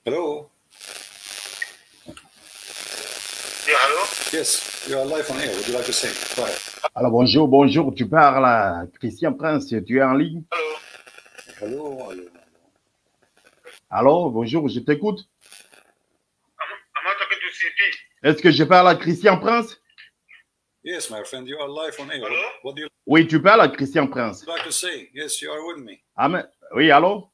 Hello. Yeah, hello? Yes, you are live on air. Would you like to say? Go ahead. Alors bonjour, tu parles à Christian Prince, tu es en ligne? Hello? Hello. Alors, bonjour, je t'écoute. Am I talking to CP? Est-ce que je parle à Christian Prince? Yes, my friend, you are live on air. Hello? What do you Oui, tu parles à Christian Prince. like to say? Yes, you are with me. Amen. Oui, allô?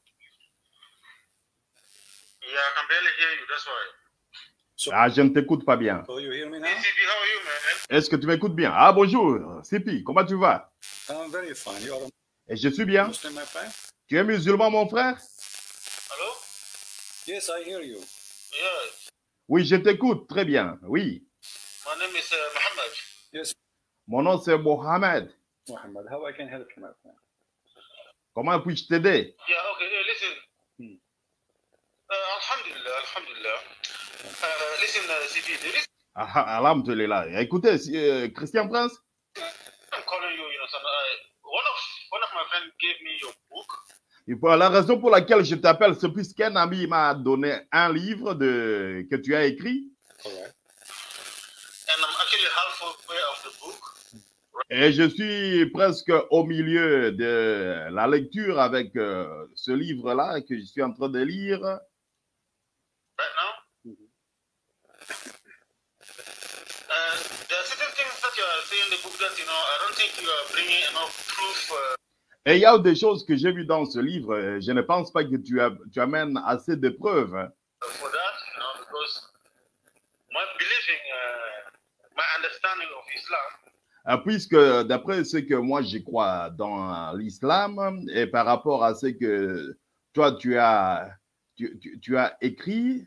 Yeah, I can barely hear you, that's why. Ah, je ne t'écoute pas bien. So you hear me now? Hey, CP, how are you, man? Est-ce que tu m'écoutes bien? Ah, bonjour, Sipi, comment tu vas? I'm very fine. You are a Et je suis bien. Muslim, my friend? Tu es musulman, mon frère? Hello? Yes, I hear you. Yeah, Oui, je t'écoute, très bien, oui. my name is Muhammad. Yes, Mon nom c'est Mohamed. Muhammad. How I can help you, my friend? Comment puis-je t'aider? Yeah, okay, listen. Hmm. Alhamdulillah. Listen, CP, there is, Ah, alhamdulillah. Écoutez, Christian Prince, I'm calling you, son, one of my friends gave me your book. la raison pour laquelle je t'appelle, c'est puisqu'un ami m'a donné un livre que tu as écrit. All right. And I'm actually halfway of the book. Et je suis presque au milieu de la lecture avec ce livre-là que je suis en train de lire. Right now. There are certain things that you are saying in the book that, I don't think you are bringing enough proof. Et il y a des choses que j'ai vues dans ce livre. Je ne pense pas que tu amènes assez de preuves. For that, because my believing, my understanding of Islam, Puisque d'après ce que moi j'y crois dans l'islam et par rapport à ce que toi tu as écrit,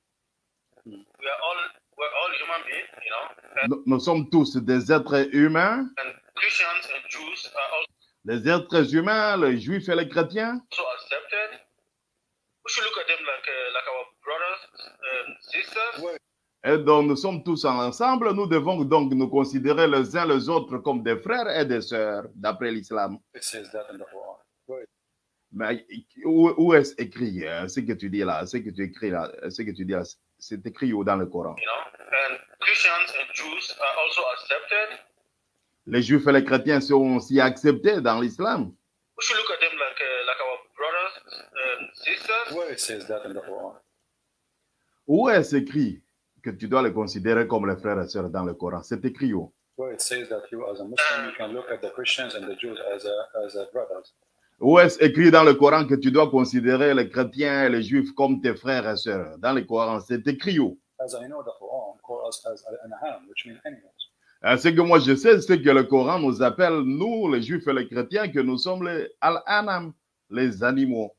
we're all human beings, nous sommes tous des êtres humains, and Christians and Jews are les êtres humains, les juifs et les chrétiens. also accepted. We should look at them like our brothers and sisters. Ouais. Et donc nous sommes tous ensemble, nous devons donc nous considérer les uns les autres comme des frères et des sœurs, d'après l'islam. It says that in the Quran. Right. Mais où est-ce écrit ce que tu dis là, ce que tu écris là, ce que tu dis là, c'est écrit où dans le Coran? And Christians and Jews are also accepted. Les juifs et les chrétiens sont aussi acceptés dans l'islam. We should look at them like our brothers and sisters. Where it says that in the Quran. Où est-ce écrit que tu dois les considérer comme les frères et sœurs dans le Coran? C'est écrit où? Where it says that you, as a Muslim, you can look at the Christians and the Jews as a brothers. Où est-ce écrit dans le Coran que tu dois considérer les chrétiens et les juifs comme tes frères et sœurs? Dans le Coran, c'est écrit où? As I know, the Quran calls us as al-an'am, which means animals. Ce que moi je sais, c'est que le Coran nous appelle, nous, les juifs et les chrétiens, que nous sommes les al-anam, les animaux.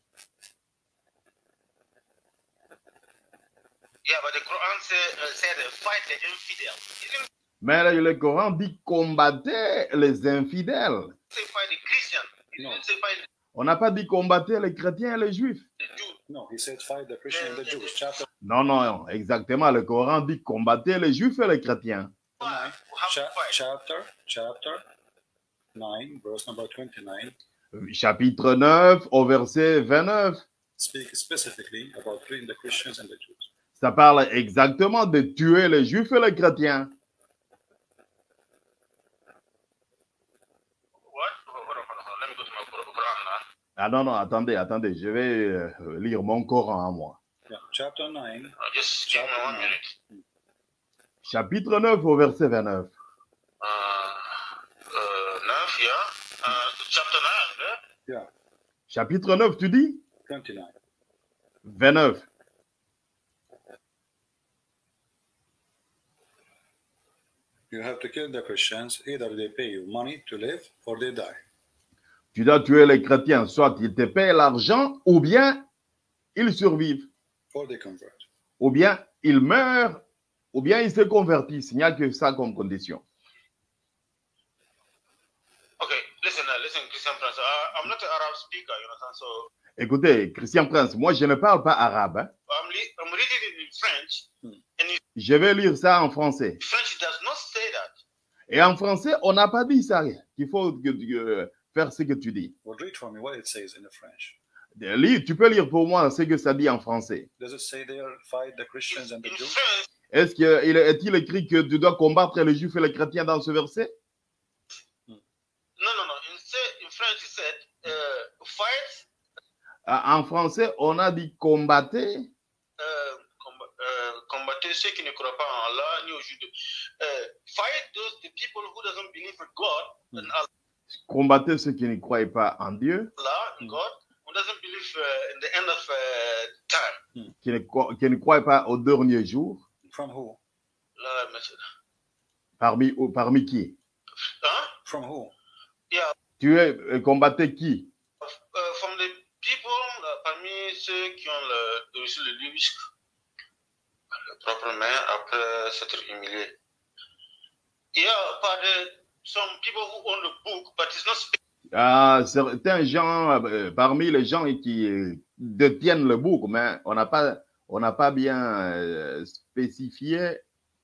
Yeah, but the Quran said fight the infidel. Mais le Coran dit combattez les infidèles. It didn't say fight the Christian. It No. didn't say fight On n'a pas dit combattez les chrétiens et les juifs. the Jew. No, he said fight the Christians and the Jews. Chapter Non, exactement. Le Coran dit combattez les juifs et les chrétiens. 9, We have to fight. chapter 9, verse number 29, Chapitre 9 au verset 29. speak specifically about killing the Christians and the Jews. Ça parle exactement de tuer les juifs et les chrétiens. What? Hold on. Let me go to my Quran now. Ah non, attendez. Je vais lire mon Coran à moi. Yeah, chapter 9, Just give me chapter 1 9. minute. Chapitre 9 au verset 29. 9, yeah. Chapter 9, yeah? Yeah, Chapitre 9, tu dis? 29. 29. You have to kill the Christians, either they pay you money to live or they die. Tu dois tuer les chrétiens, soit ils te paient l'argent, ou bien ils survivent, Or they convert. ou bien ils meurent, ou bien ils se convertissent. Il n'y a que ça comme condition. Okay, listen, Christian Prince. I'm not an Arab speaker, you understand? So Écoutez, Christian Prince, moi je ne parle pas arabe. Hein. I'm reading it in French, and Je vais lire ça en français. French does not say that. Et en français, on n'a pas dit ça. Il faut faire ce que tu dis. Well, read for me what it says in the French. Tu peux lire pour moi ce que ça dit en français. Does it say there, fight the Christians and the In Jews? French, Est-il écrit que tu dois combattre les juifs et les chrétiens dans ce verset? no. In French, it said, fight, En français, on a dit combattez. combattez ceux qui ne croient pas en Allah ni au Jude. Fight the people who doesn't believe in God and Combattez ceux qui ne croient pas en Dieu, Allah, God, who doesn't believe in the end of time. qui ne croient pas au dernier jour. From who? Allah mentioned. Parmi qui? Huh? From who? Yeah, Combattez qui? from the people, parmi ceux qui ont reçu le livre proprement après s'être humilié. Yeah, some people who own the book, but it's not Certains gens, parmi les gens qui détiennent le bouc, mais on n'a pas bien spécifié.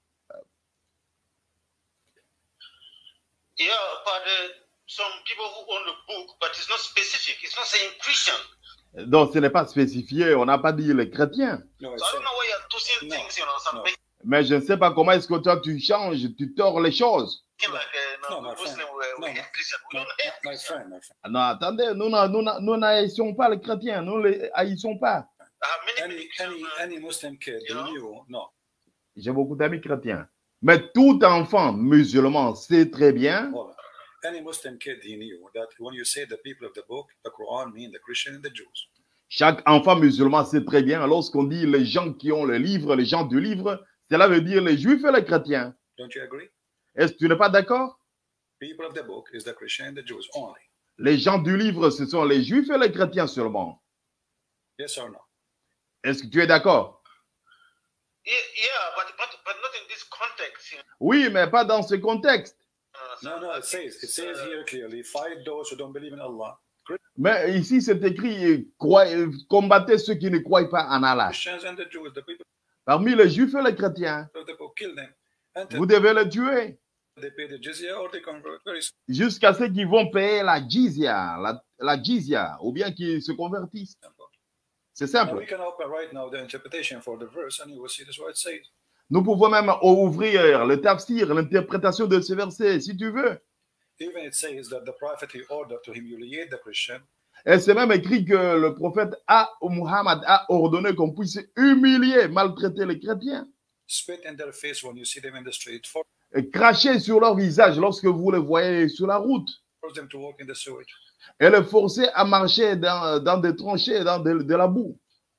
Yeah, some people who own the book, but it's not specific. It's not saying Christian. Donc, ce n'est pas spécifié. On n'a pas dit les chrétiens. No, So I don't know why you're twisting No, things, you know, some no. making Mais je ne sais pas comment est-ce que toi, tu changes, tu tords les choses. like No, no, my Muslim, friend. we No, hate Christian. We My, don't hate my Christian. friend, my friend. Non, attendez, nous n'haïssons pas les chrétiens. Nous ne les haïssons pas. I have many Christians. Any Muslim kid You who know? knew, no. J'ai beaucoup d'amis chrétiens. Mais tout enfant musulman sait très bien Hold on. Any Muslim kid he knew that when you say the people of the book, the Quran mean the Christian and the Jews. chaque enfant musulman sait très bien, lorsqu'on dit les gens qui ont le livre, les gens du livre, cela veut dire les juifs et les chrétiens. Don't you agree? Est-ce que tu n'es pas d'accord? People of the book is the Christian and the Jews only. Les gens du livre, ce sont les juifs et les chrétiens seulement. Yes or no? Est-ce que tu es d'accord? Yeah, but not in this context. You Oui, mais pas dans ce contexte. No, no, it says here clearly, fight those who don't believe in Allah. Mais ici, c'est écrit, combattez ceux qui ne croient pas en Allah. Christians and the Jews, the people Parmi les juifs et les chrétiens, of the book, kill them. Until vous devez les tuer they pay the jizya or they convert. Very simple. jusqu'à ce qu'ils vont payer la jizya, la jizya, ou bien qu'ils se convertissent. C'est Now simple. we can open right now the interpretation for the verse and you will see this what it says. Nous pouvons même ouvrir le tafsir, l'interprétation de ce verset, si tu veux. Even it says that the prophet he ordered to humiliate the Christian. Et c'est même écrit que le prophète Muhammad a ordonné qu'on puisse humilier, maltraiter les chrétiens, Spit in their face when you see them in the street. Force et cracher sur leur visage lorsque vous les voyez sur la route, them to walk in the sewage. et les forcer à marcher dans des tranchées, dans de la boue.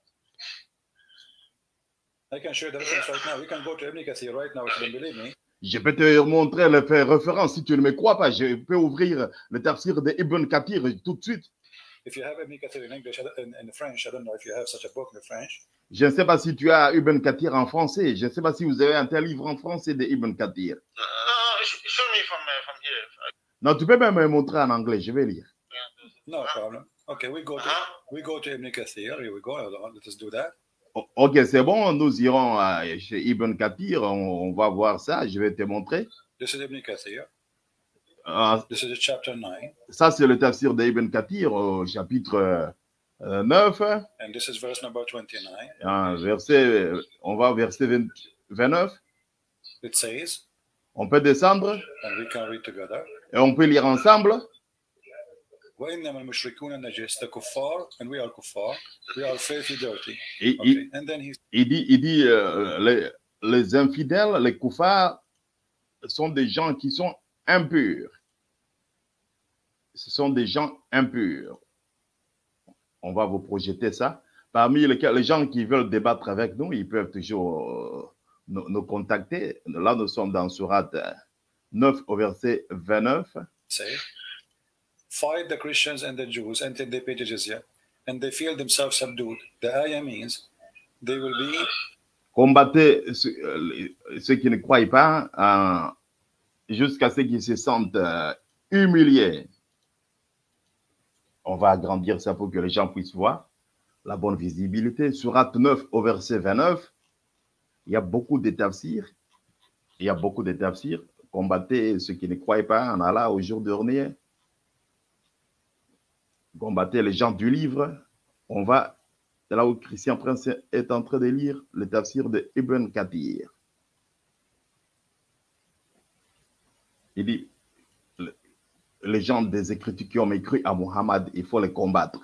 I can share the reference right now. We can go to Ibn Kathir right now if you don't believe me. Je peux te montrer les références si tu ne me crois pas. Je peux ouvrir le tafsir de Ibn Kathir tout de suite. If you have Ibn Kathir in English, in French, I don't know if you have such a book in French. Je ne sais pas si tu as Ibn Kathir en français. Je ne sais pas si vous avez un tel livre en français de Ibn Kathir. show me from here. Non, tu peux même me montrer en anglais. Je vais lire. No problem. Okay, we go to Ibn Kathir. Here we go. Let us do that. Ok, c'est bon. Nous irons chez Ibn Kathir. On va voir ça. Je vais te montrer. This is Ibn Kathir. Ah, This is chapter 9. ça, c'est le tafsir d'Ibn Kathir au chapitre 9. And this is verse number 29. On va au verset 29. It says, On peut descendre and we can read together. et on peut lire ensemble. وإنما المشركون النجس, the kuffar, and we are kuffar, we are filthy dirty. Et, Okay. And then he il dit les infidèles, les koufars, sont des gens qui sont impurs. Ce sont des gens impurs. On va vous projeter ça. Parmi les gens qui veulent débattre avec nous, ils peuvent toujours nous contacter. Là, nous sommes dans Surat 9 au verset 29. say, fight the Christians and the Jews until they pay the jizya, and they feel themselves subdued. The ayah means they will be Combattez ceux qui ne croient pas jusqu'à ce qu'ils se sentent humiliés. On va agrandir ça pour que les gens puissent voir la bonne visibilité. Surat 9 au verset 29, il y a beaucoup de tafsirs. Il y a beaucoup de tafsirs. Combattez ceux qui ne croient pas en Allah au jour dernier. Combattez les gens du livre. On va là où Christian Prince est en train de lire le tafsir de Ibn Kathir. Il dit, les gens des Écritures qui ont mécru à Muhammad, il faut les combattre.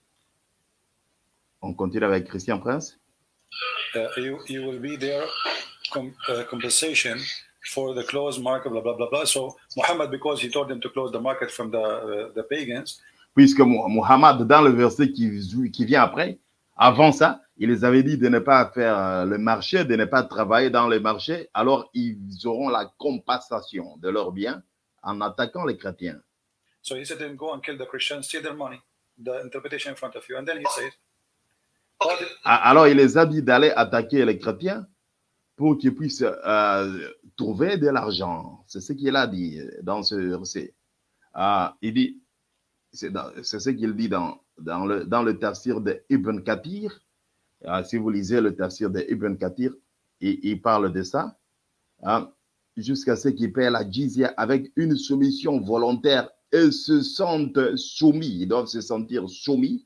On continue avec Christian Prince. You will be there compensation for the closed market, blah, blah, blah, blah. So Muhammad, because he told them to close the market from the pagans. Puisque Muhammad, dans le verset qui vient après, avant ça, il les avait dit de ne pas faire le marché, de ne pas travailler dans les marchés, alors ils auront la compensation de leurs biens en attaquant les chrétiens. So he said, then go and kill the Christians, steal their money. The interpretation in front of you. And then he says, alors il les a dit d'aller attaquer les chrétiens pour qu'ils puissent trouver de l'argent. C'est ce qu'il a dit dans ce verset. Il dit, c'est ce qu'il dit dans le tafsir de Ibn Kathir. Si vous lisez le tafsir de Ibn Kathir, il parle de ça. Jusqu'à ce qu'ils paient la jizya avec une soumission volontaire et se sentent soumis. Ils doivent se sentir soumis.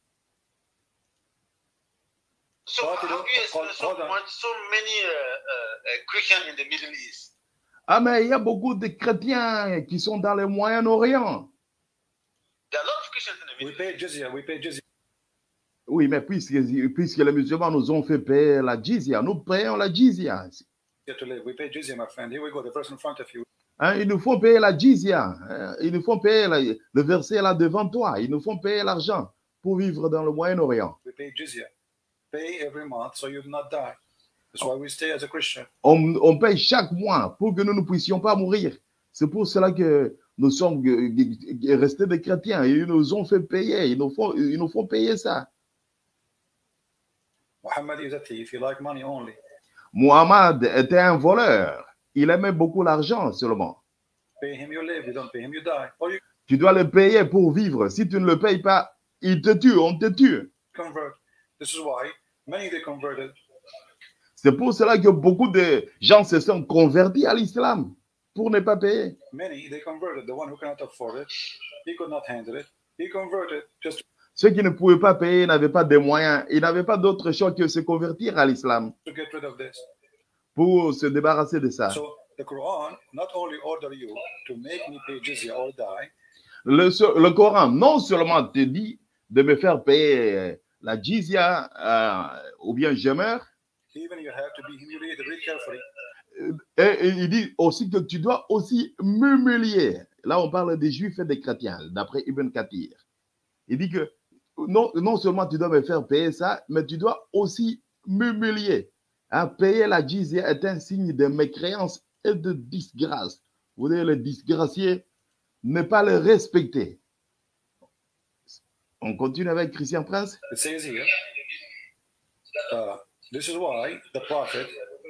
So how do you explain so many Christians in the Middle East? Mais il y a beaucoup de chrétiens qui sont dans le Moyen-Orient. There are a lot of Christians in the we Middle pay East. jizya, we pay jizya. Oui, mais puisque les musulmans nous ont fait payer la jizya, nous payons la jizya. To live. We pay jizya, my friend. Here we go, the verse in front of you. Ils nous font payer la jizya. Ils nous font payer le verset là devant toi. Ils nous font payer l'argent pour vivre dans le Moyen-Orient. We pay jizya. Pay every month so you do not die. That's why we stay as a Christian. On paye chaque mois pour que nous ne puissions pas mourir. C'est pour cela que nous sommes restés des chrétiens. Ils nous ont fait payer. Ils nous font payer ça. Muhammad is a thief. He likes money only. Muhammad était un voleur. Il aimait beaucoup l'argent seulement. Pay him, you live. You don't pay him, you die. Or you Tu dois le payer pour vivre. Si tu ne le payes pas, il te tue, on te tue. convert. This is why many they converted. C'est pour cela que beaucoup de gens se sont convertis à l'islam pour ne pas payer. Many they converted. The one who cannot afford it, he could not handle it. He converted just Ceux qui ne pouvaient pas payer n'avaient pas de moyens. Ils n'avaient pas d'autre choix que se convertir à l'islam to get rid of this. pour se débarrasser de ça. So the Quran not only order you to make me pay jizya or die, Le Coran non seulement te dit de me faire payer la jizya ou bien je meurs, even you have to be humiliated. Read carefully. et il dit aussi que tu dois aussi m'humilier. Là, on parle des juifs et des chrétiens, d'après Ibn Kathir. Il dit que non seulement tu dois me faire payer ça, mais tu dois aussi m'humilier. Payer la jizya est un signe de mécréance et de disgrâce. Vous voyez, le disgracié, ne pas le respecter. On continue avec Christian Prince. It says here, this is why the prophet,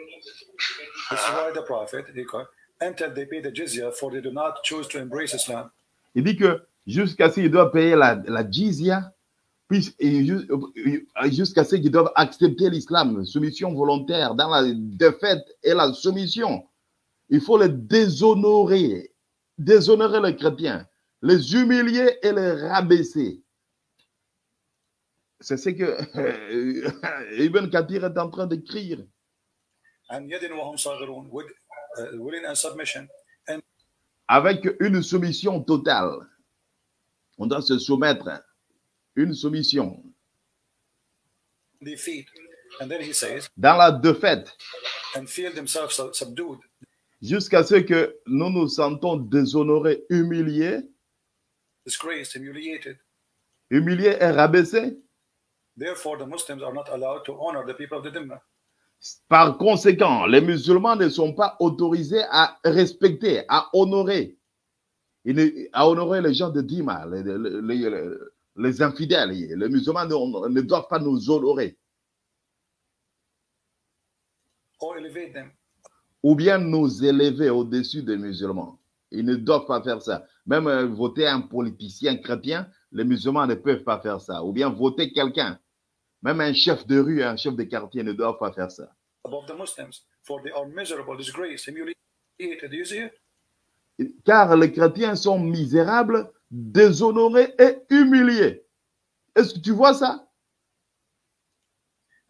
until they pay the jizya, for they do not choose to embrace Islam. Il dit que jusqu'à ce qu'ils doivent payer la jizya, jusqu'à ce qu'ils doivent accepter l'islam, soumission volontaire, dans la défaite et la soumission, il faut les déshonorer les chrétiens, les humilier et les rabaisser. C'est ce que Ibn Kathir est en train d'écrire. And yadin wa hum saghirun, with willing and submission, and Avec une soumission totale. On doit se soumettre. Une soumission. defeat. And then he says, Dans la défaite. and feel themselves subdued. Jusqu'à ce que nous nous sentons déshonorés, humiliés, Disgraced, humiliated. humiliés et rabaissés. Therefore, the Muslims are not allowed to honor the people of the Dhimma. Par conséquent, les musulmans ne sont pas autorisés à respecter, à honorer les gens de Dhimma, les infidèles. Les musulmans ne doivent pas nous honorer Or elevate them. ou bien nous élever au-dessus des musulmans. Ils ne doivent pas faire ça. Même voter un politicien chrétien, les musulmans ne peuvent pas faire ça. Ou bien voter quelqu'un. Même un chef de rue, un chef de quartier ne doivent pas faire ça. Above the Muslims, for they are miserable, disgraced, humiliated. Do you see it? Car les chrétiens sont misérables, déshonorés et humiliés. Est-ce que tu vois ça?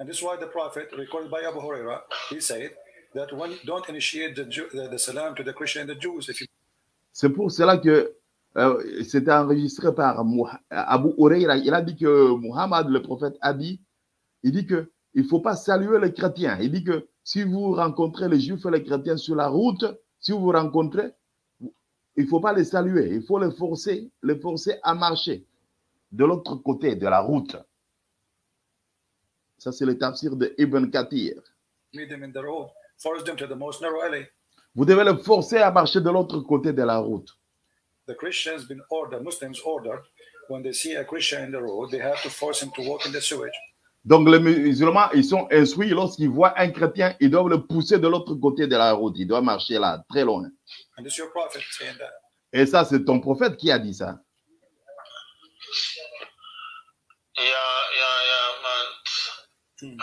And this is why the Prophet, recorded by Abu Huraira, he said that don't initiate the salam to the Christian and the Jews. C'est pour cela que c'était enregistré par Abu Huraira. Il a dit que Muhammad, le prophète, a dit, il dit que il faut pas saluer les chrétiens. Il dit que si vous rencontrez les juifs et les chrétiens sur la route, si vous vous rencontrez, il faut pas les saluer. Il faut les forcer à marcher de l'autre côté de la route. Ça, c'est le tafsir de Ibn Kathir. Vous devez les forcer à marcher de l'autre côté de la route. The Christians been ordered, Muslims ordered, when they see a Christian in the road, they have to force him to walk in the sewage. Donc les musulmans, ils sont instruits, lorsqu'ils voient un chrétien, ils doivent le pousser de l'autre côté de la route. Il doit marcher là, très loin. And this is your prophet saying that. Et ça, c'est ton prophète qui a dit ça. Man,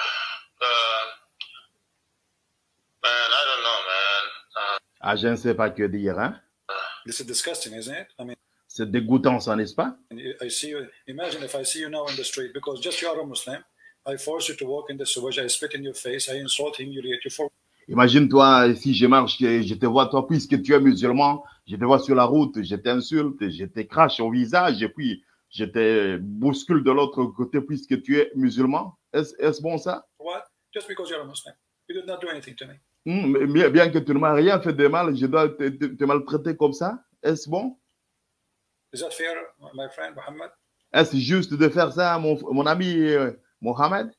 I don't know, man. Ah, je ne sais pas que dire, hein. This is disgusting, isn't it? I mean, c'est dégoûtant, ça, n'est-ce pas? I see you. Imagine if I see you now in the street, because just you are a Muslim, I force you to walk in the sewage, I spit in your face, I insult, humiliate you for. Imagine-toi, si je marche, je te vois, toi, puisque tu es musulman, je te vois sur la route, je t'insulte, je te crache au visage, et puis je te bouscule de l'autre côté, puisque tu es musulman. Est-ce bon ça? What? Just because you're a Muslim. You did not do anything to me. Bien que tu ne m'as rien fait de mal, je dois te maltraiter comme ça? Est-ce bon? Is that fair, my friend Muhammad? Est-ce juste de faire ça, mon ami Mohammed?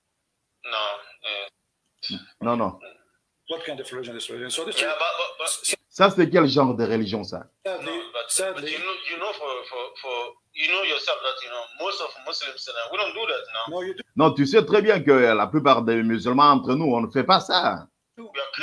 No. Non. What kind of religion is religion? So this Yeah, but ça, c'est quel genre de religion, ça? sadly, no, but sadly, you know, you know yourself that most of Muslims we don't do that now. no, you do. Non, tu sais très bien que la plupart des musulmans entre nous, on ne fait pas ça. No,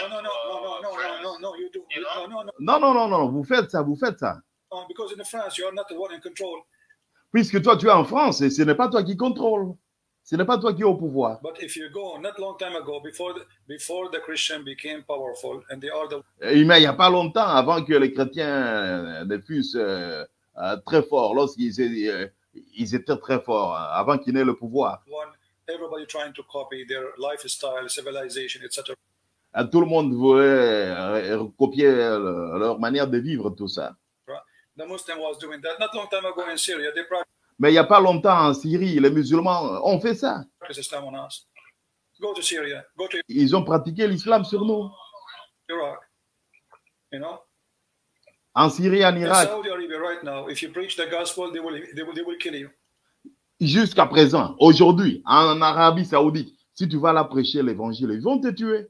you do. You know? No. Non, vous faites ça. Because in France, you are not the one in control. Puisque toi, tu es en France et ce n'est pas toi qui contrôle. Ce n'est pas toi qui es au pouvoir. But if you go, not long time ago, before the Christian became powerful, and they are the. Mais il n'y a pas longtemps, avant que les chrétiens ne fussent très forts, lorsqu'ils ils étaient très forts, avant qu'ils n'aient le pouvoir. One, everybody trying to copy their lifestyle, civilization, etc. Tout le monde voulait copier leur manière de vivre, tout ça. The Muslim was doing that not long time ago in Syria. They Mais il n'y a pas longtemps en Syrie, les musulmans ont fait ça. practice Islam on us. Go to Syria, go to Ils ont pratiqué l'islam sur nous. Iraq. You know, En Syrie, en in Irak, Saudi Arabia right now, if you preach the gospel, they will kill you. jusqu'à présent, aujourd'hui, en Arabie Saoudite, si tu vas là prêcher l'évangile, ils vont te tuer.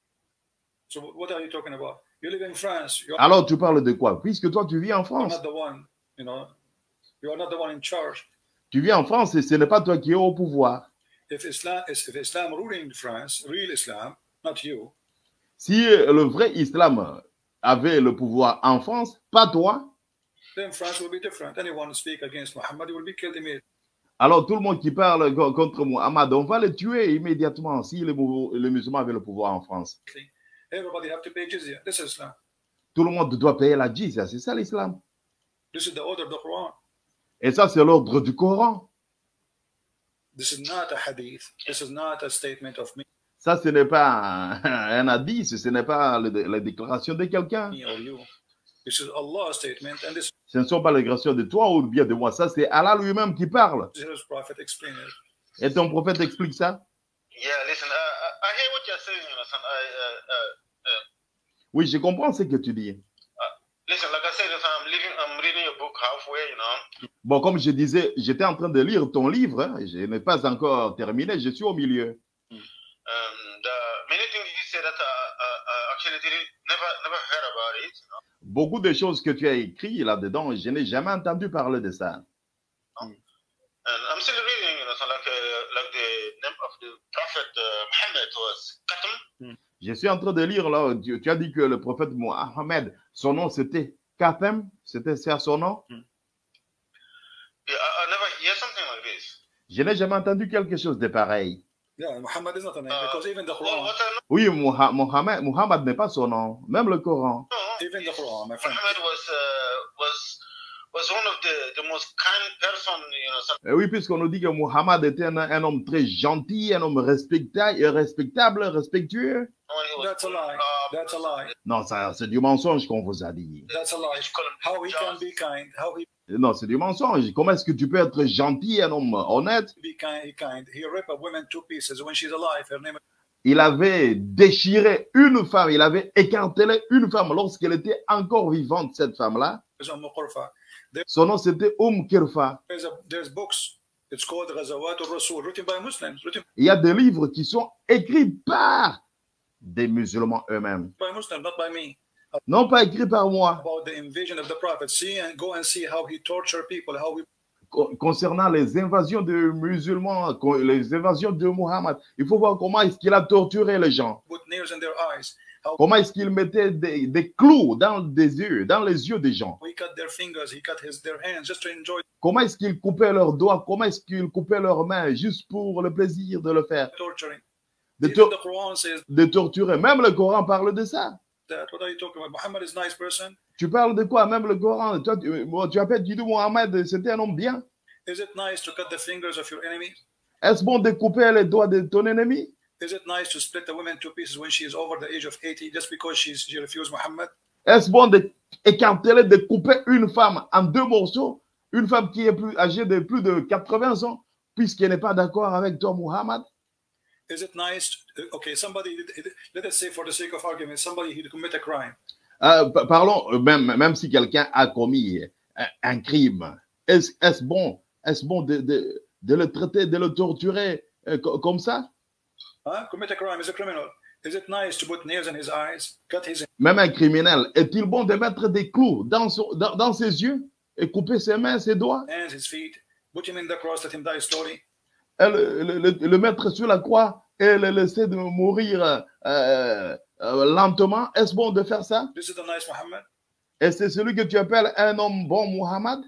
So what are you talking about? You live in France. You are Alors tu parles de quoi? Puisque toi, tu vis en France. not the one. You know, you are not the one in charge. Tu vis en France et ce n'est pas toi qui es au pouvoir. If Islam ruling France, real Islam, not you. Si le vrai islam avait le pouvoir en France, pas toi, Then France will be different. Anyone who speak against Muhammad will be killed immediately. alors tout le monde qui parle contre Muhammad, on va le tuer immédiatement si les musulmans avaient le pouvoir en France. Everybody have to pay jizya. This is Islam. Tout le monde doit payer la jizya, c'est ça l'islam. This is the order of the Quran. Et ça, c'est l'ordre du Coran. This is not a hadith. This is not a statement of me Ça, ce n'est pas un hadith, ce n'est pas la déclaration de quelqu'un. or you. This is Allah's statement, and this Ce ne sont pas les déclarations de toi ou bien de moi. Ça, c'est Allah lui-même qui parle. is his prophet explained it. Et ton prophète explique ça. Yeah, listen, I hear what you're saying, son. Oui, je comprends ce que tu dis. Listen, like I said, I'm reading your book halfway, you know. Bon, comme je disais, j'étais en train de lire ton livre. Hein. Je n'ai pas encore terminé, je suis au milieu. Many things you said that actually never heard about it, you know. Beaucoup de choses que tu as écrites là-dedans, je n'ai jamais entendu parler de ça. And I'm still reading, you know, so like the name of the Prophet Muhammad was Qatam. Je suis en train de lire là, tu as dit que le prophète Mohammed, son nom c'était Qatem, c'était ça son nom. Yeah, I never hear something like this. Je n'ai jamais entendu quelque chose de pareil. Yeah, Muhammad is not a name because even the Quran, What I Oui, Mohammed n'est pas son nom, même le Coran. know, even the Quran, my friend. Muhammad was was one of the most kind person, you know. Oui, puisqu'on nous dit que Muhammad était un homme très gentil, un homme respectable, respectueux. When he was That's a lie. That's a lie. Non, ça, c'est du mensonge qu'on vous a dit. That's a lie. How he can be kind? How he Non, c'est du mensonge. Comment est-ce que tu peux être gentil, un homme honnête? be kind? He ripped a woman to pieces when she's alive. Her name Il avait déchiré une femme, il avait écartelé une femme lorsqu'elle était encore vivante, cette femme-là. is Qurfa. Son nom, c'était Kirfa. There's books. It's called Ghazawat al-Rasul, written by Muslims. Written Il y a des livres qui sont écrits par des musulmans eux-mêmes. by Muslims, not by me. Non pas écrits par moi. About the invasion of the Prophet. See and go and see how he tortured people, how he Concernant les invasions de musulmans, les invasions de Muhammad, il faut voir comment est-ce qu'il a torturé les gens. put nails in their eyes, how Comment est-ce qu'il mettait des clous dans les yeux des gens. he cut their fingers, he cut their hands just to enjoy Comment est-ce qu'il coupait leurs doigts, comment est-ce qu'il coupait leurs mains juste pour le plaisir de le faire, torturing. de, Even tor- the Quran says de torturer. Même le Coran parle de ça. that. What are you talking about? Muhammad is a nice person. Tu parles de quoi? Même le Coran. Toi, tu appelles, tu dis Mohammed, c'était un homme bien. Is it nice to cut the fingers of your enemy? Est-ce bon de couper les doigts de ton ennemi? Is it nice to split a woman to pieces when she is over the age of 80 just because she refused Muhammad? Est-ce bon d'écarteler, de couper une femme en deux morceaux? Une femme qui est plus âgée de plus de 80 ans, puisqu'elle n'est pas d'accord avec toi, Muhammad? Is it nice? Okay, somebody, let us say for the sake of argument, somebody he commit a crime. Parlons, même si quelqu'un a commis un crime, est-ce bon de le traiter, de le torturer comme ça? Commit a crime, is a criminal. Is it nice to put nails in his eyes, cut his Même un criminel, est-il bon de mettre des clous dans ses yeux et couper ses mains, ses doigts, hands, his feet, put him in the cross, let him die slowly? et le mettre sur la croix et le laisser de mourir lentement? Est-ce bon de faire ça? This is the nice Muhammad. Et c'est celui que tu appelles un homme bon, Muhammad?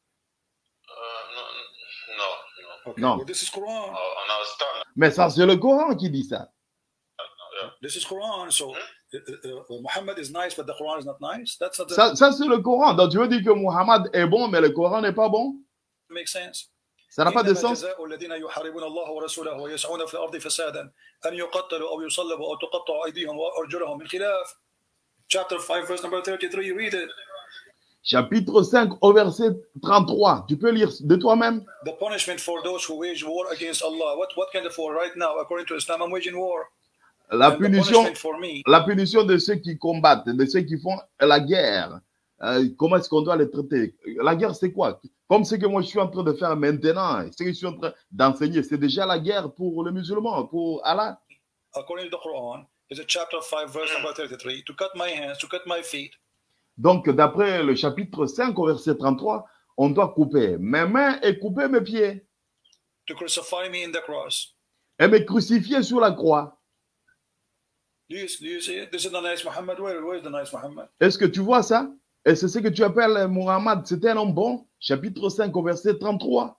No. Okay, No. well, this is Quran. On our stand. Mais ça, c'est le Coran qui dit ça. This is Quran. So Muhammad is nice, but the Quran is not nice. That's not Ça c'est le Coran. Donc tu veux dire que Muhammad est bon, mais le Coran n'est pas bon? makes sense. Ça n'a pas de إنما sens. جزاء الذين يحاربون الله ورسوله ويسعون في الأرض فسادا أن يقتلوا أو يصلبوا أو تقطع أيديهم وأرجلهم من خلاف. Chapter 5, verse number 33. Read it. Chapitre 5 au verset 33. Tu peux lire de toi-même. The punishment for those who wage war against Allah. What kind of war right now? According to Islam, I'm waging war. La And the punition, punishment for me la punition de ceux qui combattent, de ceux qui font la guerre. Comment est-ce qu'on doit les traiter? La guerre, c'est quoi? Comme ce que moi je suis en train de faire maintenant, ce que je suis en train d'enseigner, c'est déjà la guerre pour les musulmans, pour Allah. according to the Quran, is a chapter 5, verse number 33, to cut my hands, to cut my feet, Donc, d'après le chapitre 5 au verset 33, on doit couper mes mains et couper mes pieds to crucify me in the cross. et me crucifier sur la croix. Do you see it? This is the nice Muhammad. Where is the nice Muhammad? Est-ce que tu vois ça? Et c'est ce que tu appelles Muhammad, c'était un homme bon? Chapitre 5 au verset 33.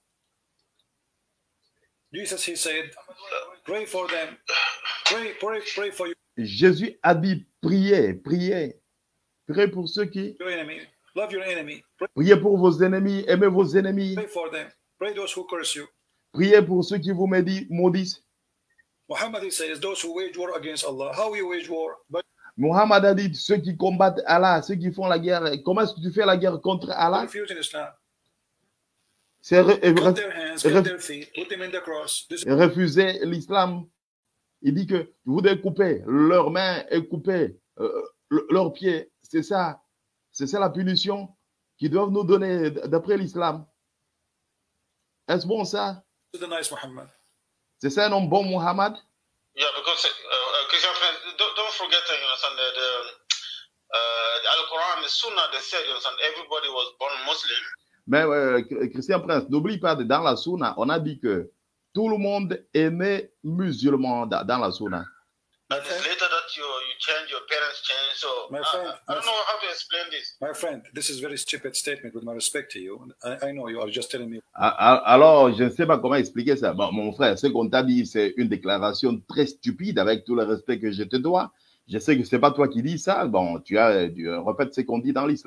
Jesus, he said, pray for them. Pray for Jésus a dit, priez, priez. Priez pour ceux qui... your enemy. Love your enemy. Priez pour vos ennemis, aimez vos ennemis. Pray for them. Pray those who curse you. Priez pour ceux qui vous maudissent. Muhammad, he says, those who wage war against Allah. How you wage war? But Muhammad a dit, ceux qui combattent Allah, ceux qui font la guerre. Comment est-ce que tu fais la guerre contre Allah? refusing Islam. C'est Cut their hands, cut their feet, put them in the cross. This refuser l'islam. Il dit que vous devez couper leurs mains et couper leurs pieds. C'est ça la punition qu'ils doivent nous donner d'après l'islam. Est-ce bon ça? is the nice Muhammad. C'est ça un homme bon, Muhammad? Yeah, because Christian friends, don't forget, you understand, the Al-Quran, the Sunnah, they said, you understand, everybody was born Muslim. Mais Christian Prince, n'oublie pas, dans la Sunna, on a dit que tout le monde est né musulman dans la Sunna. And it's later that you change, your parents change. So My friend, I don't know how to explain this. My friend, this is a very stupid statement with my respect to you. I know you are just telling me. Alors, je ne sais pas comment expliquer ça. Bon, mon frère, ce qu'on t'a dit, c'est une déclaration très stupide avec tout le respect que je te dois. Je sais que ce n'est pas toi qui dis ça. Bon, tu répètes ce qu'on dit dans l'islam.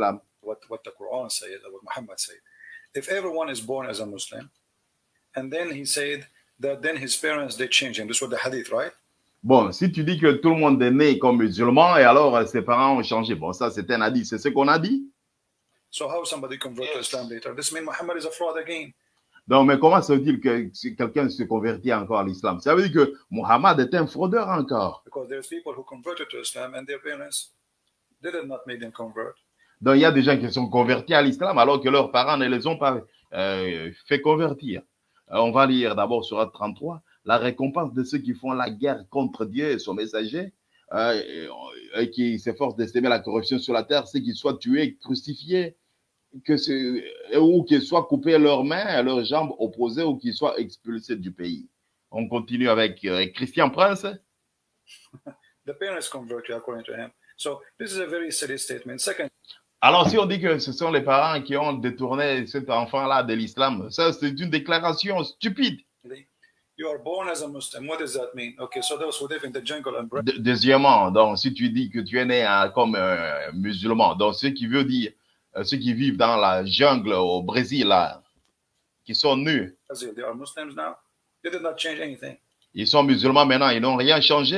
what the Quran said, or what Muhammad said. If everyone is born as a Muslim, and then he said that then his parents, they changed him. This was the hadith, right? Bon, si tu dis que tout le monde est né comme musulman et alors ses parents ont changé, bon, ça c'est un hadith, c'est ce qu'on a dit. So how somebody convert to Islam later? This means Muhammad is a fraud again. Donc, mais comment ça veut dire que quelqu'un se convertit encore à l'islam? Ça veut dire que Muhammad est un fraudeur encore. Because there's people who converted to Islam and their parents did not make them convert. Donc, il y a des gens qui sont convertis à l'islam alors que leurs parents ne les ont pas fait convertir. On va lire d'abord sur 33, la récompense de ceux qui font la guerre contre Dieu et son messager, et qui s'efforcent d'estimer la corruption sur la terre, c'est qu'ils soient tués, crucifiés, ou qu'ils soient coupés leurs mains et leurs jambes opposées, ou qu'ils soient expulsés du pays. On continue avec Christian Prince. The parents converted according to him. So this is a very silly statement. Second, alors, si on dit que ce sont les parents qui ont détourné cet enfant-là de l'islam, ça c'est une déclaration stupide. you are born as a Muslim. What does that mean? Okay, so those who live in the jungle and Deuxièmement, donc si tu dis que tu es né comme musulman, donc ce qui veut dire ceux qui vivent dans la jungle au Brésil, là, qui sont nus, Brazil, they are Muslims now. They did not change anything. ils sont musulmans maintenant, ils n'ont rien changé.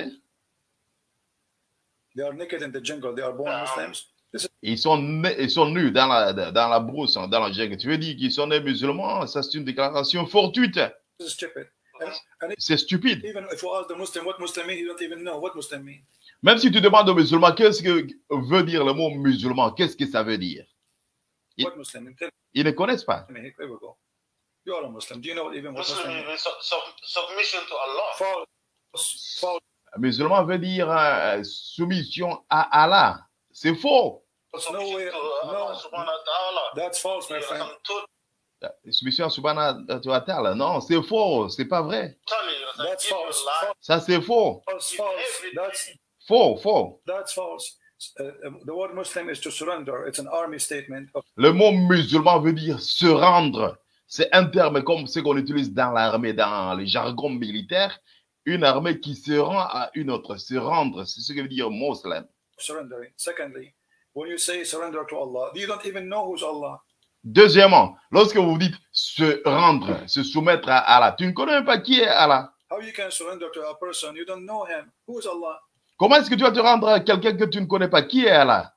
They are naked in the jungle. They are born Muslims. Ils sont nus dans la brousse, dans la jungle. Tu veux dire qu'ils sont nés musulmans? Ça, c'est une déclaration fortuite. This is stupid. C'est stupide. Even if you ask the Muslim what Muslim mean, he don't even know what Muslim mean. Même si tu demandes aux musulmans qu'est-ce que veut dire le mot musulman, qu'est-ce que ça veut dire? What Muslim mean? Tell Ils ne connaissent pas. me. Here we go. You are a Muslim. Do you know even what Muslim Muslim mean? means submission to Allah. False. Musulman veut dire soumission à Allah. C'est faux. Submission way. to Allah No. subhanahu wa ta'ala. That's false, my friend. Soumission à subhanahu wa ta'ala. Non, c'est faux. C'est pas vrai. That's false. Ça, c'est faux. False. Faux. That's false. The word Muslim is to surrender. It's an army statement. Le mot musulman veut dire se rendre. C'est un terme comme ce qu'on utilise dans l'armée, dans le jargon militaire. Une armée qui se rend à une autre. Se rendre, c'est ce que veut dire musulman. Surrendering. Secondly, when you say surrender to Allah, you don't even know who's Allah. Deuxièmement, lorsque vous dites se rendre, se soumettre à Allah, tu ne connais même pas qui est Allah. How you can surrender to a person you don't know him? Who is Allah? Comment est-ce que tu vas te rendre à quelqu'un que tu ne connais pas? Qui est Allah?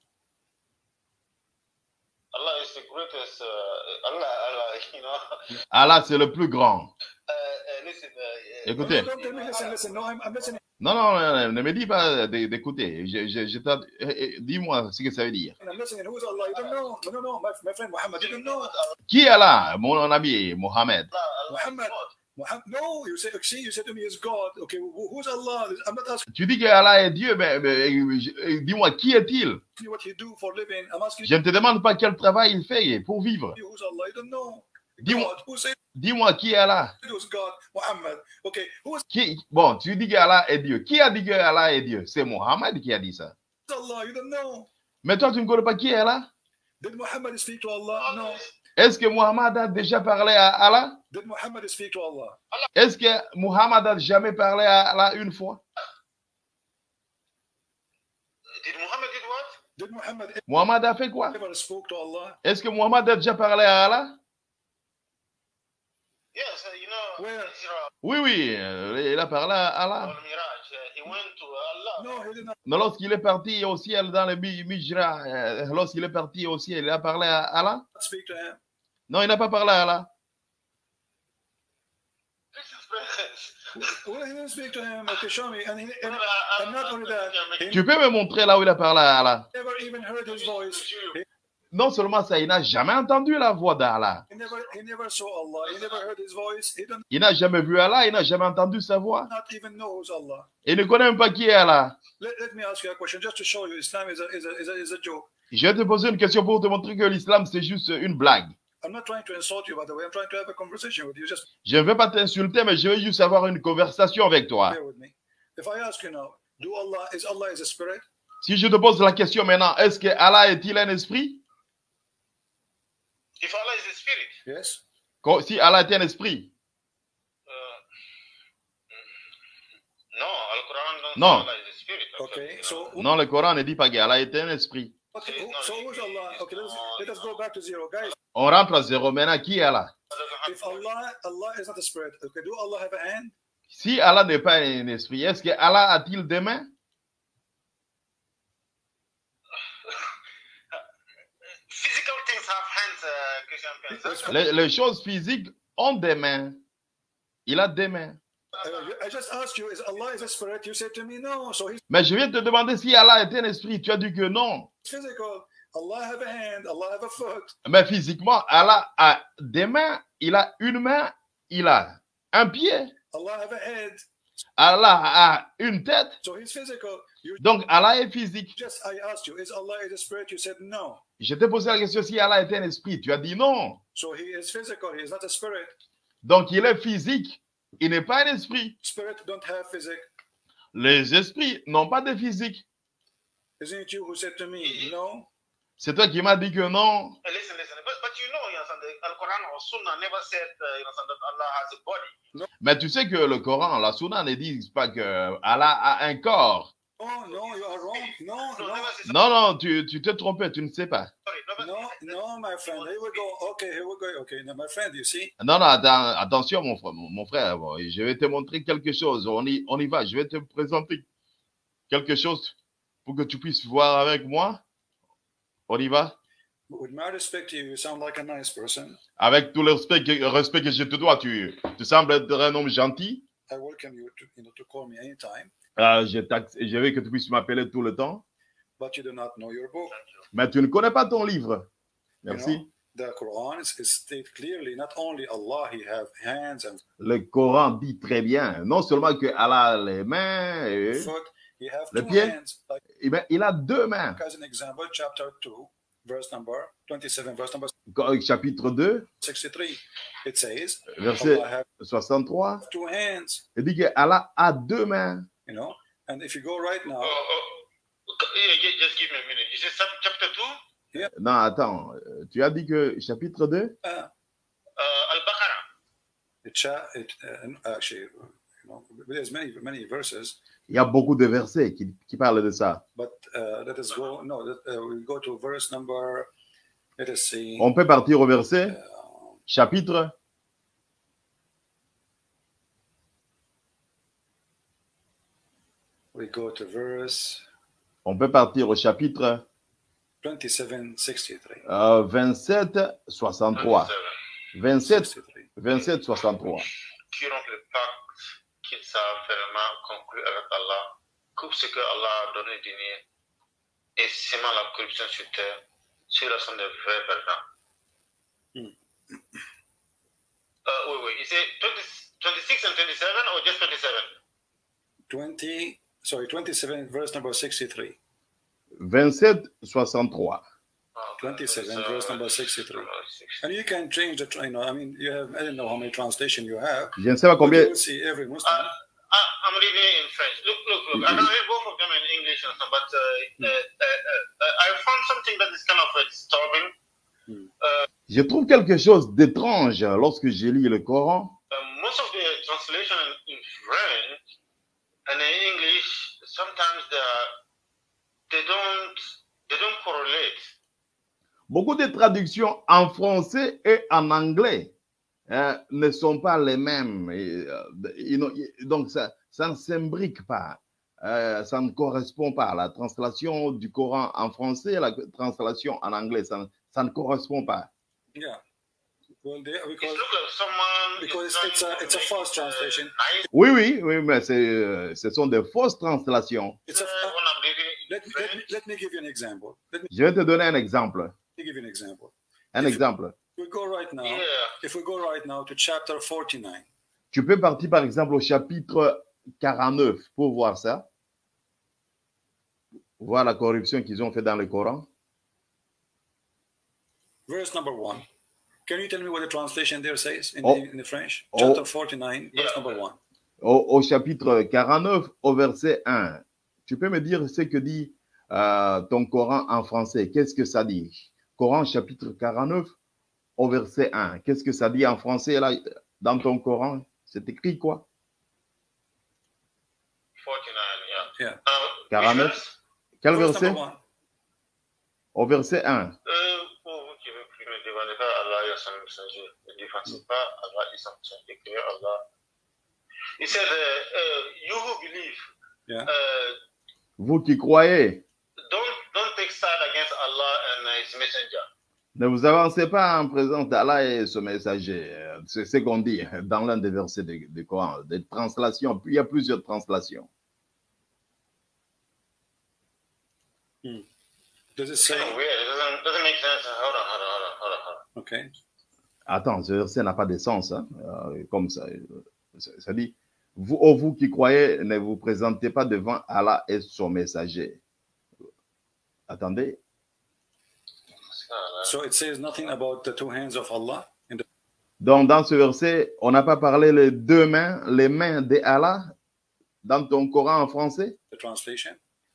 Allah is the greatest. Allah, you know. Allah, c'est le plus grand. Listen. Écoutez. No, don't tell me, listen. No, I'm listening. Non, ne me dis pas d'écouter. Dis-moi ce que ça veut dire. I'm listening. Who's Allah? You don't know. No. My friend Muhammad, you don't know. Qui est Allah? Mon ami Mohammed. Muhammad. No, you say to me is God. Okay, who's Allah? I'm not asking Tu dis que Allah est Dieu, mais dis-moi, qui est-il? you what he do for living. I'm asking Je ne te demande pas quel travail il fait pour vivre. you who's Allah. You don't know. Dis-moi, God. Who said dis-moi qui est Allah? who's God? Muhammad. Okay, who's Bon, tu dis que Allah est Dieu. Qui a dit que Allah est Dieu? C'est Mohammed qui a dit ça. Allah? You don't know. Mais toi, tu ne connais pas qui est Allah? Did Muhammad speak to Allah? No. Est-ce que Mohammed a déjà parlé à Allah? Did Muhammad speak to Allah? Est-ce que Mohammed a jamais parlé à Allah une fois? Did Muhammad did what? Did Muhammad Mohammed a fait quoi? ever spoke to Allah? Est-ce que Mohammed a déjà parlé à Allah? Yes, you know. Where? Oui, il a parlé à Allah. Al-Miraj. He went to Allah. No, he did not. Non, lorsqu'il est parti au ciel dans le Mijra, lorsqu'il est parti au ciel, il a parlé à Allah? Speak to him. Non, il n'a pas parlé à Allah. Well, he didn't speak to him. Okay, show me. And not only that, he Tu peux me montrer là où il a parlé à Allah? never even heard his voice. Non seulement ça, il n'a jamais entendu la voix d'Allah. He never saw Allah. He never heard his voice. He don't Il n'a jamais vu Allah, il n'a jamais entendu sa voix. not even know who's Allah. Il ne connaît même pas qui est Allah. Let me ask you a question just to show you Islam is a joke. Je vais te poser une question pour te montrer que l'islam, c'est juste une blague. I'm not trying to insult you, by the way. I'm trying to have a conversation with you. Just Je ne vais pas t'insulter, mais je veux juste avoir une conversation avec toi. bear with me. If I ask you now, is Allah a spirit? Si je te pose la question maintenant, est-ce que Allah est-il un esprit? If Allah is a spirit, Yes. Si Allah est un esprit? no, Al-Quran don't No. say Allah is a spirit. Okay. So Non, le Coran ne dit pas qu'Allah est un esprit. Okay, so who's Allah? Okay, let us go back to zero, guys. On rentre à zéro. Maintenant, qui est Allah? If Allah is not a spirit, okay, do Allah have a hand? Si Allah n'est pas un esprit, est-ce que Allah a-t-il des mains? Physical things have hands, Christian. Les choses physiques ont des mains. Il a des mains. I just asked you, is Allah is a spirit? You said to me, no. So he's Mais je viens te demander si Allah est un esprit. Tu as dit que non. physical. Allah have a hand. Allah have a foot. Mais physiquement, Allah a des mains. Il a une main. Il a un pied. Allah have a head. Allah a une tête. So he's physical. You Donc Allah est physique. just, I asked you, is Allah is a spirit? You said no. Je t'ai posé la question si Allah est un esprit. Tu as dit non. So he is physical. He is not a spirit. Donc il est physique. Il n'est pas un esprit. Spirit don't have physics. Les esprits n'ont pas de physique. Isn't it you who said to me, no? C'est toi qui m'as dit que non. Listen. But you know, the Al-Quran or Sunnah never said, that Allah has a body. Mais tu sais que le Coran, la Sunna ne disent pas que Allah a un corps. Oh, no, you are wrong. No, no, Never say Non, non, tu t'es trompé, tu ne sais pas. sorry. Never no, my friend. Here we go. Okay, here we go. Okay, now, my friend, you see? Non, non, attention, mon frère. Bon, je vais te montrer quelque chose. On y va. Je vais te présenter quelque chose pour que tu puisses voir avec moi. On y va. With my respect to you, you sound like a nice person. Avec tout le respect que je te dois, tu sembles être un homme gentil. I welcome you to call me anytime, Je veux que tu puisses m'appeler tout le temps. but you do not know your book. Mais tu ne connais pas ton livre. Merci. You know, the Quran is state clearly, not only Allah, he have hands and Le Coran dit très bien, non seulement que Allah a les mains, foot, he have Le two pied. hands. Like il a deux mains. as an example, chapter 2, verse number 27, verse number Chapitre 2, 63, it says, verset Allah have 63, two hands, il dit que Allah a deux mains. you know. And if you go right now, just give me a minute. You said chapter 2? Non, attends, tu as dit que chapitre 2? Al-Baqarah. Actually, you know, there's many verses, Il y a beaucoup de versets qui parlent de ça. but let us go. No, we go to verse number. Let us see. On peut partir au verset, chapitre. We go to verse On peut partir au chapitre 27:63. 27, 63. 27, 63. 27, 63. Qui rompt le pacte qu'il a fermement conclu avec Allah, coupe ce que Allah a donné d'unir et sème la corruption sur terre, ceux-là sont des vrais perdants. Wait. You say 26 and 27 or just 27? 27, verse number 63. 27, 63. 27, verse number 63. And you can change the, you know, I mean, you have, I don't know how many translation you have. Je ne sais pas But combien. you will see every Muslim. I'm reading it in French. Look. I can read both of them in English and stuff, but I found something that is kind of disturbing. Je trouve quelque chose d'étrange lorsque j'ai lu le Coran. Most of the translation in French and in English, sometimes they don't correlate. Beaucoup de traductions en français et en anglais ne sont pas les mêmes. Donc, ça ne s'imbrique pas. Ça ne correspond pas. La translation du Coran en français et la translation en anglais, ça ne correspond pas. Yeah. Well, It looks like someone because is trying it's a to false make, translation. nice. Oui, mais ce sont des fausses translations. It's a, When I'm reading in French, let me give you an example. Let me Je vais te donner un exemple. give you an example. Un exemple. We go right now. yeah. If we go right now to chapter 49, Tu peux partir par exemple au chapitre 49 pour voir ça. Voir la corruption qu'ils ont fait dans le Coran. verse number 1. Can you tell me what the translation there says in, Oh. in the French? Oh. Chapter 49, verse Yeah. number 1. Au chapitre 49, au verset 1. Tu peux me dire ce que dit ton Coran en français? Qu'est-ce que ça dit? Coran chapitre 49, au verset 1. Qu'est-ce que ça dit en français là, dans ton Coran? C'est écrit quoi? 49, yeah. Yeah. 49. Which verse? Quel Verse verset? number 1. au verset 1. Pour vous qui ne demandez pas Allah et son messager, ne défendez pas Allah et son messager, que Allah. He said, you who believe, Yeah. Vous qui croyez, don't take side against Allah and His messenger. ne vous avancez pas en présence d'Allah et son messager. C'est ce qu'on dit dans l'un des versets du Coran. Des translations, il y a plusieurs translations. Does it say? Kind of weird. It doesn't make sense. Hold on. Okay. Attends, ce verset n'a pas de sens. Hein? Comme ça. Ça dit, vous qui croyez, ne vous présentez pas devant Allah et son messager. Attendez. So it says nothing about the two hands of Allah. Donc, dans ce verset, on n'a pas parlé les deux mains, les mains d'Allah dans ton Coran en français? The translation.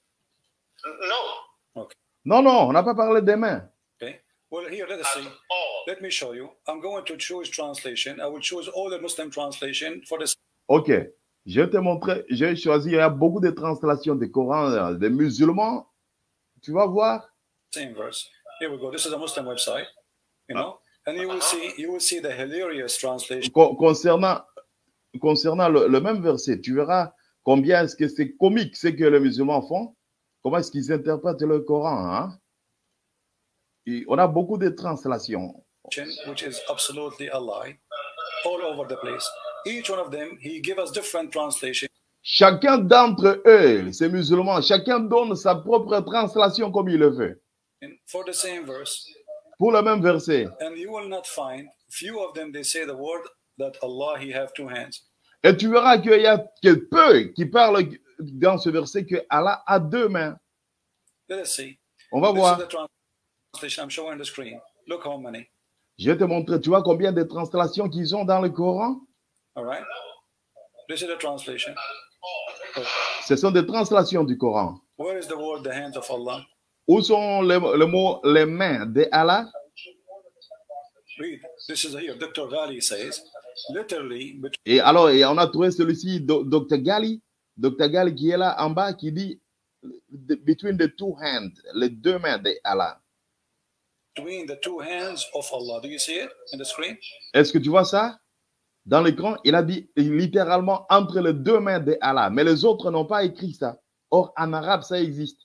No. Non, on n'a pas parlé des mains. Okay. Well, here, let us At see. all. Let me show you. I'm going to choose translation. I will choose all the Muslim translation for this. Ok, je vais te montrer, j'ai choisi, il y a beaucoup de translations du Coran des musulmans. Tu vas voir. Same verse. Here we go. This is a Muslim website, you know, and you will see the hilarious translation. Concernant le même verset, tu verras combien est-ce que c'est comique ce que les musulmans font, comment est-ce qu'ils interprètent le Coran. Hein? Et on a beaucoup de translations. Which is absolutely a lie, all over the place. Each one of them, he give us different translation. Chacun d'entre eux, ces musulmans, chacun donne sa propre translation comme il le veut. And for the same verse, pour le même verset. and you will not find few of them they say the word that Allah he have two hands. Et tu verras qu'il y a que peu qui parlent dans ce verset que Allah a deux mains. Let us see. On va This voir. is the translation I'm showing on the screen. Look how many. Je vais te montrer. Tu vois combien de translations qu'ils ont dans le Coran? All right. This is the translation. Ce sont des translations du Coran. Where is the word the hands of Allah? Où sont les mots les mains de Allah? Read. This is here. Dr. Ghali says, literally, Et alors, et on a trouvé celui-ci, Dr. Ghali. Dr. Ghali qui est là en bas, qui dit between the two hands, les deux mains de Allah. between the two hands of Allah. Do you see it in the screen? Est-ce que tu vois ça? Dans l'écran, il a dit littéralement entre les deux mains de Allah. Mais les autres n'ont pas écrit ça. Or, en arabe, ça existe.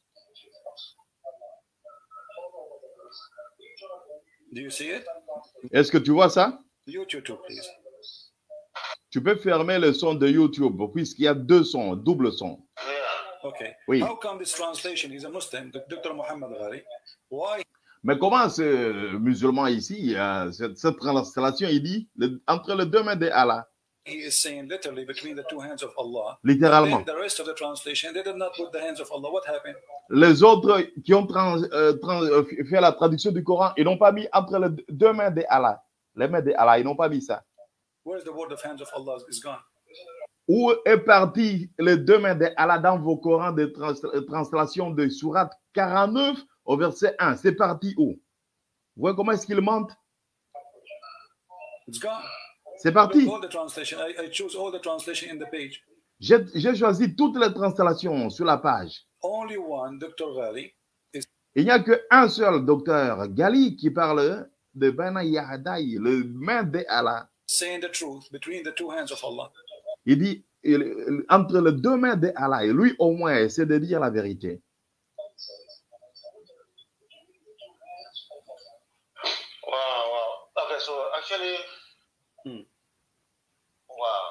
Do you see it? Est-ce que tu vois ça? YouTube, please. Tu peux fermer le son de YouTube puisqu'il y a deux sons, double son. Yeah. Okay. Oui. How come this translation? He's a Muslim, Dr. Muhammad Ghali. Why Mais comment ce musulman ici, cette translation, il dit entre les deux mains de Allah? he is saying literally between the two hands of Allah. Littéralement. Then the rest of the translation, they did not put the hands of Allah. What happened? Les autres qui ont fait la traduction du Coran, ils n'ont pas mis entre les deux mains de Allah. Les mains de Allah, ils n'ont pas mis ça. Where's the word of hands of Allah is gone? Où est parti les deux mains de Allah dans vos Corans de translation de Sourate 49 au verset 1? C'est parti où? Vous voyez comment est-ce qu'il mentent? It's gone. C'est parti. Look, all the translation. I choose all the translation in the page. J'ai choisi toutes les translations sur la page. Only one, Dr. Ghali, Il n'y a qu'un seul docteur Ghali qui parle de Bana Yahdaï, le main de Allah. saying the truth between the two hands of Allah. Il dit entre les deux mains de Allah. Et lui, au moins, c'est de dire la vérité. Wow. Okay, so actually, wow.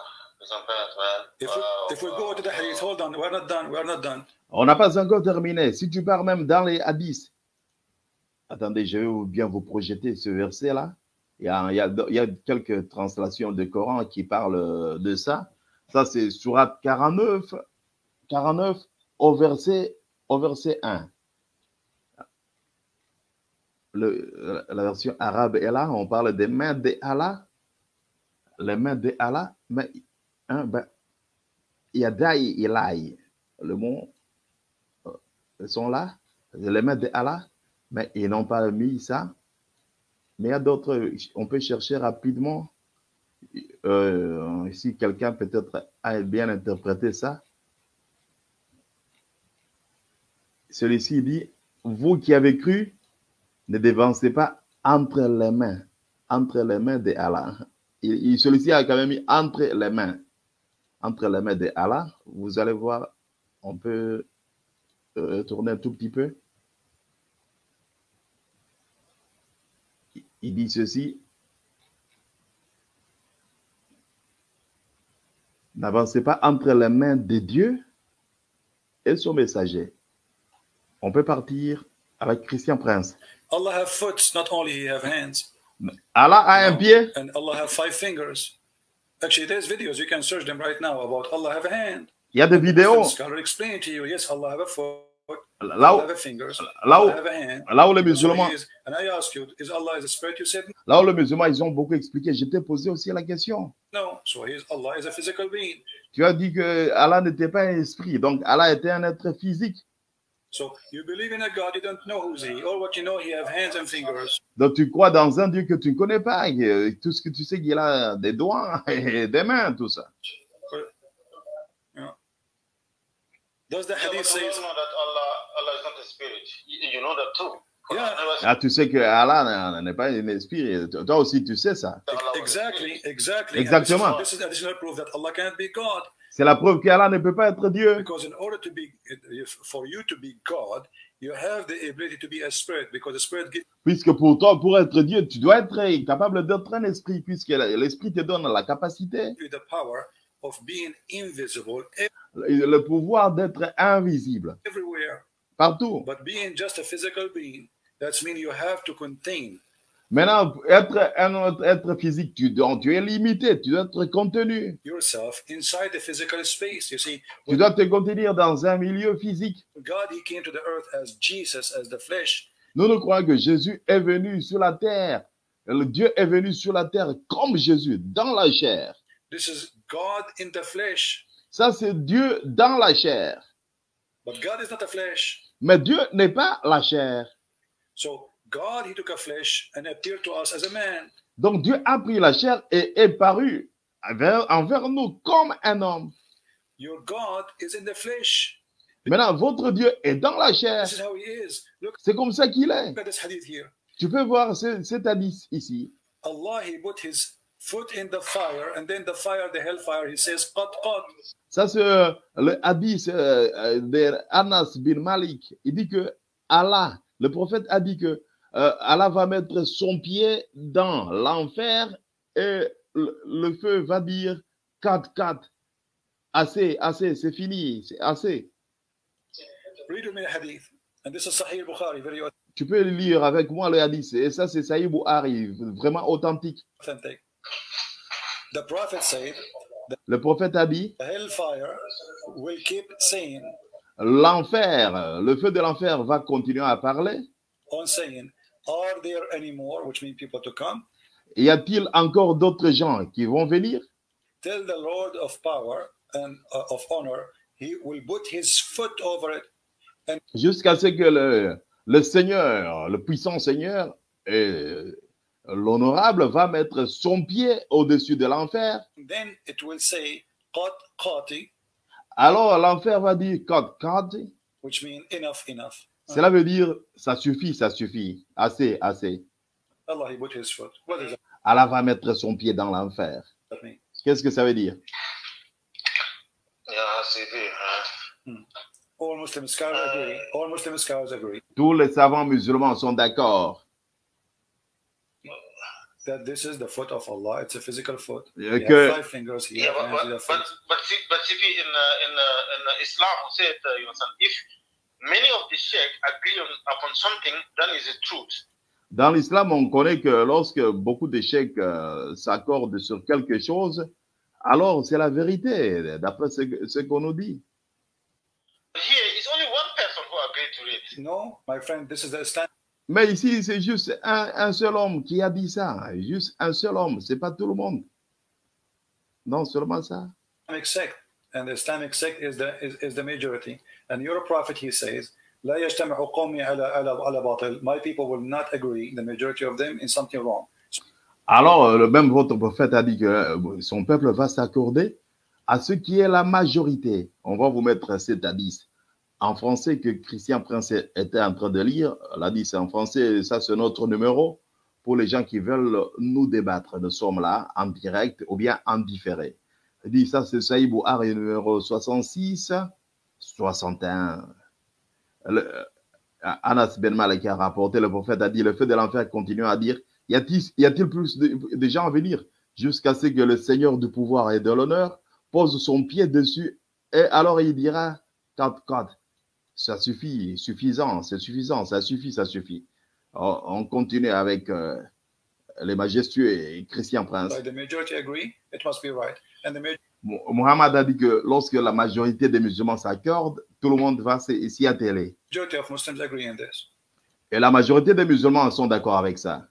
If we go to the hadith, hold on, we're not done. On n'a pas encore terminé. Si tu pars même dans les hadiths, attendez, je vais bien vous projeter ce verset-là. Il y a quelques translations de Coran qui parlent de ça. Ça, c'est Sourate 49 au verset 1. La version arabe est là. On parle des mains de Allah. Les mains de Allah. Mais, Yadaï ilaï. Le mot, ils sont là. Les mains de Allah. Mais ils n'ont pas mis ça. Mais il y a d'autres, on peut chercher rapidement. Si quelqu'un peut-être a bien interprété ça. Celui-ci dit vous qui avez cru, ne dévancez pas entre les mains de Allah. Celui-ci a quand même mis entre les mains de Allah. Vous allez voir, on peut tourner un tout petit peu. Il dit ceci. N'avancez pas entre les mains de Dieu et son messager. On peut partir avec Christian Prince. Allah have foot, not only he have hands. Allah a un pied. And Allah have 5 fingers. Actually, there's videos, you can search them right now about Allah have a hand. Il y a des vidéos. Scholar explain to you, yes, Allah have a foot, Là où, Allah have a fingers, là où- Allah have a hand. là où les So musulmans, he is, and I ask you, is Allah is a spirit? You said là où les musulmans, ils ont beaucoup expliqué. Je t'ai posé aussi la question. no. So Allah is a physical being. Tu as dit que Allah n'était pas un esprit, donc Allah était un être physique. So you believe in a God, you don't know who's he. All what you know, he have hands and fingers. Donc tu crois dans un Dieu que tu ne connais pas. Tout ce que tu sais qu'il a des doigts et des mains, tout ça. Yeah. Does the Yeah, hadith but we say? all know that Allah is not a spirit. You know that too. Yeah. Ah, tu sais que Allah n'est pas un esprit. Toi aussi, tu sais ça. Exactly. Exactement. And this is additional proof that Allah can't be God. C'est la preuve qu'Allah ne peut pas être Dieu. Because in order to be, for you to be God, you have the ability to be a spirit. Because the spirit gives Puisque pour toi, pour être Dieu, tu dois être capable d'être un esprit, puisque l'esprit te donne la capacité, you the power of being invisible le pouvoir d'être invisible everywhere. partout. But being just a physical being, that means you have to contain. Maintenant, être un autre être physique, tu es limité, tu dois être contenu. Yourself inside the physical space. You see, Tu dois te contenir dans un milieu physique. God, he came to the earth as Jesus, as the flesh. Nous croyons que Jésus est venu sur la terre. Le Dieu est venu sur la terre comme Jésus, dans la chair. This is God in the flesh. Ça, c'est Dieu dans la chair. But God is not a flesh. Mais Dieu n'est pas la chair. So God, he took a flesh and appeared to us as a man. Donc Dieu a pris la chair et est paru envers nous comme un homme. Your God is in the flesh. Maintenant, votre Dieu est dans la chair. This is how he is. Look C'est comme ça qu'il est. at this hadith here. Tu peux voir cet hadith ici. Allah, he put his foot in the fire, and then the fire, the hellfire, he says, qat, qat. Ça, c'est le hadith de Anas bin Malik. Il dit que Allah, le prophète a dit que Allah va mettre son pied dans l'enfer et le feu va dire 4-4. Assez, c'est fini, c'est assez. Read with me the hadith. And this is Sahih Bukhari, very Tu peux lire avec moi le hadith. Et ça, c'est Sahih Bukhari, vraiment authentique. authentic. The prophet said, Le prophète a dit, the hellfire will keep saying, l'enfer, le feu de l'enfer va continuer à parler. on saying, are there any more, which means people to come? Y a-t-il encore d'autres gens qui vont venir? Tell the Lord of power and of honor, he will put his foot over it. Jusqu'à ce que le Seigneur, le puissant Seigneur, l'honorable va mettre son pied au-dessus de l'enfer. Then it will say, qat, qati, Alors l'enfer va dire, qad, which means enough, enough. cela veut dire, ça suffit, assez. Allah, he put his foot. What does Allah va mettre son pied dans l'enfer. that mean? Qu'est-ce que ça veut dire? Yeah, CD, huh? All Muslim scholars agree. All Muslim scholars agree Tous les savants musulmans sont d'accord that this is the foot of Allah. It's a physical foot. He que has 5 fingers. He Yeah, has hands. He has feet. but CP in Islam, we said, if many of the sheikh agree upon something, then is it truth. dans l'islam, on connaît que lorsque beaucoup de cheikh s'accordent sur quelque chose, alors c'est la vérité, d'après ce qu'on nous dit. Here, it's only one person who agreed to it. No, my friend, this is the standard. Mais ici, c'est juste un seul homme qui a dit ça. Juste un seul homme, c'est pas tout le monde. Non, seulement ça. Islamic sect, and the Islamic sect is the majority. And your prophet, he says, لا يجتمع قومي على باطل. My people will not agree, the majority of them, in something wrong. Alors, le même votre prophète a dit que son peuple va s'accorder à ce qui est la majorité. On va vous mettre cet hadith. en français que Christian Prince était en train de lire. Elle a dit c'est en français, ça c'est notre numéro. Pour les gens qui veulent nous débattre, nous sommes là en direct ou bien en différé. Elle dit ça c'est Saïbou Ari numéro 66, 61. Anas Ben Malik a rapporté, le prophète a dit, le feu de l'enfer continue à dire, y a-t-il plus de gens à venir jusqu'à ce que le Seigneur du pouvoir et de l'honneur pose son pied dessus et alors il dira, quand, ça suffit, suffisant, c'est suffisant, ça suffit. On continue avec les majestueux et Christian Prince. The majority agree, it must be right. And the Muhammad a dit que lorsque la majorité des musulmans s'accordent, tout le monde va s'y atteler. majority of Muslims agree in this. Et la majorité des musulmans sont d'accord avec ça.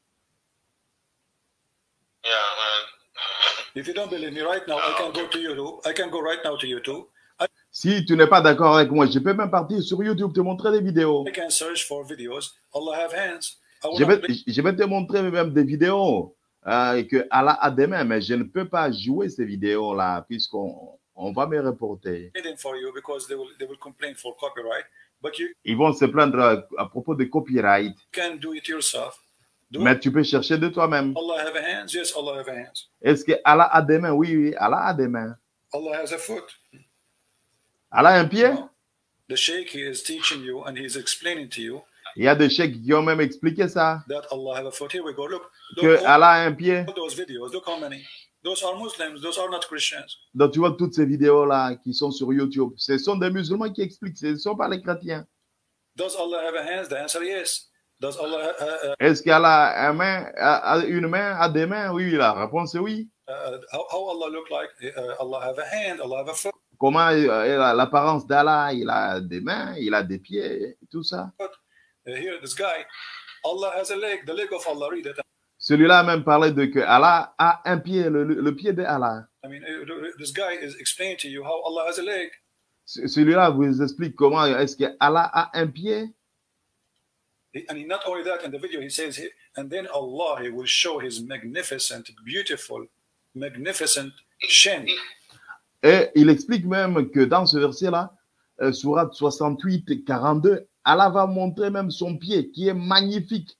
Yeah, man. If you don't believe me right now, I can go to YouTube. I can go right now to YouTube. Si tu n'es pas d'accord avec moi, je peux même partir sur YouTube te montrer des vidéos. I can search for videos. Allah have hands. I will Je not vais te montrer même des vidéos que Allah a des mains, mais je ne peux pas jouer ces vidéos-là puisqu'on va me reporter. play them for you because they will complain for copyright. But you Ils vont se plaindre à propos de copyright, can do it yourself. Do mais it. tu peux chercher de toi-même. Allah have hands. Yes, Allah have hands. Est-ce que Allah a des mains? Oui, Allah a des mains. Allah has a foot. Allah a un pied? No. The Sheikh, he is teaching you and he is explaining to you Il y a des cheikhs qui ont même expliqué ça, that Allah have a foot. Here we go. Look que all, Allah a un pied. all those videos. Look how many. Those are Muslims. Those are not Christians. Donc tu vois toutes ces vidéos-là qui sont sur YouTube. Ce sont des musulmans qui expliquent, ce ne sont pas les chrétiens. Does Allah have a hands? The answer is yes. Does Allah Est-ce qu'Allah a une main, a des mains? Oui, la réponse est oui. how Allah look like? Allah have a hand. Allah have a foot. Comment l'apparence d'Allah? Il a des mains, il a des pieds, tout ça. Here, this guy, Allah has a leg. The leg of Allah. Read it. Celui-là a même parlé de que Allah a un pied, le pied de Allah. I mean, this guy is explaining to you how Allah has a leg. Celui-là vous explique comment est-ce que Allah a un pied. And not only that, in the video he says, and then Allah he will show his magnificent, beautiful, magnificent shin. Et il explique même que dans ce verset-là, Sourate 68, 42, Allah va montrer même son pied qui est magnifique.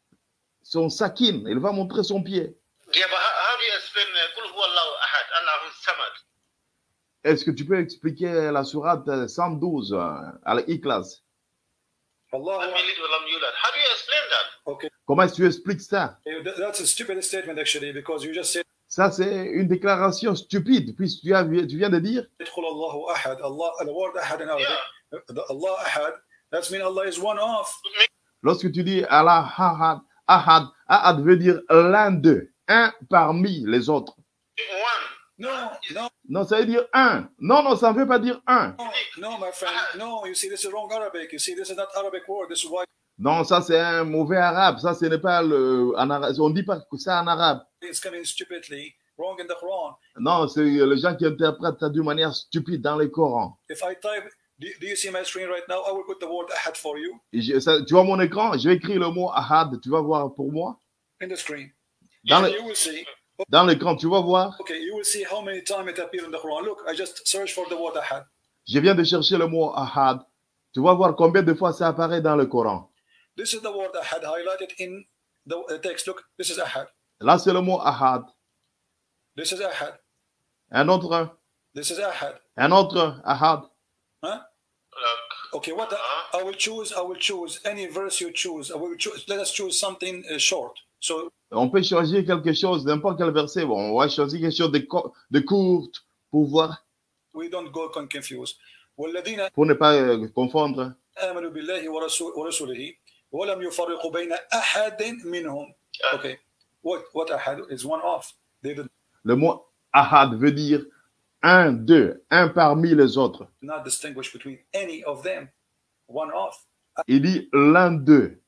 Son sakin, il va montrer son pied. Yeah, but how do you explain Qul huwa Allahu ahad, Allahu samad? Est-ce que tu peux expliquer la sourate 112 Al-Ikhlas? Allah. Lam yalid wa lam yulad. How do you explain that? Okay, Comment est-ce que tu expliques ça? that's a stupid statement actually because you just said Ça, c'est une déclaration stupide, puisque tu viens de dire "Qul Allahu ahad." Allah, the word ahad in Arabic, Allah ahad. That means Allah is one of. lorsque tu dis Allah ahad, ahad, ahad veut dire l'un d'eux, un parmi les autres. One. No, Non, ça veut dire un. Non, ça ne veut pas dire un. no, my friend. No, you see, this is wrong Arabic. You see, this is not Arabic word. This is why Non, ça c'est un mauvais arabe. Ça, ce n'est pas en arabe. On ne dit pas que c'est en arabe. it's coming stupidly wrong in the Quran. Non, c'est les gens qui interprètent ça d'une manière stupide dans le Coran. If I type, do you see my screen right now? I will put the word ahad for you Tu vois mon écran? Je vais écrire le mot ahad. Tu vas voir pour moi. in the screen. Dans You will see. Dans l'écran, tu vas voir. Okay, you will see how many times it appears in the Quran. Look, I just searched for the word ahad. Je viens de chercher le mot ahad. Tu vas voir combien de fois ça apparaît dans le Coran. This is the word ahad highlighted in the text. Look, this is ahad. Là, c'est le mot ahad. This is ahad. Un autre, This is ahad. un autre ahad. Huh? Look. Okay, what I will choose any verse you choose. Let us choose something short. So On peut choisir quelque chose, n'importe quel verset. Bon, on va choisir quelque chose de court pour voir, we don't go confused. والذين pour ne pas confondre. آمنوا بالله ورسوله ولم يفرقوا بين أحد منهم. Okay, what أحد is one of. They did Le mot ahad veut dire un d'eux, un parmi les autres. not distinguish between any of them. One of. Il dit l'un d'eux.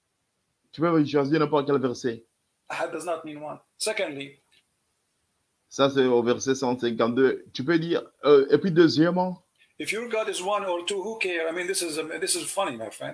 Tu peux choisir n'importe quel verset. Ahad does not mean one. Secondly, Ça, c'est au verset 152. Tu peux dire, et puis deuxièmement, if your God is one or two, who care? I mean, this is funny, my friend.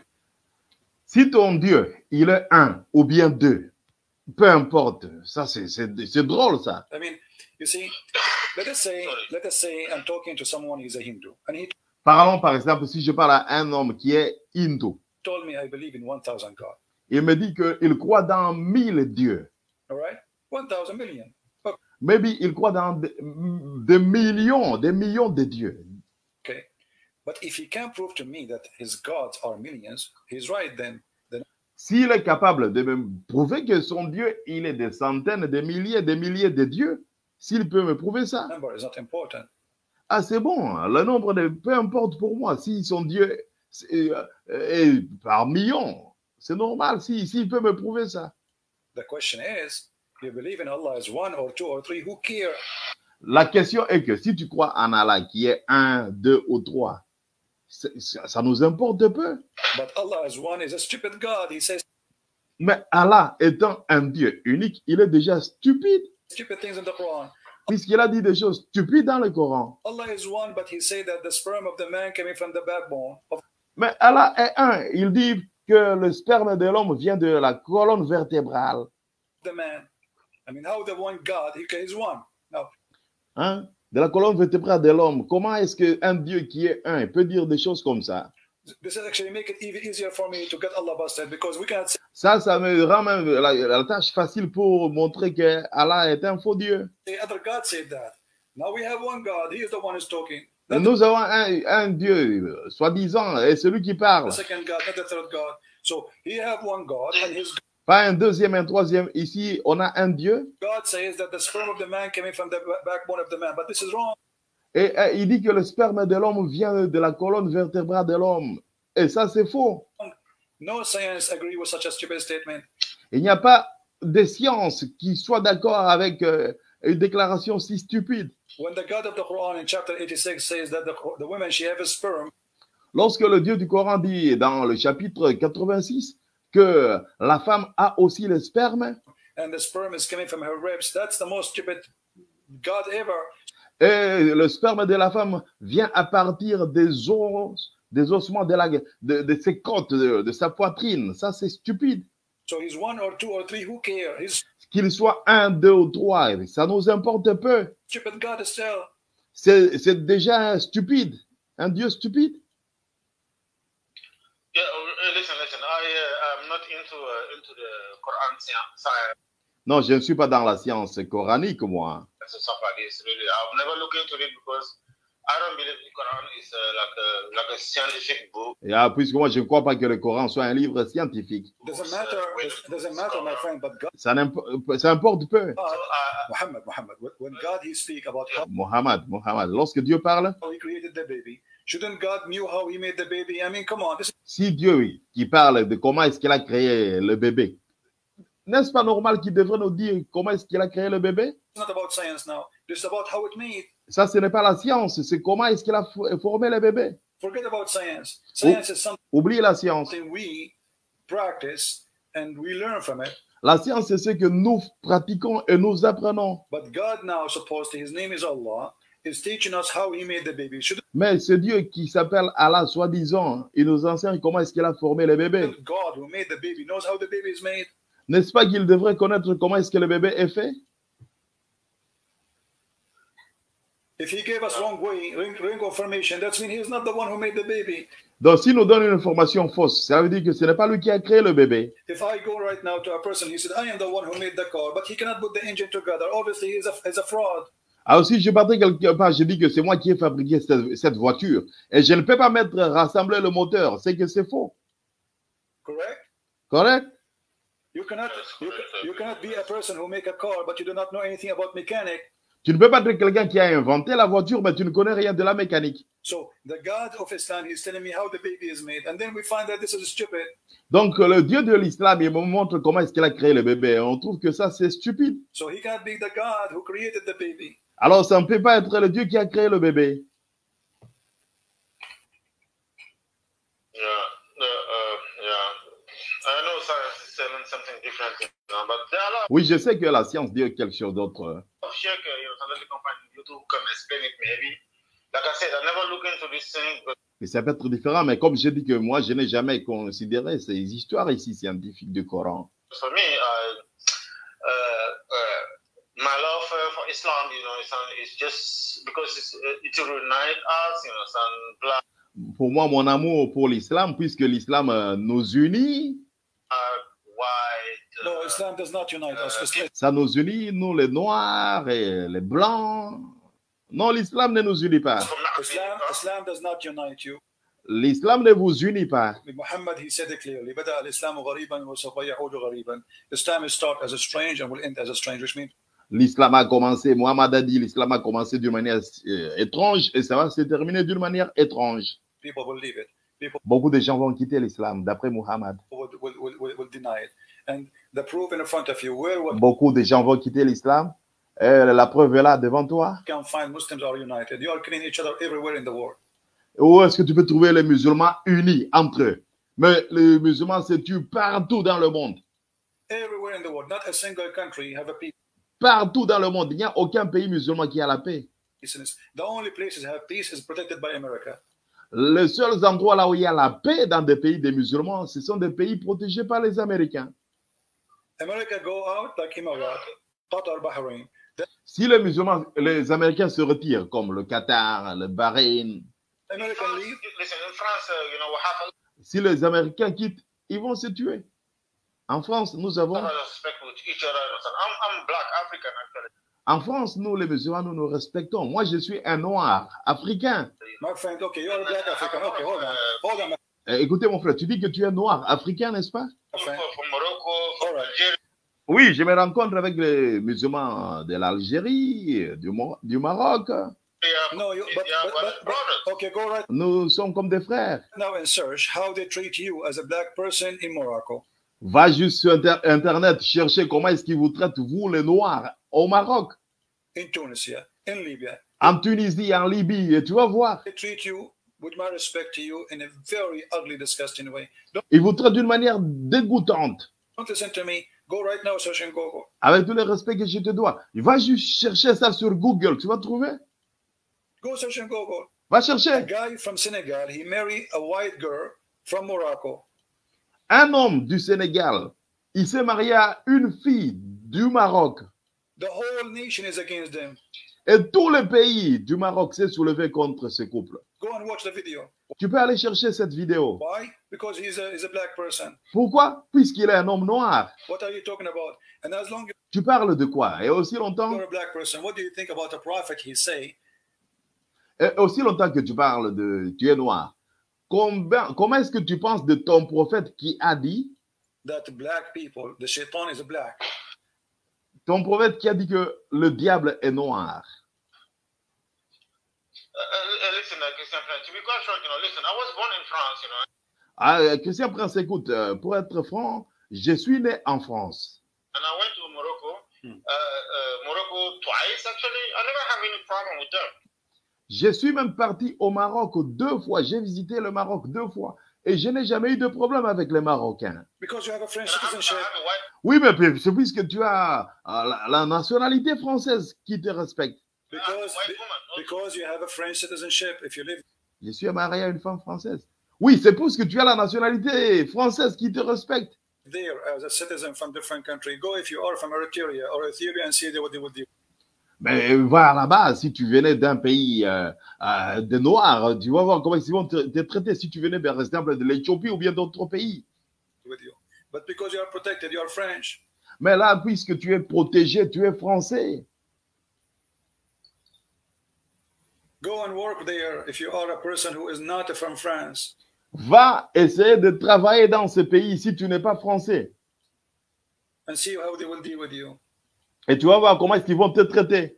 si ton Dieu, il est un ou bien deux, peu importe, ça c'est drôle ça. I mean, you see, let us say I'm talking to someone, he's a Hindu, and Parlons par exemple, si je parle à un homme qui est hindu, told me I believe in 1,000 God. il me dit qu'il croit dans 1000 dieux. All right? 1,000 million. Maybe il croit dans des millions de dieux. Okay. But if he can prove to me that his gods are millions, he's right then. S'il est capable de me prouver que son Dieu, il est des centaines, des milliers de dieux, s'il peut me prouver ça, Number is not important. ah c'est bon, le nombre, peu importe pour moi, si son Dieu est par millions, c'est normal, s'il peut me prouver ça. The question is, you believe in Allah as one or two or three, who care? La question est que si tu crois en Allah qui est 1, 2 ou 3, ça nous importe peu. But Allah as one is a stupid God. He says Mais Allah étant un Dieu unique, il est déjà stupide, stupid things in the Quran. puisqu'il a dit des choses stupides dans le Coran. Allah is one, but he said that the sperm of the man coming from the backbone of Mais Allah est un. Il dit que le sperme de l'homme vient de la colonne vertébrale. the man. I mean, how the one God, he is one. Now, Hein? De la colonne vertébrale de l'homme. Comment est-ce qu'un Dieu qui est un peut dire des choses comme ça? this is actually make it even easier for me to get Allah busted because we cannot say Ça me rend même la tâche facile pour montrer que Allah est un faux Dieu. other God said that. Now we have one God. He is the one who's talking. Nous avons un Dieu, soi-disant, et celui qui parle. The second God, not the third God. So he have one God, and his Pas un deuxième, un troisième. Ici, on a un Dieu. God says that the sperm of the man coming from the backbone of the man. But this is wrong. Et il dit que le sperme de l'homme vient de la colonne vertébrale de l'homme. Et ça, c'est faux. No science agree with such a stupid statement. Il n'y a pas de science qui soit d'accord avec une déclaration si stupide. When the God of the Quran in chapter 86 says that the woman, she have a sperm, Lorsque le Dieu du Coran dit dans le chapitre 86 que la femme a aussi le sperme, and the sperm is coming from her ribs, that's the most stupid God ever. et le sperme de la femme vient à partir des ossements de ses côtes, de sa poitrine. Ça, c'est stupide. So he's one or two or three, who care? He's Qu'il soit 1, 2 ou 3, ça nous importe peu. stupid God is still. C'est déjà stupide. Un Dieu stupide. Yeah, listen. I'm not into the Quran science. Non, je ne suis pas dans la science coranique, moi. Stuff like this, really. I've never looked into it because I don't believe the Quran is like a scientific book. Et, puisque moi, je ne crois pas que le Coran soit un livre scientifique. Doesn't matter, my friend, but God, Ça importe peu. Muhammad, when God he speak about how Mohammed, lorsque Dieu parle, he created the baby, shouldn't God knew how he made the baby? I mean, come on, this is si Dieu qui parle de comment est-ce qu'il a créé le bébé, n'est-ce pas normal qu'il devrait nous dire comment est-ce qu'il a créé le bébé? not about science now. This is about how it made. Ça, ce n'est pas la science, c'est comment est-ce qu'il a formé le bébé. Forget about science. Science is Oublie la science. something we practice and we learn from it. La science, c'est ce que nous pratiquons et nous apprenons. But God now, supposedly, his name is Allah, is teaching us how he made the baby. Shouldn't Mais ce Dieu qui s'appelle Allah, soi-disant, il nous enseigne comment est-ce qu'il a formé le bébé. God who made the baby knows how the baby is made? N'est-ce pas qu'il devrait connaître comment est-ce que le bébé est fait? If he gave us wrong information, that means he's not the one who made the baby. Donc, s'il nous donne une information fausse, ça veut dire que ce n'est pas lui qui a créé le bébé. If I go right now to a person, he said, I am the one who made the car, but he cannot put the engine together. Obviously, he's a fraud. Alors, si je partais quelque part, je dis que c'est moi qui ai fabriqué cette voiture et je ne peux pas rassembler le moteur, c'est que c'est faux. Correct? Correct? You cannot be a person who make a car, but you do not know anything about mechanic. Tu ne peux pas être quelqu'un qui a inventé la voiture, mais tu ne connais rien de la mécanique. So the God of Islam, he's telling me how the baby is made, and then we find that this is stupid. Donc, le Dieu de l'islam, il me montre comment est-ce qu'il a créé le bébé. On trouve que ça, c'est stupide. So he can't be the God who created the baby. Alors, ça ne peut pas être le Dieu qui a créé le bébé. I know science is telling something different, but there are a lot Oui, je sais que la science dit quelque chose d'autre. of shit, scientific company YouTube who can explain it maybe. Like I said, I never look into this thing, but Et ça peut être différent, mais comme je dis que moi, je n'ai jamais considéré ces histoires ici scientifiques du Coran. for me, my love for Islam, it's just because it will unite us, black. Pour moi, mon amour pour l'islam, puisque l'islam nous unit. White. No, Islam does not unite us. Ça nous unit, nous les noirs et les blancs. Non, l'islam ne nous unit pas. Islam does not unite you. L'islam ne vous unit pas. Muhammad, he said it clearly. بدأ الإسلام غريبا وسوف يعود غريبا. Islam will start as a strange and will end as a strange, which means l'islam a commencé, Muhammad a dit, l'islam a commencé d'une manière étrange et ça va se terminer d'une manière étrange. People will leave it. Beaucoup de gens vont quitter l'islam, d'après Muhammad. Will deny it. And the proof in front of you, beaucoup de gens vont quitter l'islam. La preuve est là devant toi. You can find Muslims are united. You are killing each other everywhere in the world. Où est-ce que tu peux trouver les musulmans unis entre eux? Mais les musulmans se tuent partout dans le monde. Everywhere in the world, not a single country have a peace. Partout dans le monde, il n'y a aucun pays musulman qui a la paix. The only places that have peace is protected by America. Les seuls endroits là où il y a la paix dans des pays des musulmans, ce sont des pays protégés par les Américains. America go out like Imarat, Qatar, Bahrain. Si les musulmans, les Américains se retirent, comme le Qatar, le Bahreïn. Si les Américains quittent, ils vont se tuer. En France, nous avons... En France, nous, les musulmans, nous nous respectons. Moi, je suis un noir africain. Écoutez, mon frère, tu dis que tu es noir africain, n'est-ce pas? Oui, je me rencontre avec les musulmans de l'Algérie, du Maroc. No, okay, go right. Nous sommes comme des frères. Now and search how they treat you as a black person in Morocco. Va juste sur Internet chercher comment est-ce qu'ils vous traitent, vous, les Noirs, au Maroc. In Tunisia, in Libya. En Tunisie, en Libye, et tu vas voir. They treat you, with my respect to you, in a very ugly, disgusting way. Ils vous traitent d'une manière dégoûtante. Don't listen to me. Go right now, search in Google. Avec tout le respect que je te dois. Va juste chercher ça sur Google, tu vas trouver. Go search in Google. Va chercher. A guy from Senegal, he married a white girl from Morocco. Un homme du Sénégal, il s'est marié à une fille du Maroc. The whole nation is against them. Et tout le pays du Maroc s'est soulevé contre ce couple. Go and watch the video. Tu peux aller chercher cette vidéo. Why? Because he's a black person. Pourquoi? Puisqu'il est un homme noir. What are you talking about? And as long as tu parles de quoi? Et aussi longtemps... you're a black person, what do you think about the prophet he say? Et aussi longtemps que tu parles de... Tu es noir. Comment est-ce que tu penses de ton prophète qui a dit... That black people, the shaitan is black. Ton prophète qui a dit que le diable est noir. Listen, Christian Prince, to be quite frank, listen, I was born in France, Ah, Christian Prince, écoute, pour être franc, je suis né en France. And I went to Morocco, Morocco twice, actually. I never have any problem with them. Je suis même parti au Maroc 2 fois. J'ai visité le Maroc 2 fois. Et je n'ai jamais eu de problème avec les Marocains. Because you have a French citizenship. Oui, mais c'est puisque tu as la nationalité française qui te respecte. Because you have a French citizenship. If you live... Je suis marié à une femme française. Oui, c'est parce que tu as la nationalité française qui te respecte. There, as a citizen from different country, go if you are from Eritrea or Ethiopia and see what they would do. Mais va là-bas, si tu venais d'un pays de noirs, tu vas voir comment ils vont te traiter. Si tu venais, par exemple, de l'Éthiopie ou bien d'autres pays. But because you are protected, you are French. Mais là, puisque tu es protégé, tu es français. Go and work there if you are a person who is not from France. Va essayer de travailler dans ce pays si tu n'es pas français. And see how they will deal with you. Et tu vas voir comment est-ce qu'ils vont te traiter.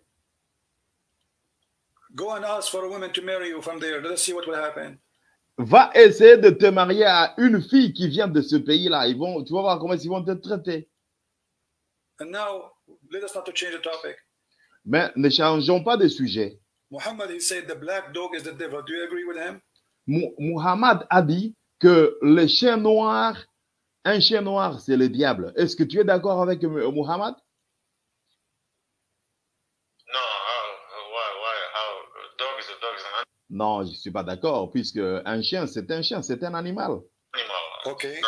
Go and ask for a woman to marry you from there. Let's see what will happen. Va essayer de te marier à une fille qui vient de ce pays-là. Tu vas voir comment ils vont te traiter. And now, let us not to change the topic. Mais ne changeons pas de sujet. Muhammad, he said the black dog is the devil. Do you agree with him? Muhammad a dit que le chien noir, un chien noir, c'est le diable. Est-ce que tu es d'accord avec Muhammad? Non, je ne suis pas d'accord, puisque un chien, c'est un animal. Okay.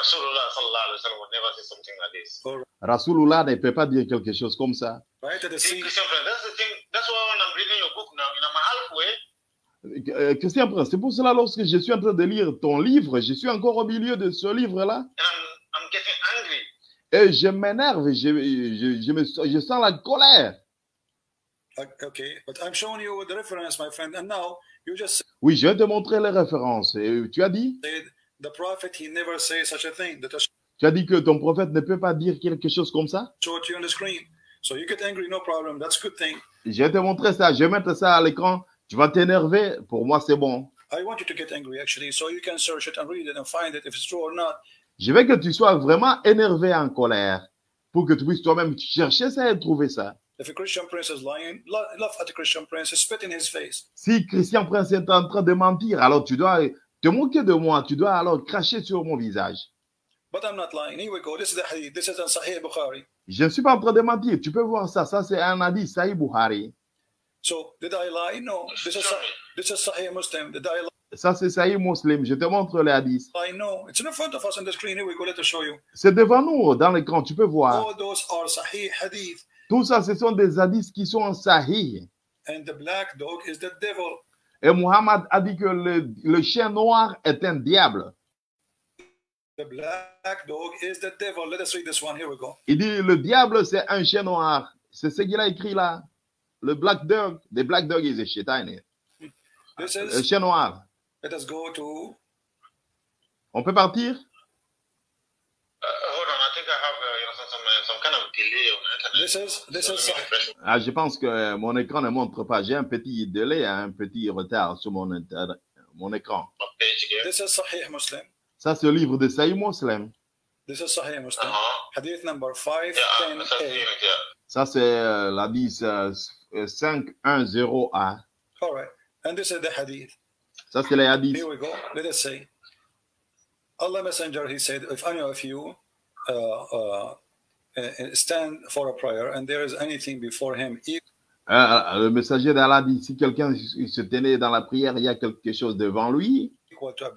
Rasulullah ne peut pas dire quelque chose comme ça. Right at the sea. Christian Prince, c'est pour cela, lorsque je suis en train de lire ton livre, je suis encore au milieu de ce livre-là, and I'm getting angry. et je m'énerve, je sens la colère. Okay, but I'm showing you the reference, my friend, and now you just Oui, je vais te montrer les références. Et tu as dit the prophet, he never says such a thing. That I Tu as dit que ton prophète ne peut pas dire quelque chose comme ça? show it to you on the screen. So you get angry, no problem. That's a good thing. Je vais te montrer ça, je vais mettre ça à l'écran. Tu vas t'énerver, pour moi c'est bon. I want you to get angry, actually, so you can search it and read it and find it if it's true or not. Je veux que tu sois vraiment énervé, en colère, pour que tu puisses toi-même chercher ça et trouver ça. If a Christian prince is lying, laugh at a Christian prince, spit in his face. Si Christian Prince est en train de mentir, alors tu dois te moquer de moi, tu dois alors cracher sur mon visage. But I'm not lying. Here we go. This is the hadith. This is in Sahih Bukhari. Je ne suis pas en train de mentir, tu peux voir ça, ça c'est un hadith, Sahih Bukhari. So did I lie? No. This is Sahih Muslim. Did I Ça c'est Sahih Muslim, je te montre le hadith. lie? No. It's in front of us on the screen. Here we go. Let us show you. C'est devant nous, dans l'écran, tu peux voir. All those are Sahih hadith. Tout ça, ce sont des hadiths qui sont en Sahih. And the black dog is the devil. Et Muhammad a dit que le chien noir est un diable. The black dog is the devil. Let us read this one. Here we go. Il dit le diable c'est un chien noir. C'est ce qu'il a écrit là. Le black dog, the black dog is a shaitan. This Le is. chien noir. Let us go to. On peut partir? Hold on, I think I have some kind of delay on the internet. This So is. let me refresh. Ah, je pense que mon écran ne montre pas. J'ai un petit délai, un petit retard sur mon écran. What page again? This is Sahih Muslim. Ça, c'est le livre de Sahih Muslim. This is Sahih Muslim. Uh-huh. Hadith number Yeah, 510A. that's it, yeah. Ça, c'est l'hadith 510A. All right. And this is the hadith. Ça, c'est les hadiths. Here we go. Let us say. Allah Messenger, he said, if any of you stand for a prayer and there is anything before him Le messager d'Allah dit, si quelqu'un se tenait dans la prière, il y a quelque chose devant lui, equal to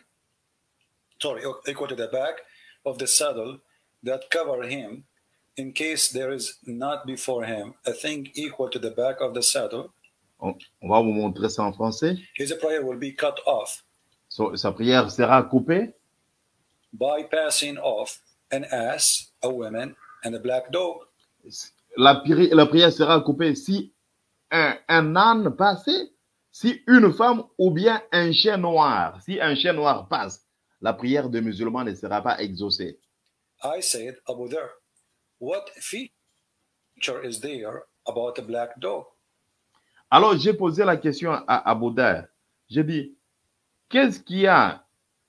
the back of the saddle that cover him, in case there is not before him a thing equal to the back of the saddle, on va vous montrer ça en français. his prayer will be cut off Sa prière sera coupée by passing off an ass, a woman, and a black dog. la prière sera coupée si un âne passait, si une femme ou bien un chien noir. Si un chien noir passe, la prière de musulman ne sera pas exaucée. I said, Abu Dhar, what feature is there about a black dog? Alors, j'ai posé la question à Abu Dhar. J'ai dit, qu'est-ce qu'il y a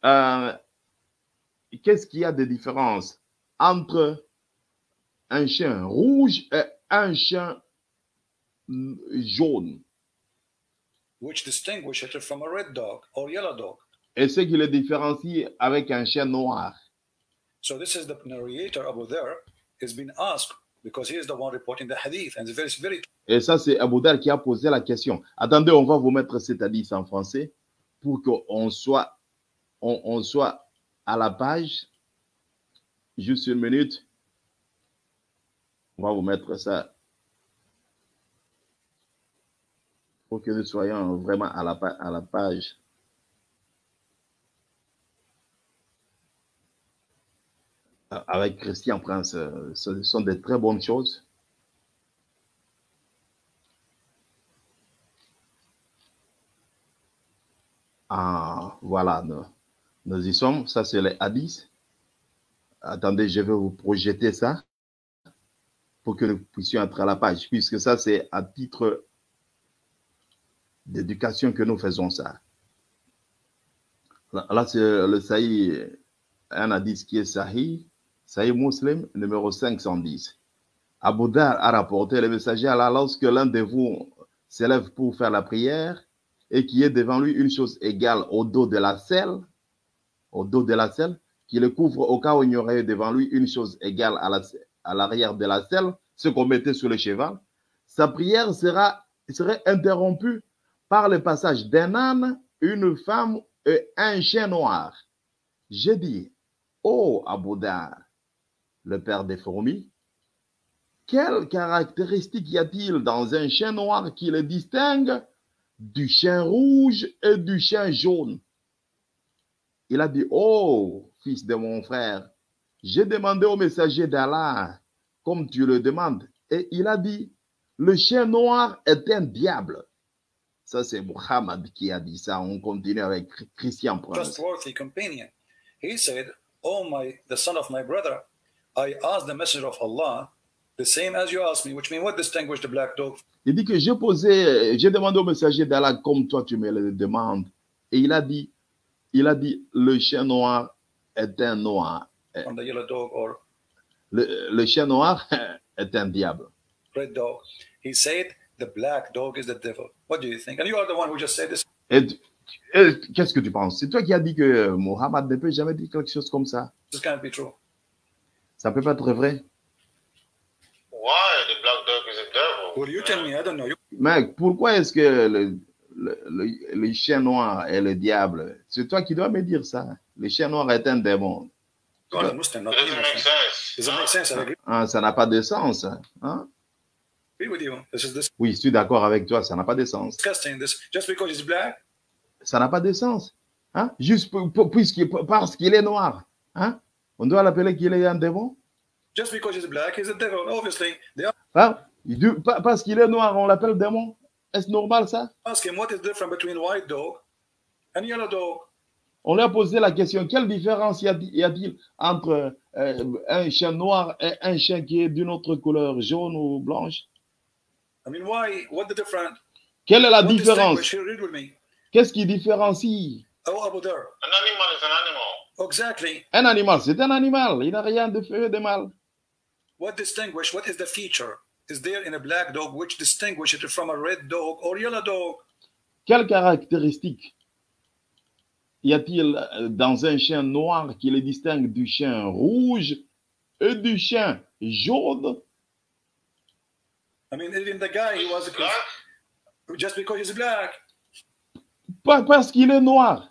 de différence entre un chien rouge et un chien jaune? Which distinguish it from a red dog or yellow dog. Et ce qui le différencie avec un chien noir. So this is the narrator, Abu Dhar, is being asked because he is the one reporting the hadith. And it's very Et ça, c'est Abu Dhar qui a posé la question. Attendez, on va vous mettre cet hadith en français pour qu'on soit, on soit à la page. Juste une minute. On va vous mettre ça pour que nous soyons vraiment à la page. Avec Christian Prince, ce sont de très bonnes choses. Ah, voilà, nous y sommes. Ça, c'est les hadiths. Attendez, je vais vous projeter ça pour que nous puissions entrer à la page, puisque ça, c'est à titre d'éducation que nous faisons ça. Là, c'est le Sahih, un hadith qui est Sahih Muslim, numéro 510. Abu Dhar a rapporté le messager Allah lorsque l'un de vous s'élève pour faire la prière et qui est devant lui une chose égale au dos de la selle, qui le couvre au cas où il y aurait devant lui une chose égale à l'arrière de la selle, ce qu'on mettait sur le cheval, sa prière serait interrompue par le passage d'un âne, une femme et un chien noir. J'ai dit, oh Abu Dhar, le père des fourmis, quelle caractéristique y a-t-il dans un chien noir qui le distingue du chien rouge et du chien jaune. Il a dit, oh, fils de mon frère, j'ai demandé au messager d'Allah, comme tu le demandes. Et il a dit, le chien noir est un diable. Ça, c'est Muhammad qui a dit ça. On continue avec Christian Prince. Trustworthy companion. He said, oh, the son of my brother, I asked the messenger of Allah the same as you asked me, which means what distinguished the black dog? Il dit que j'ai demandé au messager d'Allah comme toi tu me le demandes. Et il a dit, le chien noir est un noir. From the yellow dog or le chien noir est un diable. Red dog. He said the black dog is the devil. What do you think? And you are the one who just said this. Et qu'est-ce que tu penses? C'est toi qui as dit que Mohammed ne peut jamais dire quelque chose comme ça. This can't be true. Ça peut pas être vrai. Why the black dog is a devil? Well, you tell me. I don't know. Mec, pourquoi est-ce que le chien noir est le diable? C'est toi qui dois me dire ça. Le chien noir est un démon. You are a Muslim, not It me, doesn't my make friend. sense. Does it make sense? I agree Ah, ça n'a pas de sens. Hein? with you. This is Oui, je suis d'accord avec toi, ça n'a pas de sens. disgusting. This just because he's black. Ça n'a pas de sens. Hein? Juste parce qu'il est noir. Hein? On doit l'appeler qu'il est un démon. Just because he's black, he's a devil. Obviously, they Hein? Parce qu'il est noir, on l'appelle démon. Est-ce normal ça? ask him what is different between white dog and yellow dog. On lui a posé la question, quelle différence y a-t-il entre un chien noir et un chien qui est d'une autre couleur, jaune ou blanche? I mean, why? What the difference? Quelle est la What différence? distinguish? Here, read with me. Qu'est-ce qui différencie? Oh, Abu Dhar. An animal is an animal. Exactly. Un animal, c'est un animal. Il n'a rien de fait de mal. What distinguish? What is the feature? Is there in a black dog which distinguishes it from a red dog or yellow dog? Quelle caractéristique y a-t-il dans un chien noir qui le distingue du chien rouge et du chien jaune? I mean, even the guy, he was Black? just because he's black. Pas parce qu'il est noir.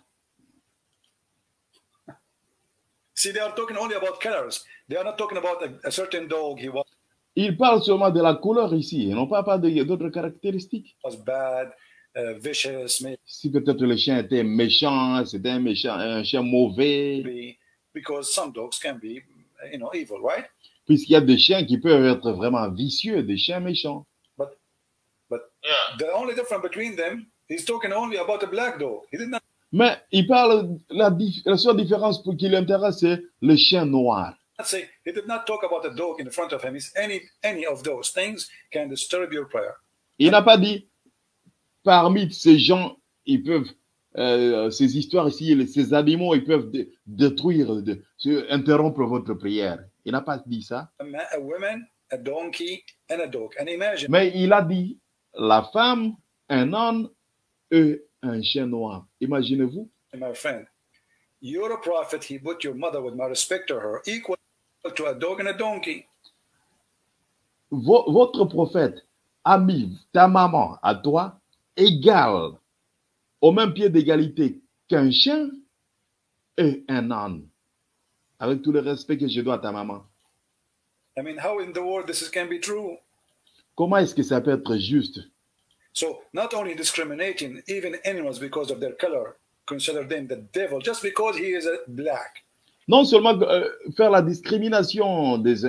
See, they are talking only about colors. They are not talking about a certain dog. He Il parle seulement de la couleur ici. Ils n'ont pas d'autres caractéristiques. was bad, vicious, Si peut-être le chien était méchant, c'était un chien mauvais. maybe, because some dogs can be, evil, right? Puisqu'il y a des chiens qui peuvent être vraiment vicieux, des chiens méchants. But Yeah. the only difference between them, he's talking only about a black dog. He did not Mais il parle, la seule différence qui l'intéresse, c'est le chien noir. say, he did not talk about a dog in front of him. It's any of those things can disturb your prayer. Il n'a pas dit, parmi ces gens, ils peuvent, ces histoires ici, ces animaux, ils peuvent détruire, interrompre votre prière. Il n'a pas dit ça. A woman, a donkey, and a dog. And imagine, Mais il a dit, la femme, un âne et un chien noir. Imaginez-vous. my friend, you're a prophet. He put your mother, with my respect to her, equal to a dog and a donkey. Votre prophète a mis ta maman à toi égale, au même pied d'égalité qu'un chien et un âne. Avec tout le respect que je dois à ta maman. I mean, how in the world this can be true? Comment est-ce que ça peut être juste? So not only discriminating even animals because of their color, consider them the devil just because he is a black. Non seulement faire la discrimination des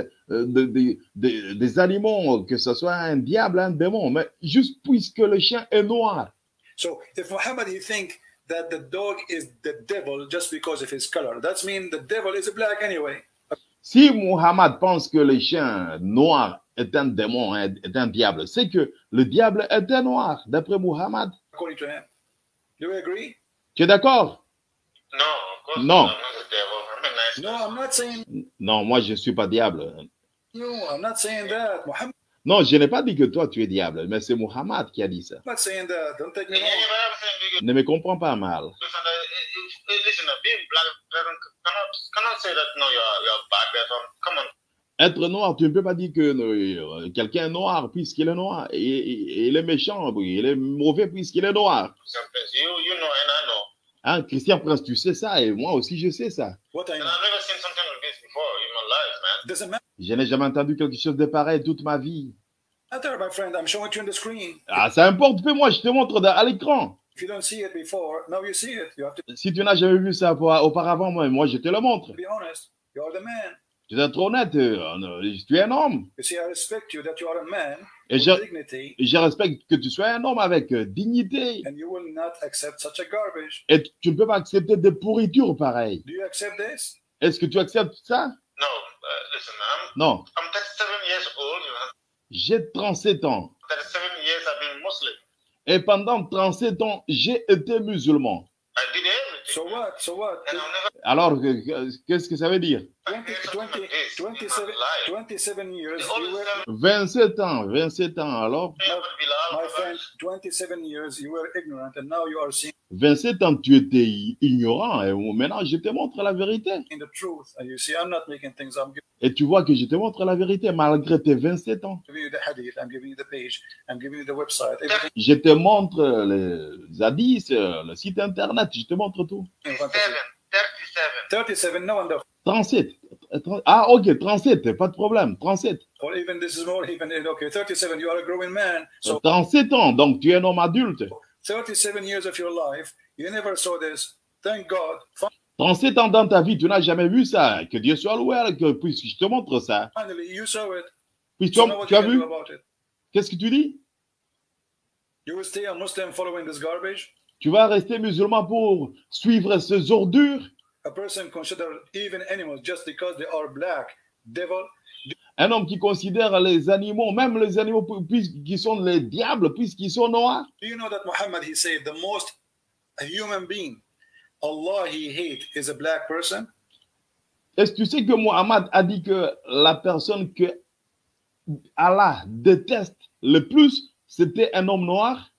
animaux, que ce soit un diable, un démon, mais juste puisque le chien est noir. So if Muhammad he think that the dog is the devil just because of his color, that means the devil is black anyway. Si Muhammad pense que le chien noir est un démon, est un diable, c'est que le diable est un noir, d'après Muhammad. According to him. Do you agree? Tu es d'accord? No, of course No. not. I'm not the devil. I'm a nice No, I'm not saying Non, moi je ne suis pas diable. you. I'm not saying that. Muhammad, Non, je n'ai pas dit que toi tu es diable, mais c'est Muhammad qui a dit ça. I'm not saying that. Don't take me Yeah, wrong. but I'm saying, Ne me comprends pas mal. listen, being black cannot say that no, you're bad person. Come on. Être noir, tu ne peux pas dire que quelqu'un est noir puisqu'il est noir. Et il est méchant, il est mauvais puisqu'il est noir. You know, and I know. Hein, Christian Prince, tu sais ça et moi aussi je sais ça. What I And know. I've never seen something like this before in my life, man. Doesn't matter. Je n'ai jamais entendu quelque chose de pareil toute ma vie. Matter, my friend. I'm showing it to you on the screen. Ah, ça importe, fais-moi, je te montre à l'écran. If you don't see it before, now you see it. You have to Si tu n'as jamais vu ça auparavant, moi je te le montre. be honest. You are the man. Tu dois être honnête, tu es un homme. You see, I respect you that you are a man Et with dignity, je respecte que tu sois un homme avec dignité. and you will not accept such a garbage. Et tu ne peux pas accepter des pourritures pareilles. Do you accept this? Est-ce que tu acceptes ça? No, listen, Non. I'm 37 years old. J'ai 37 ans. 37 years I've been Muslim. Et pendant 37 ans, j'ai été musulman. I did everything. So what? So what? And I'll never Alors, qu'est-ce que ça veut dire? 27 years, the only you were, 27 ans, 27 ans. Alors, my friend, 27 years, you were ignorant, and now you are seeing 27 ans, tu étais ignorant. Et maintenant, je te montre la vérité. the truth. And you see, I'm not making things, I'm Et tu vois que je te montre la vérité malgré tes 27 ans. giving you the hadith, I'm giving you the page, I'm giving you the website, everything Je te montre les hadiths, le site internet, je te montre tout. in front of you. 37. 37, no wonder. 37. Ah, ok, 37, pas de problème, 37. Or even this is more, even, okay, 37, you are a growing man. So 37 ans, donc tu es un homme adulte. 37 years of your life, you never saw this. Thank God. 37 ans dans ta vie, tu n'as jamais vu ça. Que Dieu soit loué, que puisque je te montre ça. Finally, you saw it. Puis So now what tu you as can vu? do about it? Qu'est-ce que tu dis? You will stay a Muslim following this garbage? Tu vas rester musulman pour suivre ces ordures? A person considered even animals just because they are black, devil. Un homme qui considère les animaux, même les animaux qui sont les diables, puisqu'ils sont noirs. Do you know that Muhammad, he said, the most human being Allah he hate is a black person? Est-ce que tu sais que Muhammad a dit que la personne que Allah déteste le plus, c'était un homme noir?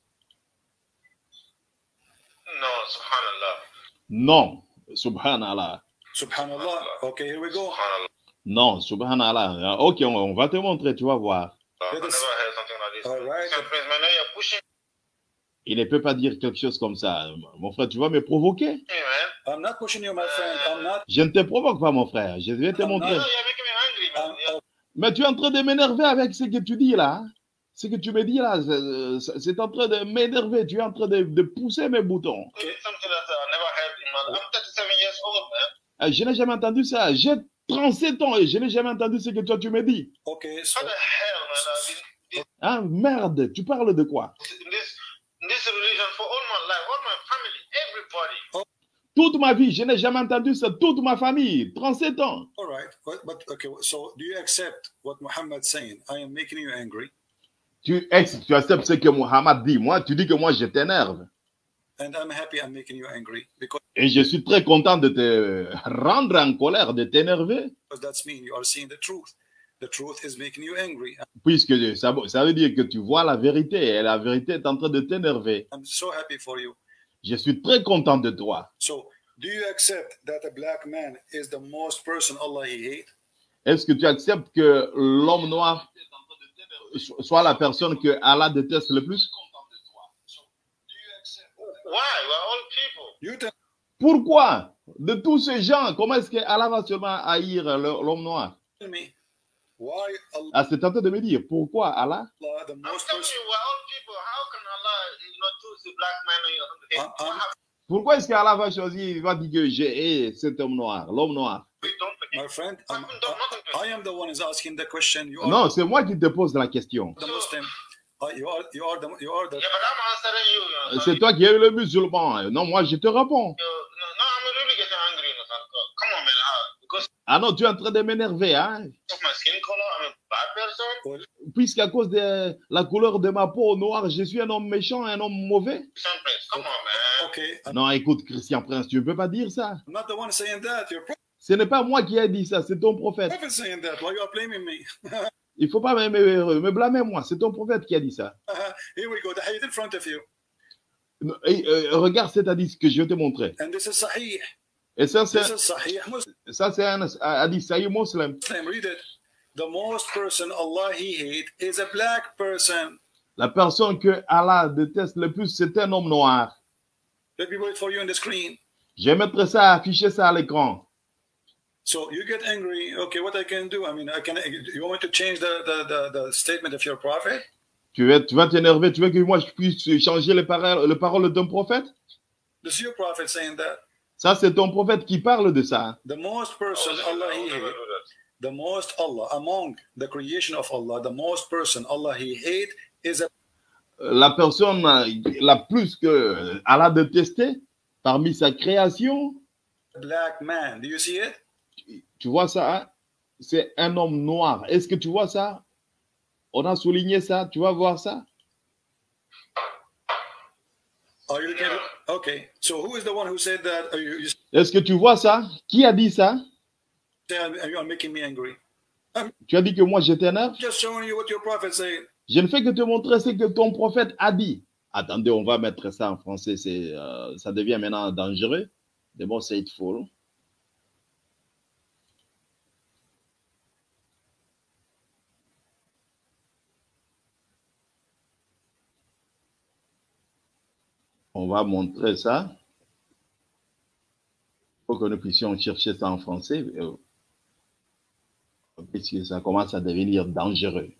No, subhanallah. Non, subhanallah. Subhanallah. Okay, here we go. Subhanallah. Non, subhanallah. Ok, on va te montrer, tu vas voir. I Let never us- heard something like this. All right. Listen, please, man, now you're pushing Il ne peut pas dire quelque chose comme ça. Mon frère, tu vas me provoquer? me, man. I'm not pushing you, my friend. I'm not. Je ne te provoque pas, mon frère. Je vais te montrer. No, you're making me angry, man. I'm, Mais tu es en train de m'énerver avec ce que tu dis là. Hein. Ce que tu me dis là, c'est en train de m'énerver. Tu es en train de pousser mes boutons. Something that I never heard in my life. I'm 37 years old, man. Je n'ai jamais entendu ça. J'ai 37 ans et je n'ai jamais entendu ce que toi tu me dis. okay, so How the hell, man? I've been Hein, merde, tu parles de quoi? in this religion for all my life, all my family, everybody. Toute ma vie, je n'ai jamais entendu ça. Toute ma famille, 37 ans. all right. But okay, so do you accept what Muhammad's saying? I am making you angry, Tu acceptes ce que Muhammad dit. Moi, tu dis que moi, je t'énerve. and I'm happy I'm making you angry because Et je suis très content de te rendre en colère, de t'énerver. that's mean you are seeing the truth. The truth is making you angry. Puisque ça veut dire que tu vois la vérité et la vérité est en train de t'énerver. I'm so happy for you. Je suis très content de toi. So, do you accept that a black man is the most person Allah he hate? Est-ce que tu acceptes que l'homme noir soit la personne que Allah déteste le plus? Why? We're all people. You tell Pourquoi? De tous ces gens, comment est-ce que Allah va seulement haïr l'homme noir? me why Allah, Ah, c'est en train de me dire, pourquoi Allah? the I'm most telling person. you, we're all people. How can Allah not choose the black man or Uh-uh. Pourquoi est-ce qu'Allah va choisir, il va dire que j'ai cet homme noir, l'homme noir? We don't forget. My friend, Nothing to I am the one who's asking the question. You are Non, c'est moi qui te pose la question. the Muslim. You are the Yeah, but I'm answering you. You know, C'est toi qui es le musulman. Non, moi je te réponds. no, I'm really getting angry. You know, come on, man. Because Ah non, tu es en train de m'énerver, hein? of my skin color, I'm a bad person. Puisqu'à cause de la couleur de ma peau noire, je suis un homme méchant, un homme mauvais. Someplace. Come on, man. okay. I'm Non, écoute, Christian Prince, tu ne peux pas dire ça. not the one saying that. Your Ce n'est pas moi qui ai dit ça, c'est ton prophète. prophet saying that. Why you are blaming me? Il ne faut pas me blâmer moi, c'est ton prophète qui a dit ça. Here we go. The hadith in front of you, Et, regarde cet hadith que je vais te montrer. and this is Sahih. Et ça, This is Sahih Muslim. c'est un hadith sahih muslim. Read it. The most person Allah he hate is a black person. La personne que Allah déteste le plus, c'est un homme noir. Let me wait for you on the screen. Je mettrai ça, afficher ça à l'écran. So you get angry. Okay, what I can do? I mean, you want me to change the statement of your prophet? Tu vas t'énerver. Tu veux que moi je puisse changer les paroles d'un prophète? This is your prophet saying that. Ça, c'est ton prophète qui parle de ça. The most person Allah he hate, the most Allah among the creation of Allah, the most person Allah he hate is a la personne la plus que Allah détesté parmi sa création. Black man. Do you see it? Tu vois ça? Hein? C'est un homme noir. Est-ce que tu vois ça? On a souligné ça. Tu vas voir ça? Are you looking at it? Okay. So who is the one who said that? Est-ce que tu vois ça? Qui a dit ça? You are making me angry. Tu as dit que moi je t'énerve? Just showing you what your prophet said. Je ne fais que te montrer ce que ton prophète a dit. Attendez, on va mettre ça en français. Ça devient maintenant dangereux. The most hateful. On va montrer ça. Il faut que nous puissions chercher ça en français. Puisque ça commence à devenir dangereux.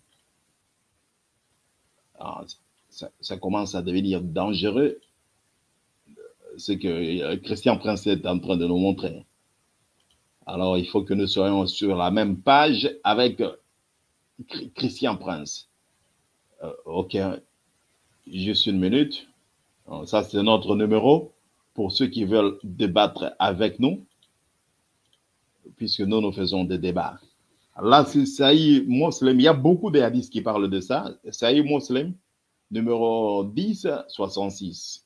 Alors, ça commence à devenir dangereux. Ce que Christian Prince est en train de nous montrer. Alors, il faut que nous soyons sur la même page avec Christian Prince. OK, juste une minute. Alors, ça, c'est notre numéro pour ceux qui veulent débattre avec nous, puisque nous faisons des débats. Là, c'est Sahih Muslim. Il y a beaucoup de hadiths qui parlent de ça. Sahih Muslim, numéro 10, 66.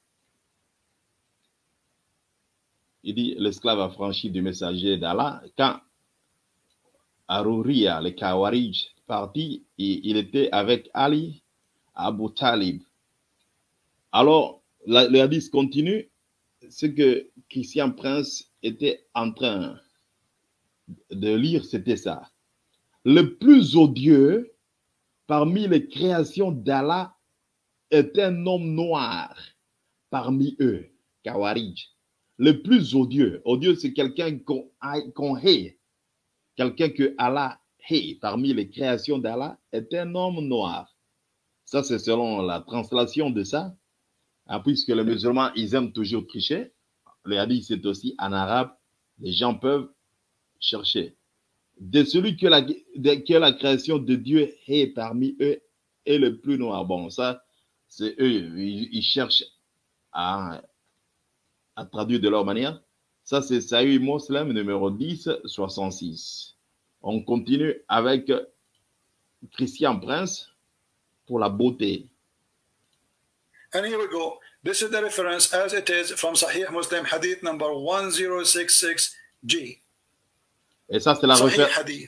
Il dit, l'esclave affranchi du messager d'Allah, quand Aruriya, le Khawarij, partit, il était avec Ali, Abu Talib. Alors, le hadith continue, ce que Christian Prince était en train de lire, c'était ça. Le plus odieux parmi les créations d'Allah est un homme noir parmi eux, Khawarij. Le plus odieux. Odieux, c'est quelqu'un qu'on hait. Quelqu'un que Allah hait parmi les créations d'Allah est un homme noir. Ça, c'est selon la translation de ça. Ah, puisque les musulmans, ils aiment toujours tricher. Le hadith, c'est aussi en arabe. Les gens peuvent chercher. De celui que la création de Dieu hait parmi eux est le plus noir. Bon, ça, c'est eux. Ils cherchent à traduire de leur manière. Ça, c'est Sahih Muslim numéro 10, 66. On continue avec Christian Prince pour la beauté. And here we go. This is the reference as it is from Sahih Muslim, hadith number 1066G. Et ça, c'est la référence. Just a minute.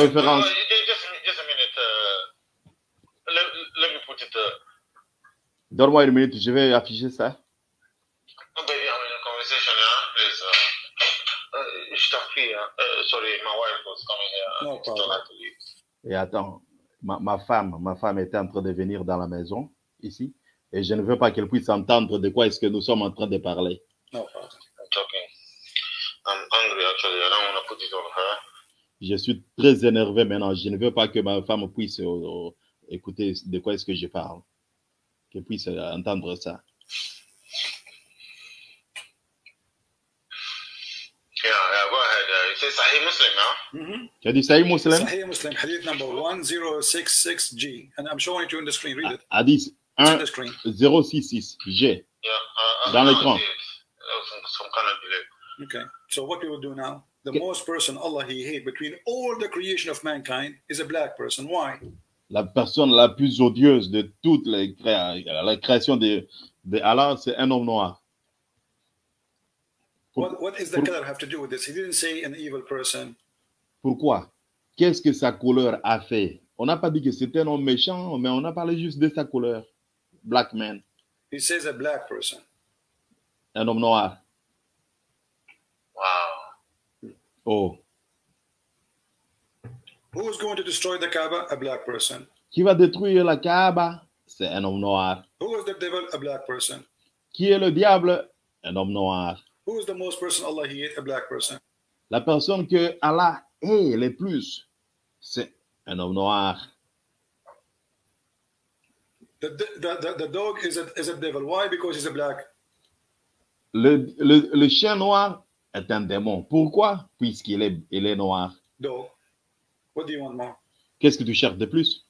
Let me put it. Donne-moi une minute, je vais afficher ça. Baby, I'm in a conversation, please. Sorry, my wife was coming here. No problem. Et attends, ma femme était en train de venir dans la maison, ici, et je ne veux pas qu'elle puisse entendre de quoi est-ce que nous sommes en train de parler. No problem. I'm talking. I'm angry, actually. I don't want to put it on her. Je suis très énervé maintenant. Je ne veux pas que ma femme puisse écouter de quoi est-ce que je parle. Qu'elle puisse entendre ça. Yeah, go ahead. It says Sahih Muslim, huh? Mm-hmm. Tu as dit Sahih Muslim? Sahih Muslim, hadith number 1066G. And I'm showing it to you on the screen. Read it. Hadith It's on the screen. 1066 G. Yeah. Dans l'écran. Some kind of delay. Okay. So what we will do now, the most person Allah he hate between all the creation of mankind is a black person. Why? La personne la plus odieuse de toutes la création de Allah, c'est un homme noir. What does the color have to do with this? He didn't say an evil person. Pourquoi? Qu'est-ce que sa couleur a fait? On n'a pas dit que c'était un homme méchant, mais on a parlé juste de sa couleur. Black man. He says a black person. Un homme noir. Wow. Oh. Who is going to destroy the Kaaba? A black person. Qui va détruire la Kaaba? C'est un homme noir. Who is the devil? A black person. Qui est le diable? Un homme noir. Who is the most person Allah he hate? A black person. La personne que Allah hait le plus, c'est un homme noir. The dog is a devil. Why? Because he's a black. Le chien noir est un démon. Pourquoi? Puisqu'il est noir. Dog. What do you want more? Qu'est-ce que tu cherches de plus?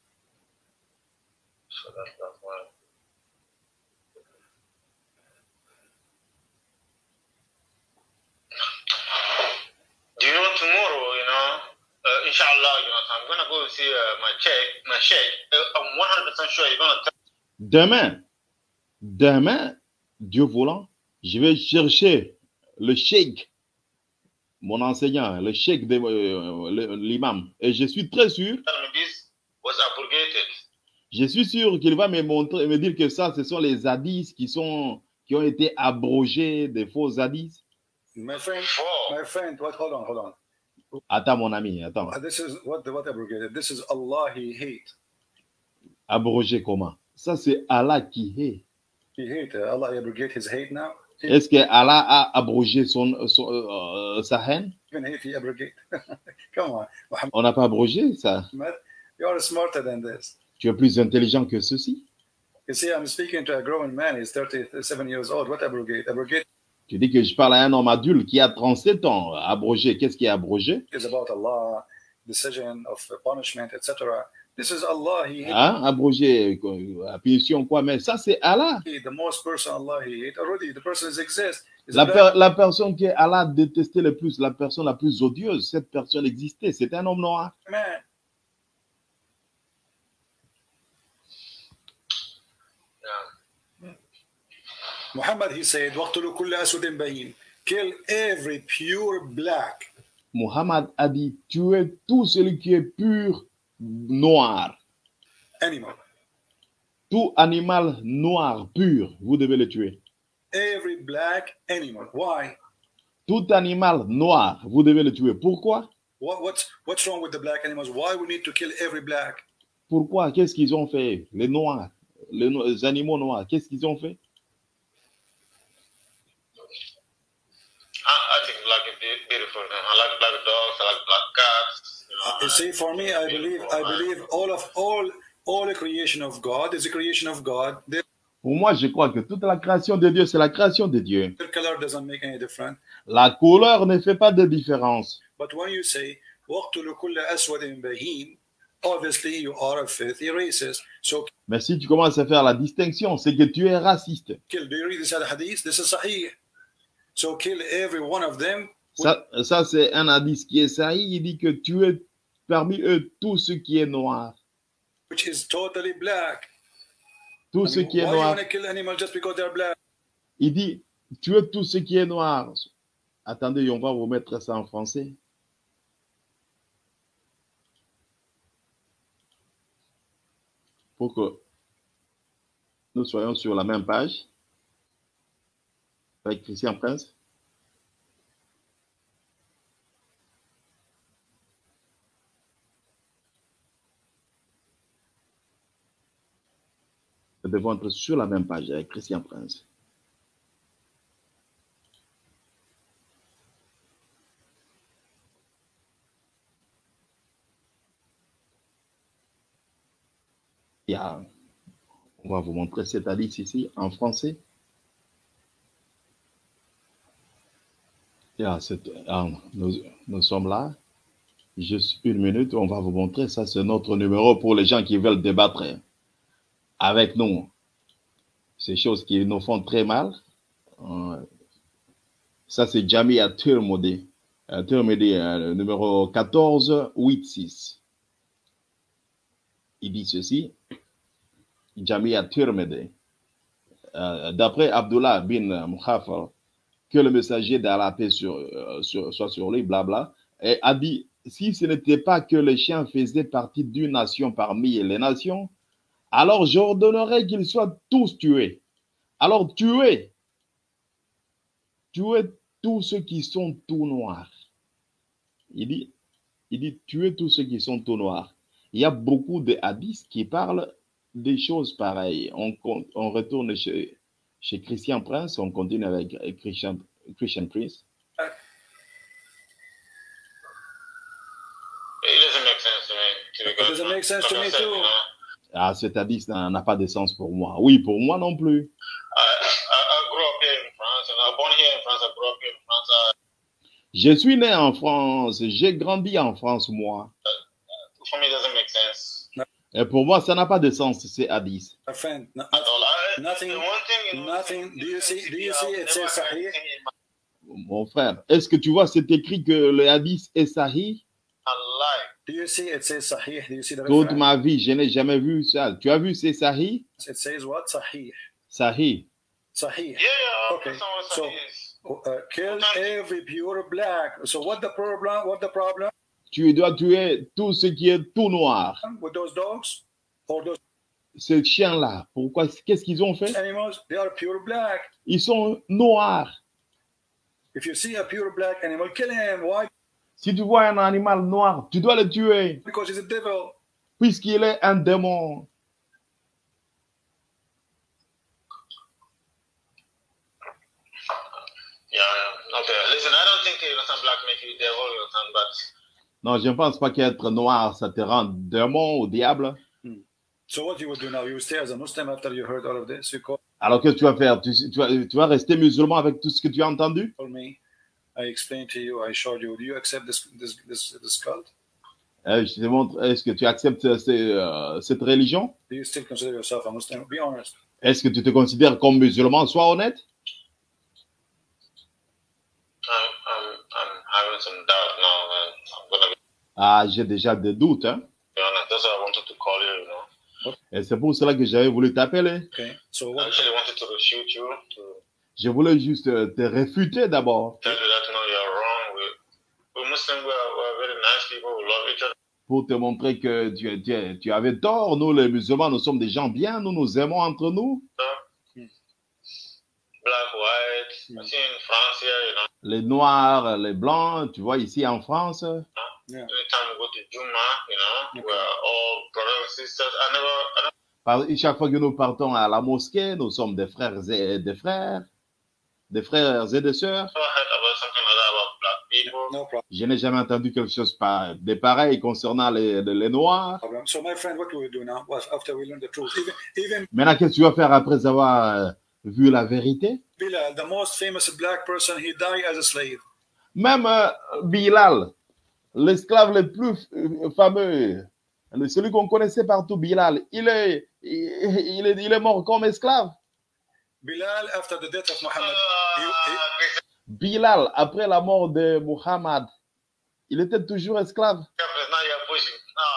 Do you know tomorrow, inshallah, I'm going to go see my sheikh. I'm 100% sure he's going to tell Demain, Dieu voulant, je vais chercher le cheikh, mon enseignant, le cheikh de l'imam. Et je suis très sûr, me this was abrogated. je suis sûr qu'il va me montrer, me dire que ça, ce sont les hadiths qui ont été abrogés, des faux hadiths. My friend, hold on. Attends, mon ami, attends. This is what abrogated. This is Allah he hate. Abrogé comment? Ça, c'est Allah qui hait. He hate. Allah abrogate his hate now. Est-ce que Allah a abrogé sa haine? Even hate he abrogate. Come on. Muhammad, On n'a pas abrogé ça. you are smarter than this. Tu es plus intelligent que ceci. You see, I'm speaking to a grown man. He's 37 years old. What abrogate? Abrogate Tu dis que je parle à un homme adulte qui a 37 ans. Abrogé, qu'est-ce qui est abrogé? is about Allah, decision of punishment, etc. This is Allah. He hate. Hein? Abrogé, la punition, quoi? Mais ça, c'est Allah. The most person Allah he hate. Already the person exists. He's a black La personne que Allah détestait le plus, la personne la plus odieuse, cette personne existait. C'est un homme noir. man. Muhammad, he said, وَاقْتُلُوا كُلَّ أَسْوَدٍ بَهِيمٍ. Kill every pure black. Muhammad a dit, tuez tout celui qui est pur noir. Animal. Tout animal noir, pur, vous devez le tuer. Every black animal. Why? Tout animal noir, vous devez le tuer. Pourquoi? What's wrong with the black animals? Why we need to kill every black? Pourquoi? Qu'est-ce qu'ils ont fait? Les noirs, les animaux noirs, qu'est-ce qu'ils ont fait? I think black is beautiful. I like black dogs. I like black cats. You see, for me, I believe all the creation of God is a creation of God. Pour moi, je crois que toute la création de Dieu, c'est la création de Dieu. Their color doesn't make any difference. La couleur ne fait pas de différence. But when you say وَاقْتُلُوا كُلَّ أَسْوَدٍ بَهِيمٍ, obviously you are a filthy racist. So Mais si tu commences à faire la distinction, c'est que tu es raciste. kill. Do you read this hadith? This is sahih. So kill every one of them. Ça c'est un hadith qui est sahih. Il dit que tu es parmi eux tout ce qui est noir. Which is totally black. Tout ce qui est why noir. you want to kill animals just because they're black? Il dit, tu es tout ce qui est noir. Attendez, on va vous mettre ça en français. Pour que nous soyons sur la même page avec Christian Prince. Nous devons être sur la même page avec Christian Prince. On va vous montrer cette hadith ici en français. Nous sommes là. Juste une minute, on va vous montrer. Ça, c'est notre numéro pour les gens qui veulent débattre avec nous. Ces choses qui nous font très mal. Ça, c'est Jamia Tirmidhi. Numéro 1486. Il dit ceci. Jamia Tirmidhi. D'après Abdullah bin Mukhafar, que le messager d'Allah paix soit sur lui, blabla, et a dit, si ce n'était pas que les chiens faisaient partie d'une nation parmi les nations, alors j'ordonnerais qu'ils soient tous tués. Alors tuez tous ceux qui sont tout noirs. Il dit tuez tous ceux qui sont tout noirs. Il y a beaucoup de hadiths qui parlent des choses pareilles. On retourne chez Christian Prince, on continue avec Christian Prince. It doesn't make sense to me too. Ah, cet hadith n'a pas de sens pour moi. Oui, pour moi non plus. I grew up here in France, and I was born here in France. I grew up here in France. Je suis né en France, j'ai grandi en France, moi. For me, it doesn't make sense Et pour moi, ça n'a pas de sens, ces hadiths. My friend, at all. nothing. The one thing, you know, Nothing. Do you see it says Sahih? Mon frère, est-ce que tu vois, c'est écrit que le hadith est sahih? Alive. Do you see it says Sahih? Do you see the Toute reference? ma vie, je n'ai jamais vu ça. Tu as vu, c'est sahih? It says what? Sahih. Sahih. Sahih. Yeah, Okay, that's not what so- Sahih is. Kill every pure black. So what the problem? What the problem Tu dois tuer tout ce qui est tout noir. with those dogs or those Ces chiens-là, pourquoi? Qu'est-ce qu'ils ont fait? animals? They are pure black. Ils sont noirs. If you see a pure black animal, kill him. Why? Si tu vois un animal noir, tu dois le tuer, Because he's a devil. puisqu'il est un démon. Yeah. Okay. Listen, I don't think some black make you devil, but Non, je ne pense pas qu'être noir, ça te rend démon ou diable. So what you would do now? You would stay as a Muslim after you heard all of this. You call Alors qu'est-ce que tu vas faire? Tu vas rester musulman avec tout ce que tu as entendu? me. I explained to you. I showed you. Do you accept this cult? Je te montre, est-ce que tu acceptes cette religion? Do you still consider yourself a Muslim? Be honest. Est-ce que tu te considères comme musulman? Sois honnête. I'm having some doubt now. I'm gonna Ah, j'ai déjà des doutes, hein? be honest. That's why I wanted to call you. You know, Et c'est pour cela que j'avais voulu t'appeler. Okay. So I what? actually wanted to refute you, to Je voulais juste te réfuter d'abord tell you that no, you're wrong. We're Muslims. We're very nice people. We love each other. pour te montrer que tu avais tort. Nous, les musulmans, nous sommes des gens bien. Nous nous aimons entre nous. Black, white. I see in France here, you know. Les noirs, les blancs, tu vois, ici en France. Yeah. Anytime we go to Juma, you know, we're all brothers and sisters. I never Chaque fois que nous partons à la mosquée, nous sommes des frères et des frères, des frères et des sœurs. heard about something like that about black people. No Je n'ai jamais entendu quelque chose de pareil concernant les Noirs. problem. So my friend, what do we do now? Well, after we learn the truth, even Maintenant, qu'est-ce que tu vas faire après avoir vu la vérité? Bilal, the most famous black person, he died as a slave. Même Bilal, l'esclave le plus fameux, celui qu'on connaissait partout, Bilal, il est mort comme esclave. Bilal, after the death of Muhammad, Bilal, après la mort de Muhammad, il était toujours esclave. Now you're pushing.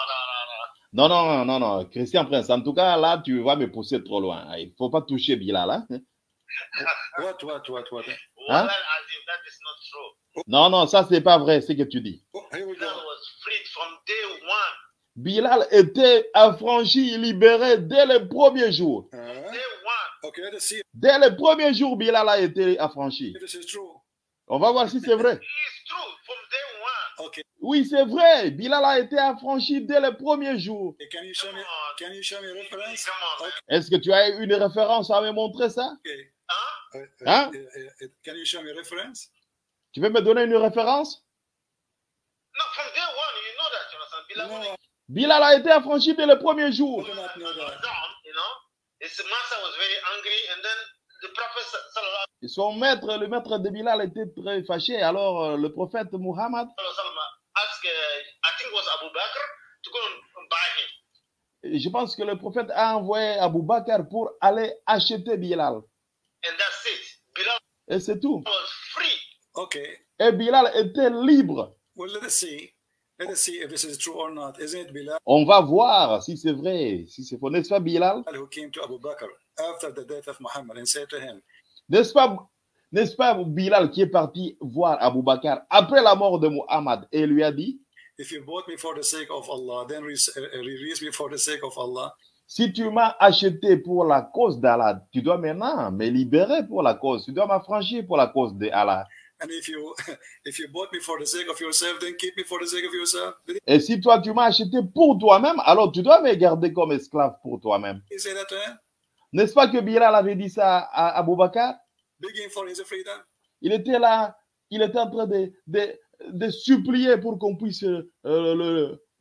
No. Non, Christian Prince, en tout cas, là, tu vas me pousser trop loin. Il ne faut pas toucher Bilal. Hein? what? Huh? That is not true. Non, ça, c'est pas vrai, ce que tu dis. Oh, here we go. Bilal was freed from day one. Bilal était affranchi, libéré dès le premier jour. Day one. Okay, let's see Dès le premier jour, Bilal a été affranchi. if this is true. On va voir si c'est vrai. It's true from day one. Okay, Oui, c'est vrai. Bilal a été affranchi dès le premier jour. can you show me? Can you show me a reference? Come on, man. Est-ce que tu as une référence à me montrer ça? Okay. Huh? Huh? Can you show me a reference? Tu veux me donner une référence? No, from day one, you know that, you understand? Bilal No, was Bilal a été affranchi dès le premier I jour. do not know that. down, you know. His master was very angry, and then the prophet sallallahu Son maître, le maître de Bilal était très fâché. Alors le prophète Muhammad, alaihi wasallam asked, I think it was Abu Bakr, to go and buy him. je pense que le prophète a envoyé Abu Bakr pour aller acheter Bilal. And that's it. Bilal Et c'est tout. was free. Okay. Et Bilal était libre. Well, let us see. Let us see if this is true or not. Isn't it Bilal On va voir si c'est vrai, si c'est faux. N'est-ce pas Bilal? who came to Abu Bakr after the death of Muhammad and said to him, N'est-ce pas Bilal qui est parti voir Abu Bakr après la mort de Muhammad et lui a dit, if you bought me for the sake of Allah, then release me for the sake of Allah. si tu m'as acheté pour la cause d'Allah, tu dois maintenant me libérer pour la cause. Tu dois m'affranchir pour la cause d'Allah. And if you bought me for the sake of yourself, then keep me for the sake of yourself. Did Et si toi, tu m'as acheté pour toi-même, alors tu dois me garder comme esclave pour toi-même. he say that to him? N'est-ce pas que Bilal avait dit ça à Abu Bakr? Begging for his freedom? Il était là, il était en train de supplier pour qu'on puisse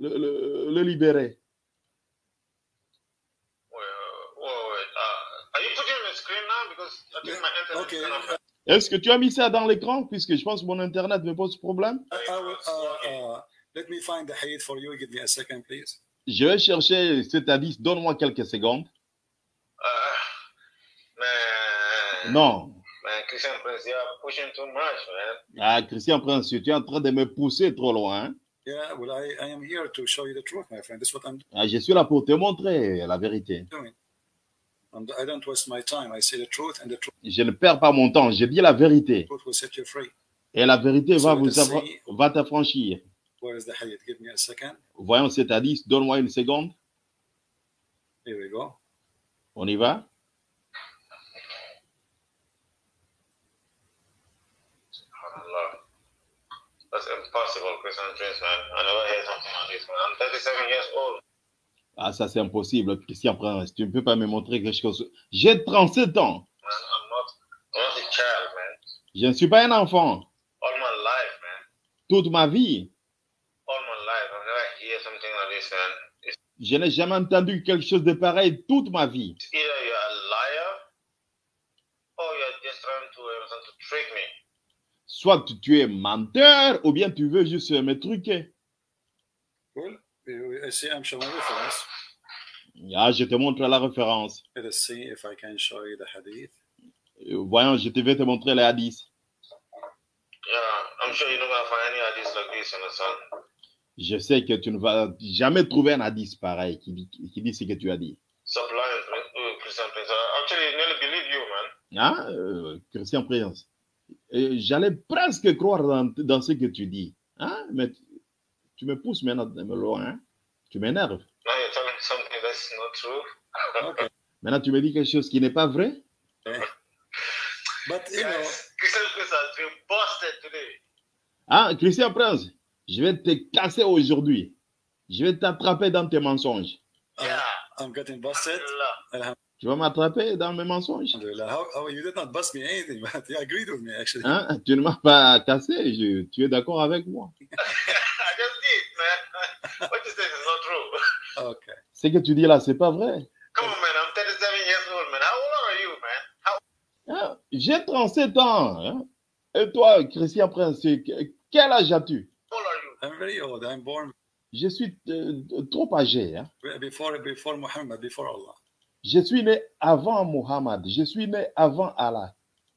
le libérer. Are you putting on the screen now? Because I think my internet Okay. is gonna... Est-ce que tu as mis ça dans l'écran? Puisque je pense que mon Internet me pose problème. Let me find the hadith for you. Give me a second, please. Je vais chercher cet hadith. Donne-moi quelques secondes. Man, Non. man, Christian Prince, you are pushing too much, man. Ah, Christian Prince, tu es en train de me pousser trop loin. Hein? Yeah, well, I am here to show you the truth, my friend. This is what I'm Ah, je suis là pour te montrer la vérité. doing. I don't waste my time. I say the truth, and the Je ne perds pas mon temps. Je dis la vérité. truth will set you free. Et la vérité So va t'affranchir. Where is the hadith? Give me a second. Voyons cet hadith. Donne-moi une seconde. Here we go. On y va? SubhanAllah. That's impossible, Christian Prince, man. I never heard something like this, man. I'm 37 years old. Ah, ça c'est impossible, Christian Prince. Tu ne peux pas me montrer quelque chose. J'ai 37 ans. Man, I'm not a child, man. Je ne suis pas un enfant. All my life, man. Toute ma vie, All my life, I've never heard something like this, man. It's je n'ai jamais entendu quelque chose de pareil toute ma vie. either you're a liar or you're just trying to trick me. Soit tu es menteur ou bien tu veux juste me truquer. Well, I see I'm showing reference. Ah, je te montre la référence. Let us see if I can show you the hadith. Voyons, je vais te montrer les hadiths. Yeah, I'm sure you're not gonna find any ideas like this, you understand? Je sais que tu ne vas jamais trouver un hadith pareil qui dit ce que tu as dit. Stop lying, Christian Prince. I actually nearly believe you, man. Hein, Christian Prince? J'allais presque croire dans ce que tu dis. Hein? Mais tu me pousses maintenant loin. Hein? Tu m'énerves. Now you're telling me something that's not true. Okay. Maintenant, tu me dis quelque chose qui n'est pas vrai. But you know, Guys, Christian Prince has been busted today. Hein, Christian Prince? Je vais te casser aujourd'hui. Je vais t'attraper dans tes mensonges. Yeah. I'm getting busted. Allah. Tu vas m'attraper dans mes mensonges. Alhamdulillah. How you did not bust me anything, but you agreed with me actually. Hein? Tu ne m'as pas cassé. Tu es d'accord avec moi. I just did, man. What you said is not true. Okay. Ce que tu dis là, c'est pas vrai. Come on, man. I'm 37 years old, man. How old are you, man? Hein? J'ai 37 ans. Hein? Et toi, Christian Prince, quel âge as-tu? How old are you? I'm very old. I'm born Je suis trop âgé. Hein? before Muhammad, before Allah. Je suis né avant Muhammad. Je suis né avant Allah.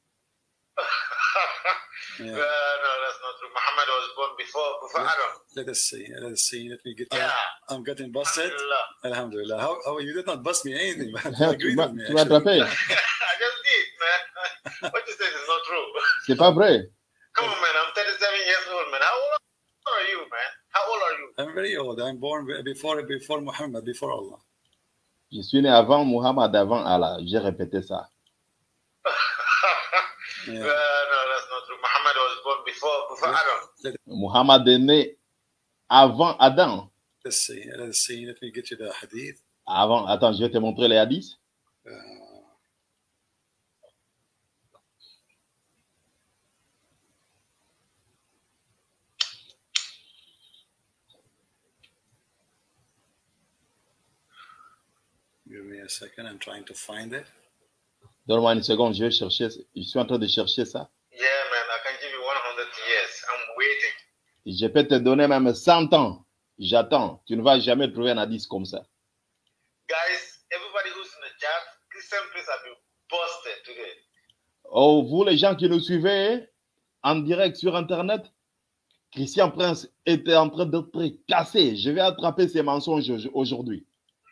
Yeah. No, that's not true. Muhammad was born before Adam. Let us see. Let me get. Yeah. I'm getting busted. Allah. Alhamdulillah. How you did not bust me anything, but you Hein, agreed with me tu m'as actually. attrapé. I just did, man. What you said is not true. C'est pas vrai. Come on, man. I'm 37 years old, man. How old are you, man? How old are you? I'm very old. I'm born before Muhammad, before Allah. Je suis né avant Muhammad, avant Allah. J'ai répété ça. Yeah. No, that's not true. Muhammad was born before Adam. Muhammad est né avant Adam. Let's see. Let me get you the hadith. Avant, attends, je vais te montrer les hadiths. Give me a second. I'm trying to find it. Donne-moi une seconde, je suis en train de chercher ça. Yeah, man. I can give you 100 years. I'm waiting. Je peux te donner même 100 ans. J'attends. Tu ne vas jamais trouver un hadith comme ça. Guys, everybody who's in the chat, Christian Prince have been busted today. Oh, vous les gens qui nous suivez en direct sur Internet, Christian Prince était en train d'être cassé. Je vais attraper ses mensonges aujourd'hui.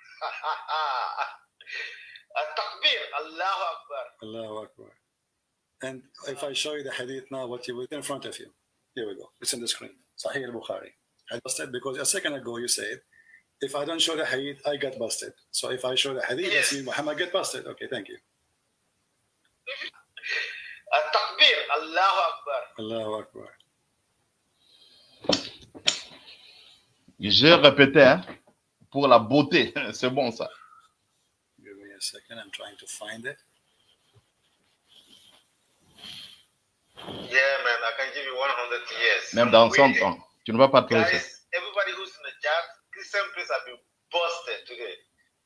Takbir, Allahu Akbar. Allahu Akbar. And if I show you the hadith now, what you will in front of you. Here we go. It's on the screen. Sahih al-Bukhari. I busted because a second ago you said, if I don't show the hadith, I get busted. So if I show the hadith, Yes. that means Muhammad get busted. Okay, thank you. Takbir, Allahu Akbar. Allahu Akbar. J'ai répété, hein, pour la beauté. C'est bon ça. Give me a second. I'm trying to find it. Yeah, man. I can give you 100 years. Même I'm dans 100 waiting. ans. Tu ne vas pas trouver ça. Guys, everybody who's in the chat, simply have been busted today.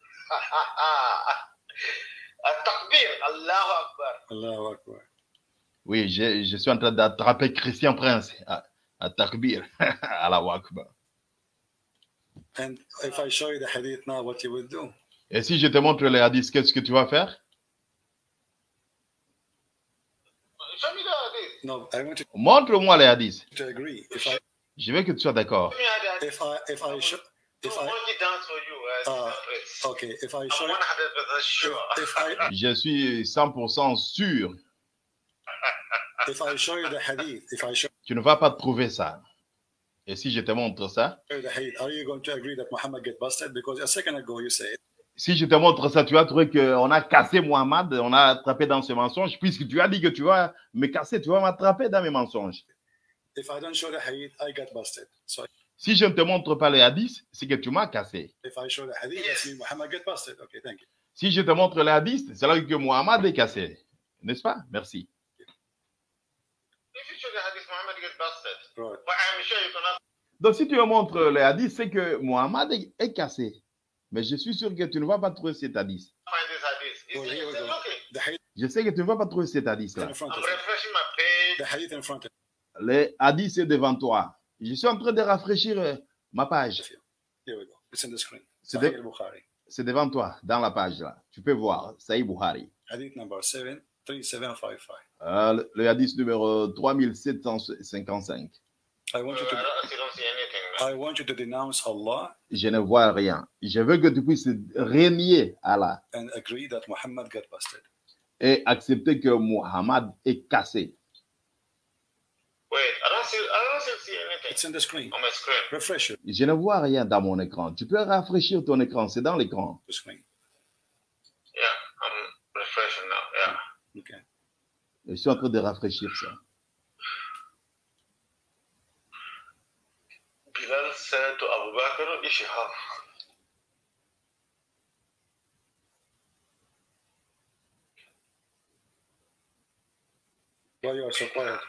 Takbir, Allahu Akbar. Allahu Akbar. Oui, je suis en train d'attraper Christian Prince à Takbir. Allahu Akbar. And if I show you the hadith now, what you will do? Et si je te montre les hadiths, qu'est-ce que tu vas faire? Show me the hadith. No, I want you Montre-moi les hadiths. to agree. Je veux que tu sois d'accord. Show me the hadith. Monkey dance for you. Okay, if I I'm show you, 100% sure. Je suis 100% sûr. if I show you the hadith, Tu ne vas pas trouver ça. Et si je te montre ça, are you going to agree that Muhammad get busted? Because a second ago you said, si je te montre ça, tu vas trouver qu'on a cassé Muhammad, on a attrapé dans ce mensonge, puisque tu as dit que tu vas me casser, tu vas m'attraper dans mes mensonges. if I don't show the hadith, I get busted. So Si je ne te montre pas les hadiths, c'est que tu m'as cassé. if I show the hadith, that means Muhammad get busted. Okay, thank you. Si je te montre les hadiths, c'est là que Muhammad est cassé. N'est-ce pas? Merci. If you show the hadith, Muhammad gets busted. Right. But I'm sure you cannot Donc, si tu me montres les hadiths, c'est que Muhammad est cassé. Mais je suis sûr que tu ne vas pas trouver cet hadith. find this hadith. Well, here we It's go. okay. The hadith Je sais que tu ne vas pas trouver cet hadith-là. in front I'm of you. refreshing my page. The hadith in front of Les hadiths, c'est devant toi. Je suis en train de rafraîchir ma page. you. Here we go. It's in the screen. C'est Sahih de- al-Bukhari. C'est devant toi, dans la page là. Tu peux voir, Sahih Bukhari. Hadith number 73755. Le hadith numéro 3755. I want you to I don't see anything, man. I want you to denounce Allah Je ne vois rien. Je veux que tu puisses renier Allah and agree that Muhammad got busted. et accepter que Muhammad est cassé. Wait, I don't still see anything It's in the screen. on my screen. Refresh it, Je ne vois rien dans mon écran. Tu peux rafraîchir ton écran, c'est dans l'écran. the screen. Yeah, I'm refreshing now. Yeah. Okay. Je suis en train de rafraîchir ça. Bilal said to Abu Bakr, Ishihaf. Why you are so quiet?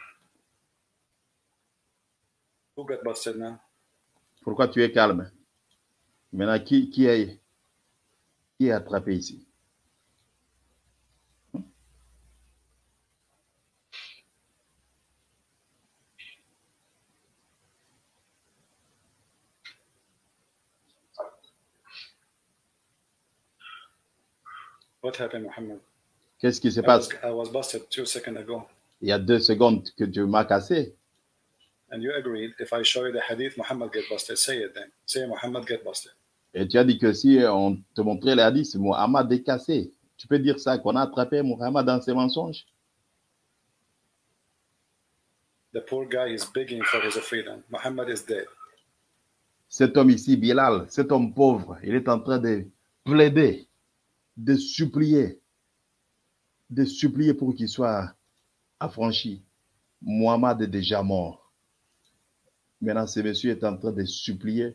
Who got busted now? Pourquoi tu es calme? Maintenant, qui est attrapé ici? What happened, Muhammad? Qu'est-ce qui se passe? I was busted 2 seconds ago. Il y a 2 secondes que tu m'as cassé. And you agreed, if I show you the hadith, Muhammad get busted. Say it then. Say Muhammad get busted. Et tu as dit que si on te montrait les hadiths, Muhammad est cassé. Tu peux dire ça, qu'on a attrapé Muhammad dans ses mensonges? The poor guy is begging for his freedom. Muhammad is dead. Cet homme ici, Bilal, cet homme pauvre, il est en train de plaider, de supplier pour qu'il soit affranchi. Muhammad est déjà mort. Maintenant, ce monsieur est en train de supplier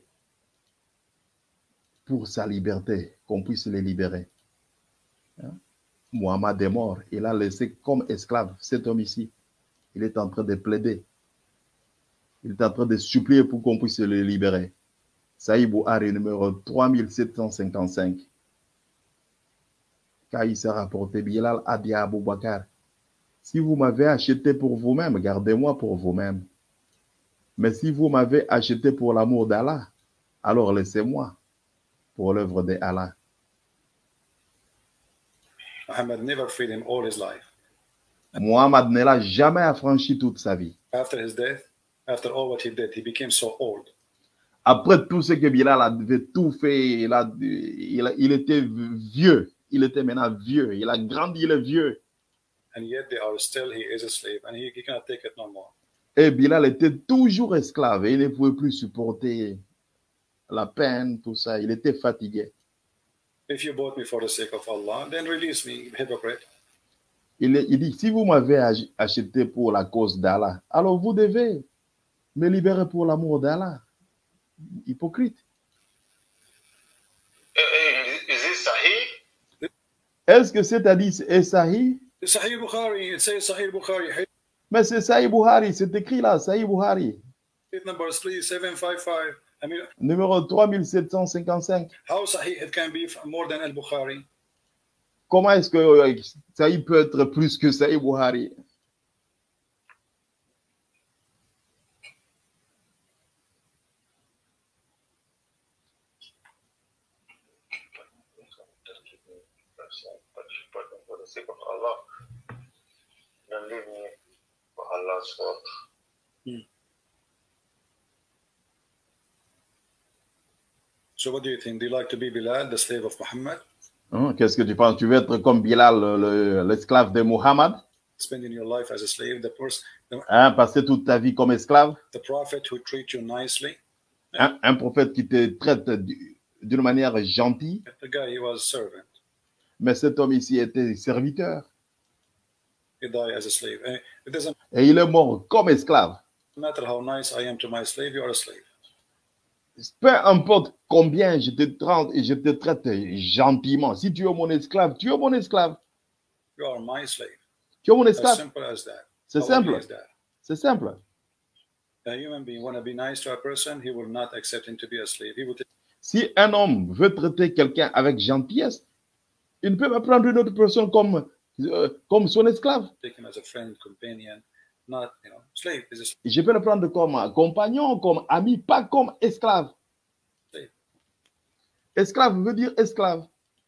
pour sa liberté, qu'on puisse le libérer. Hein? Muhammad est mort. Il a laissé comme esclave cet homme ici. Il est en train de plaider. Il est en train de supplier pour qu'on puisse le libérer. Sahih Bukhari numéro 3755. Car il s'est rapporté, Bilal a dit à Abu Bakr, si vous m'avez acheté pour vous-même, gardez-moi pour vous-même. Mais si vous m'avez acheté pour l'amour d'Allah, alors laissez-moi pour l'œuvre d'Allah. Muhammad never freed him all his life. Muhammad ne l'a jamais affranchi toute sa vie. After his death, after all what he did, he became so old. Après tout ce que Bilal avait tout fait, il était vieux. Il était maintenant vieux. Il a grandi, il est vieux. And yet they are still, he is a slave, and he cannot take it no more. Et Bilal était toujours esclave et il ne pouvait plus supporter la peine, tout ça. Il était fatigué. If you bought me for the sake of Allah, then release me, hypocrite. Il dit, si vous m'avez acheté pour la cause d'Allah, alors vous devez me libérer pour l'amour d'Allah. Hypocrite. Is this Sahih? Est-ce que cet hadith est sahih? Sahih Bukhari, it says Sahih Bukhari. Mais c'est Sahih Bukhari, c'est écrit là, Sahih Bukhari. Number 3755. I mean, Numéro 3755. how sahih it can be more than al-Bukhari? Comment est-ce que Sahih peut être plus que Sahih Bukhari? For the sake of Allah, don't leave me for Allah's work. So what do you think? Do you like to be Bilal, the slave of Muhammad? Qu'est-ce que tu penses? Tu veux être comme Bilal, l'esclave de Muhammad? Spending your life as a slave, Passer toute ta vie comme esclave? The prophet who treats you nicely. Un prophète qui te traite d'une manière gentille. The guy, he was servant. Mais cet homme ici était serviteur. He died as a slave. It doesn't Et il est mort comme esclave. matter how nice I am to my slave, you are a slave. Peu importe combien je te traite gentiment. Si tu es mon esclave, tu es mon esclave. You are my slave. Tu es mon As esclave. simple as that. C'est How simple. easy is that? C'est simple. A human being want to be nice to a person, he will not accept him to be a slave. He will Si un homme veut traiter quelqu'un avec gentillesse, il ne peut pas prendre une autre personne comme son esclave. take him as a friend, companion, not, slave is a slave. Je peux le prendre comme compagnon, comme ami, pas comme esclave. Esclave veut dire esclave.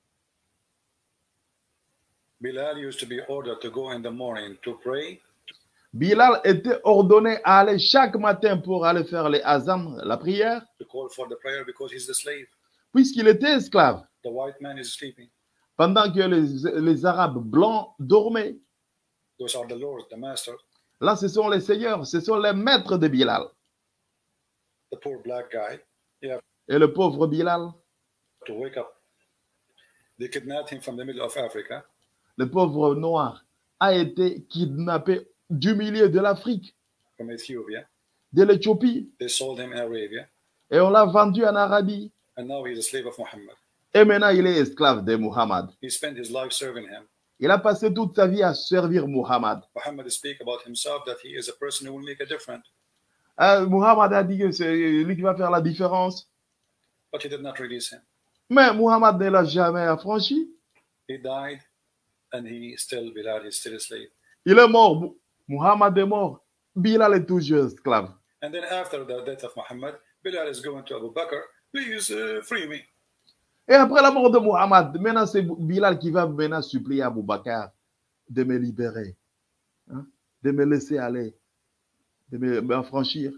Bilal used to be ordered to go in the morning to pray. Bilal était ordonné à aller chaque matin pour aller faire les azam, la prière, To call for the prayer because he's the slave. puisqu'il était esclave, The white man is sleeping. pendant que les Arabes blancs dormaient. Those are the lords, the master. Là, ce sont les seigneurs, ce sont les maîtres de Bilal. The poor black guy, you have Et le pauvre Bilal, to wake up. They kidnapped him from the middle of Africa. le pauvre noir, a été kidnappé du milieu de l'Afrique, From Ethiopia. de l'Éthiopie, They sold him in Arabia. et on l'a vendu en Arabie. And now he's a slave of Muhammad. Et maintenant, il est esclave de Muhammad. He spent his life serving him. Il a passé toute sa vie à servir Muhammad. Muhammad speak about himself that he is a person who will make a difference. Muhammad a dit que c'est lui qui va faire la différence. But he did not release him. Mais Muhammad ne l'a jamais affranchi. He died and he still, Bilal is still a slave. Il est mort. Muhammad est mort. Bilal est toujours esclave. And then after the death of Muhammad, Bilal is going to Abu Bakr, please free me. Et après la mort de Muhammad, maintenant c'est Bilal qui va maintenant supplier Abu Bakr de me libérer, hein, de me laisser aller, de m'affranchir.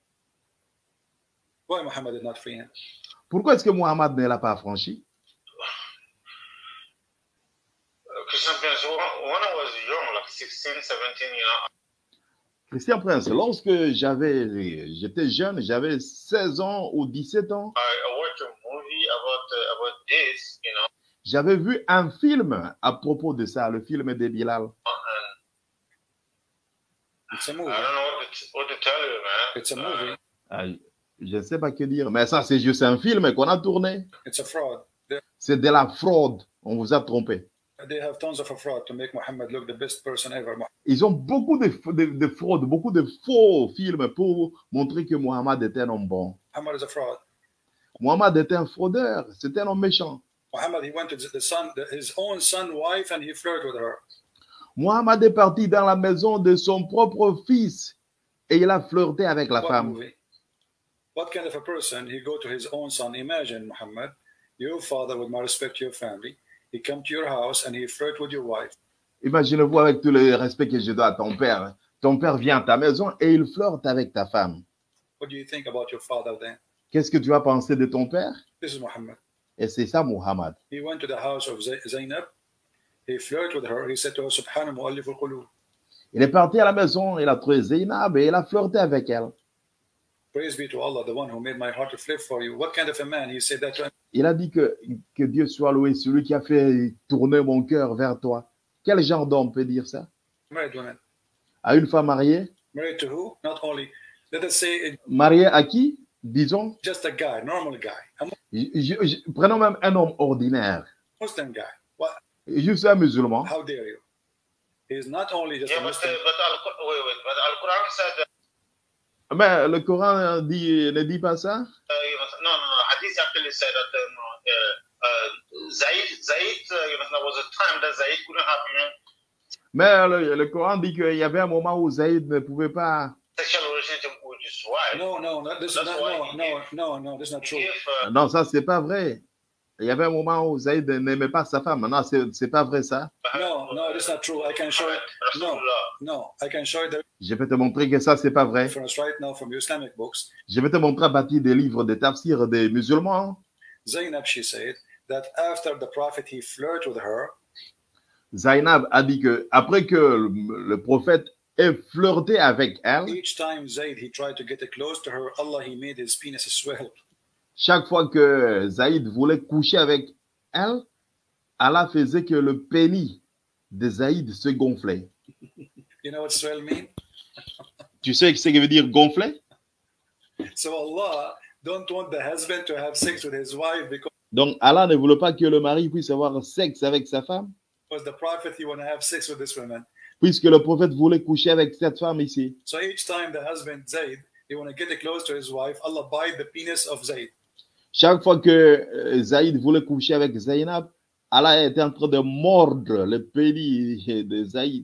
Why Muhammad did not free him? Pourquoi est-ce que Muhammad ne l'a pas affranchi? Christian Prince, when I was young, like 16, 17, Christian Prince, lorsque j'étais jeune, j'avais 16 ans ou 17 ans, I watched a movie about this, j'avais vu un film à propos de ça, le film de Bilal. and It's a I movie. don't know what to tell you, man. It's a movie. Je ne sais pas que dire, mais ça c'est juste un film qu'on a tourné. It's a fraud. C'est de la fraude, on vous a trompé. They have tons of a fraud to make Muhammad look the best person ever. Ils ont beaucoup de fraudes, beaucoup de faux films pour montrer que Muhammad était un homme bon. Muhammad is a fraud. Muhammad était un fraudeur, c'était un homme méchant. Muhammad, he went to his own son wife and he flirted with her. Muhammad est parti dans la maison de son propre fils et il a flirté avec la What femme. movie? What kind of a person he go to his own son? Imagine, Muhammad, your father with my respect to your family. He come to your house and he flirt with your wife. Imaginez-vous avec tout le respect que je dois à ton père. Ton père vient à ta maison et il flirte avec ta femme. What do you think about your father then? Qu'est-ce que tu vas penser de ton père? This is Muhammad. Et c'est ça, Muhammad. He went to the house of Zainab. He flirted with her. He said to her, Subhana mu'allif al-qulub. Il est parti à la maison, il a trouvé Zainab et il a flirté avec elle. Praise be to Allah, the one who made my heart to flip for you. What kind of a man? He said that to him. Il a dit que Dieu soit loué, celui qui a fait tourner mon cœur vers toi. Quel genre d'homme peut dire ça? Married woman. À une femme mariée? Married to who? Not only. Let us say Mariée à qui? Disons. just a guy, normal guy. A Prenons même un homme ordinaire. Muslim guy. What? Juste un musulman. How dare you? He is not only just Yeah, a but Muslim. Al-Quran said that Mais le Coran ne dit pas ça. No, Hadith actually said that Zaid, there was a time that Zaid couldn't have Mais le Coran dit qu'il y avait un moment où Zaïd ne pouvait pas. sexual relationship with his wife. No, this is That's not, why no, that's not true. If Non, ça, c'est pas vrai. Il y avait un moment où Zaïd n'aimait pas sa femme. Non, c'est pas vrai ça. No, that's not true. I can show it. No, I can show you the Je vais te montrer que ça, c'est pas vrai. reference right now from Islamic books. Je vais te montrer à partir des livres de tafsir des musulmans. Zainab, she said that after the prophet, he flirted with her. Zainab a dit que après que le prophète ait flirté avec elle, Each time Zaid, he tried to get close to her, Allah, he made his penis swell. chaque fois que Zaïd voulait coucher avec elle, Allah faisait que le pénis de Zaïd se gonflait. You know what swell mean? Tu sais ce que veut dire gonfler? So Allah don't want the husband to have sex with his wife because Donc Allah ne voulait pas que le mari puisse avoir sexe avec sa femme, the prophet, he want to have sex with this woman. puisque le prophète voulait coucher avec cette femme ici. So each time the husband, Zaid, he want to get close to his wife, Allah bite the penis of Zaid. Chaque fois que Zaïd voulait coucher avec Zainab, Allah était en train de mordre le pénis de Zaïd.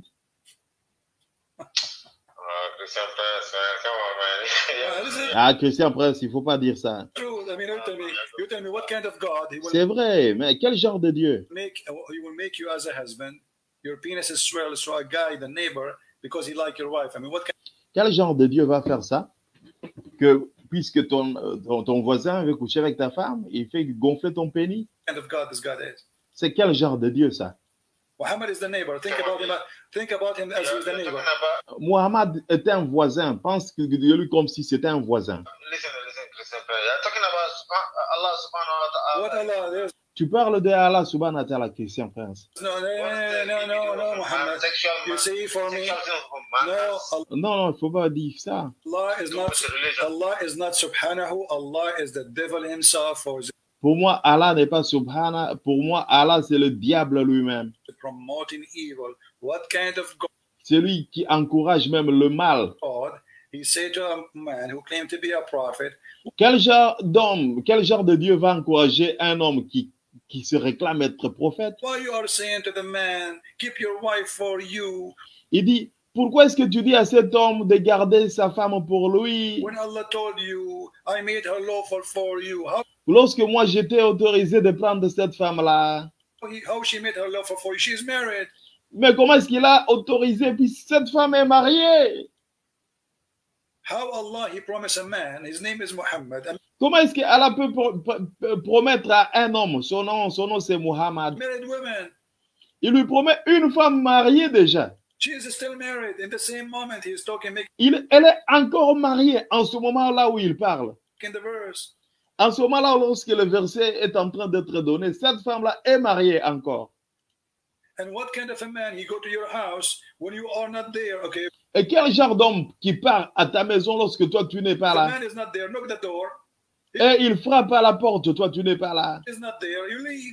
Christian Prince, man, come on, man. This is Ah, Christian Prince, il ne faut pas dire ça. true. I mean, you tell me what kind of God he will C'est vrai, mais quel genre de Dieu? he will make you as a husband. Your penis is swell, so a guy, the neighbor, because he like your wife. I mean, what Quel genre de Dieu va faire ça? Que puisque ton voisin veut coucher avec ta femme, il fait gonfler ton pénis? kind of God this God is? C'est quel genre de Dieu ça? Muhammad is the neighbor. Think about him as he's the neighbor. Muhammad est un voisin. Pense de lui comme si c'était un voisin. Listen, Christian Prince. You're talking about Allah subhanahu wa ta'ala. What Allah? There's Tu parles de Allah subhanahu wa ta'ala, Christian Prince. no, Muhammad. You see, for me, no, Non, il ne faut pas dire ça. Allah is not subhanahu. Allah is the devil himself for Pour moi, Allah n'est pas subhana. Pour moi, Allah, c'est le diable lui-même. promoting evil. What kind of C'est lui qui encourage même le mal. God? He said to a man who claimed to be a prophet, Quel genre d'homme, quel genre de Dieu va encourager un homme qui se réclame être prophète? why you are saying to the man, keep your wife for you, Il dit, pourquoi est-ce que tu dis à cet homme de garder sa femme pour lui? when Allah told you, I made her lawful for you? Lorsque moi j'étais autorisé de prendre cette femme-là. How she made her lawful for you? She's married. Mais comment est-ce qu'il a autorisé puisque cette femme est mariée? How Allah, he promised a man, his name is Muhammad, a Comment est-ce qu'Allah peut promettre à un homme, son nom c'est Muhammad. married woman. Il lui promet une femme mariée déjà. She is still married. In the same moment, he is talking, making Elle est encore mariée en ce moment-là où il parle. the verse. En ce moment-là, lorsque le verset est en train d'être donné, cette femme-là est mariée encore. And what kind of a man, he go to your house when you are not there, okay? Et quel genre d'homme qui part à ta maison lorsque toi tu n'es pas The là? man is not there, knock the door. Et il frappe à la porte, toi tu n'es pas là. He's not there, you leave.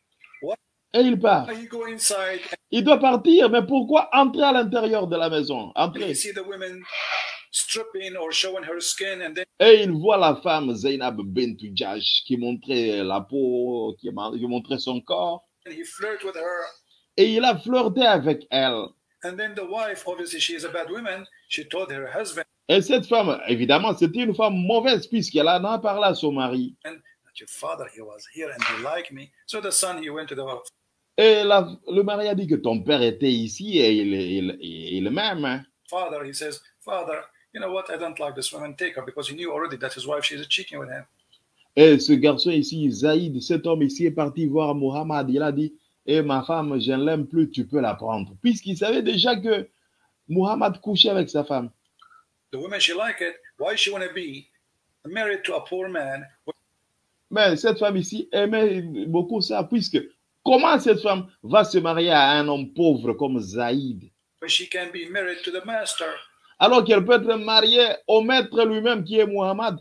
Et il part. He go inside, Il doit partir, mais pourquoi entrer à l'intérieur de la maison? and Entrer. you see the women stripping or showing her skin, and then Et il voit la femme Zainab bint Jash qui montrait la peau, qui montrait son corps. he flirt with her. Et il a flirté avec elle. And then the wife, obviously she is a bad woman, she told her husband, Et cette femme, évidemment, c'était une femme mauvaise puisqu'elle en a parlé à son mari. that your father, he was here and he liked me. So the son, he went to the Et le mari a dit que ton père était ici et il m'aime. Hein. father. He says, Father, you know what? I don't like this woman. Take her, because he knew already that his wife, she's cheating with him. Et ce garçon ici, Zaïd, cet homme ici est parti voir Muhammad. Il a dit, eh, ma femme, je ne l'aime plus, tu peux la prendre. Puisqu'il savait déjà que Muhammad couchait avec sa femme. The woman, she like it. Why she want to be married to a poor man Mais cette femme ici aimait beaucoup ça, puisque comment cette femme va se marier à un homme pauvre comme Zaïd, when she can be married to the master? alors qu'elle peut être mariée au maître lui-même qui est Muhammad?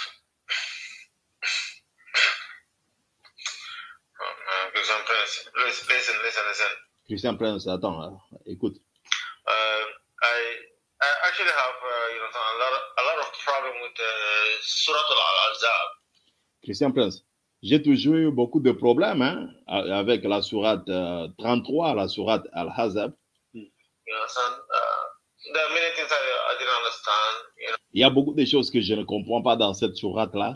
Christian Prince, listen. Christian Prince, attends, écoute. I actually have a lot of problem with Surah Al-Ahzab. Christian Prince, j'ai toujours eu beaucoup de problèmes avec la sourate 33, la sourate Al-Ahzab. You understand? There are many things I didn't understand. You know? Il y a beaucoup de choses que je ne comprends pas dans cette sourate-là.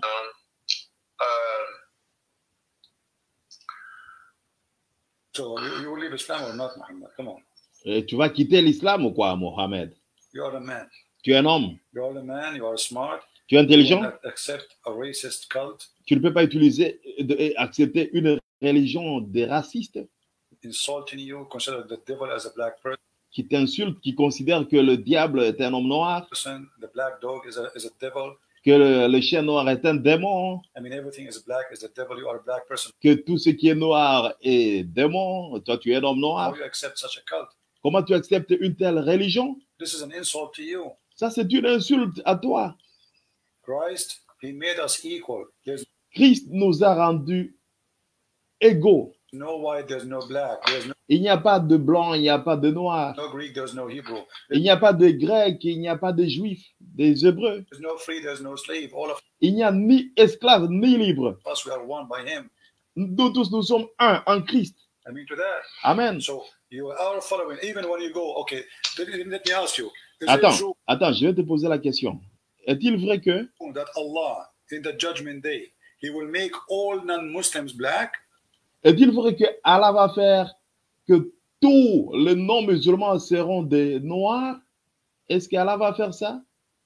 So you will leave Islam or not, Muhammad? Come on. Et tu vas quitter l'islam ou quoi, Mohamed? You are a man. Tu es un homme. You are a man. You are smart. Tu es You intelligent. will not accept a racist cult, Tu ne peux pas accepter une religion des racistes insulting you, consider the devil as a black qui t'insultent, qui considèrent que le diable est un homme noir, person. The black dog is a devil. que le chien noir est un démon, I mean, everything is black is the devil. You are a black person. que tout ce qui est noir est démon. Toi, tu es un homme How noir. you accept such a cult? Comment tu acceptes une telle religion? This is an insult to you. Ça, c'est une insulte à toi. Christ, he made us equal. There's Christ nous a rendus égaux. no white, there's no black, there's Il n'y a pas de blanc, il n'y a pas de noir. no Greek, there's no Hebrew. Il n'y a pas de grec, il n'y a pas de juifs, des hébreux. There's no free, there's no slave. All of Il n'y a ni esclave ni libre. us, we are one by him. Nous tous, nous sommes un en Christ. I mean, to that. Amen. So you are following, even when you go, okay, let me ask you, is it Attends, true attends, je vais te poser la question. Est-il vrai que that Allah, in the judgment day, he will make all non-Muslims black? Est-il vrai que Allah va faire que tous les non-musulmans seront des noirs? Est-ce qu'Allah va faire ça?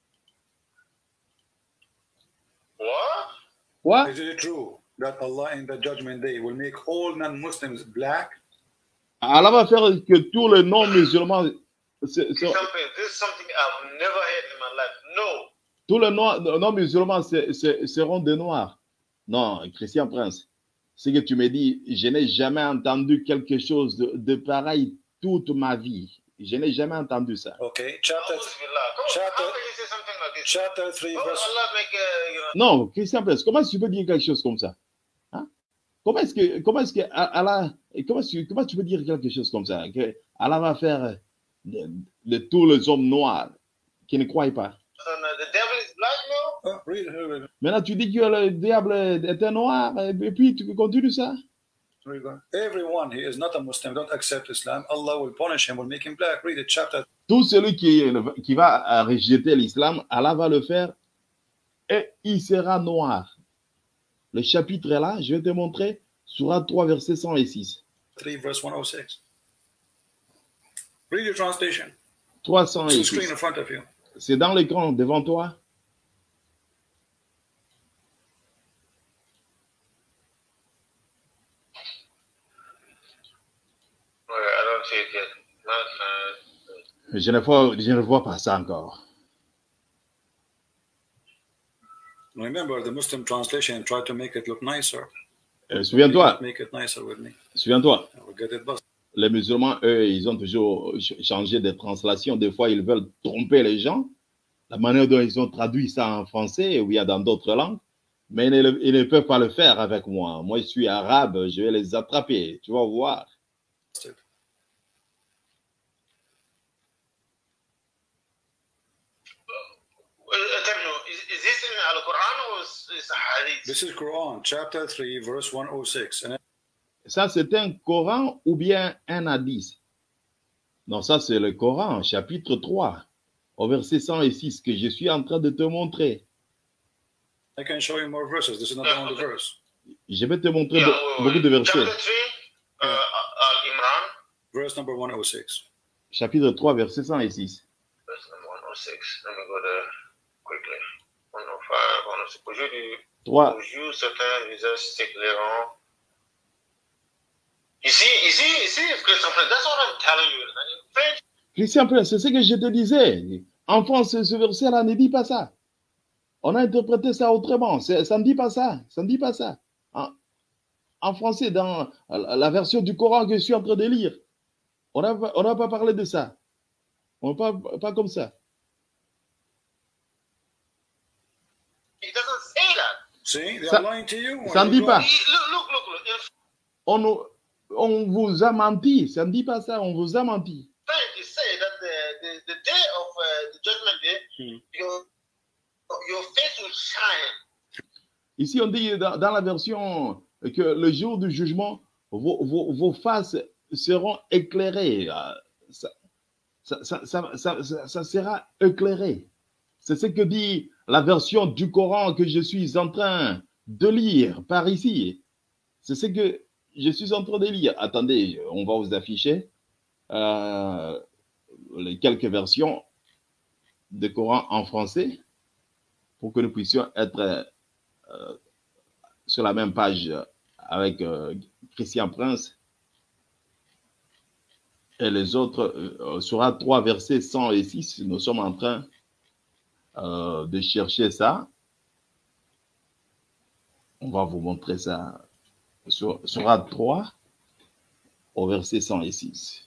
What? Quoi? Is it true that Allah, in the judgment day, will make all non-Muslims black? Allah va faire que tous les non-musulmans, This is something I've never heard in my life. No. tous les non-musulmans seront des noirs. Non, Christian Prince, ce que tu me dis, je n'ai jamais entendu quelque chose de pareil toute ma vie. Je n'ai jamais entendu ça. Okay, chapter Alhamdulillah. Come on, Chapter- how can you say something like this? chapter 3, How will verse Allah make Non, Christian Prince, comment tu peux dire quelque chose comme ça? Hein? Comment est-ce que Allah, comment tu peux dire quelque chose comme ça? Que Allah va faire de tous les hommes noirs qui ne croient pas. the devil is black now? read it. Maintenant, tu dis que le diable est un noir, et puis tu continues ça. Read it. Everyone who is not a Muslim, don't accept Islam, Allah will punish him, will make him black. Read it, chapter Tout celui qui va rejeter l'islam, Allah va le faire et il sera noir. Le chapitre est là, je vais te montrer, Sourate 3, versets 106. 3, verse 106. Read your translation. It's 306. the screen in front of you. C'est dans l'écran devant toi. I don't see it yet. Je ne vois pas ça encore. Remember, the Muslim translation tried to make it look nicer. Souviens-toi, Make it nicer with me. souviens-toi, We'll get it busted. les musulmans, eux, ils ont toujours changé de translation. Des fois, ils veulent tromper les gens. La manière dont ils ont traduit ça en français ou il y a dans d'autres langues. Mais ils ne peuvent pas le faire avec moi. Moi, je suis arabe, je vais les attraper. Tu vas voir. Tell me, is this in Al-Quran or is a hadith? This is Quran, chapter 3, verse 106. And Ça, c'est un Coran ou bien un hadith? Non, ça, c'est le Coran, chapitre 3, au verset 106, que je suis en train de te montrer. I can show you more verses. This is not the only verse. Je vais te montrer Yeah, beaucoup de Chapter versets. 3, Al-Imran, Verse number 106. Chapitre 3, verset 106. verse number 106. Let me go there quickly. 105, 106. Aujourd'hui, 3. certains visages s'éclairant. Ici, Christian Prince, that's what I'm telling you. In French, Christian Prince, c'est ce que je te disais. En France, ce verset-là ne dit pas ça. On a interprété ça autrement. Ça ne dit pas ça. Ça ne dit pas ça. En français, dans la version du Coran que je suis en train de lire, on n'a pas parlé de ça. On n'a pas comme ça. it doesn't say that. See, they Ça- are lying to you. ça ne dit pas. Look. In On vous a menti. Ça ne dit pas ça. On vous a menti. French, it say that the day of the judgment day, your face will shine. Ici, on dit dans la version que le jour du jugement, vos faces seront éclairées. Ça sera éclairé. C'est ce que dit la version du Coran que je suis en train de lire par ici. C'est ce que je suis en train de lire. Attendez, on va vous afficher les quelques versions de Coran en français pour que nous puissions être sur la même page avec Christian Prince et les autres. Sur 3 versets 106, nous sommes en train de chercher ça. On va vous montrer ça sur 3 au verset 106.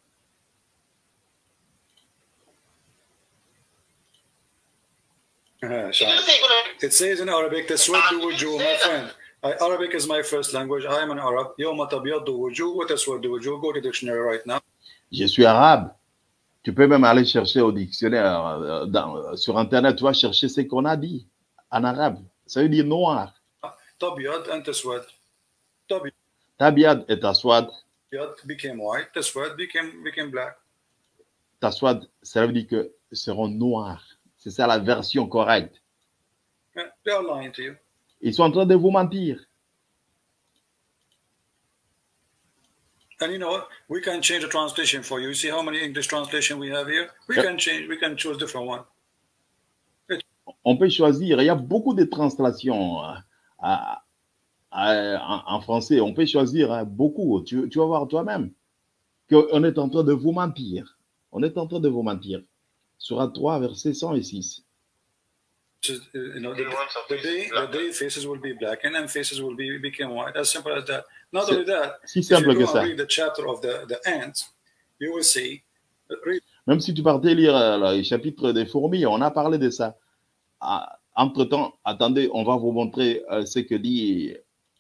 It says in Arabic, تسود وجوه, my friend. Arabic is my first language. I am an Arab. يوم تبيض وجوه وتسود وجوه. Go to dictionary right now. Je suis arabe. Tu peux même aller chercher au dictionnaire sur Internet. Tu vas chercher ce qu'on a dit en arabe. Ça veut dire noir. تبيض and تسود. تبيض. Tabiad et taswad. تبيض became white. تسود became black. Taswad, ça veut dire que seront noirs. C'est ça la version correcte. They are lying to you. Ils sont en train de vous mentir. And you know what? We can change the translation for you. You see how many English translation we have here? We can change. We can choose different one. On peut choisir. Il y a beaucoup de translations en français. On peut choisir beaucoup. Tu vas voir toi-même qu'on est en train de vous mentir. On est en train de vous mentir. Surah 3, verset 106. You know, the day faces will be black and then faces will become white. As simple as that. Not only that, si simple que ça. Read the chapter of the ants, you will see. Même si tu partais lire le chapitre des fourmis, on a parlé de ça. Entre-temps, attendez, on va vous montrer ce que dit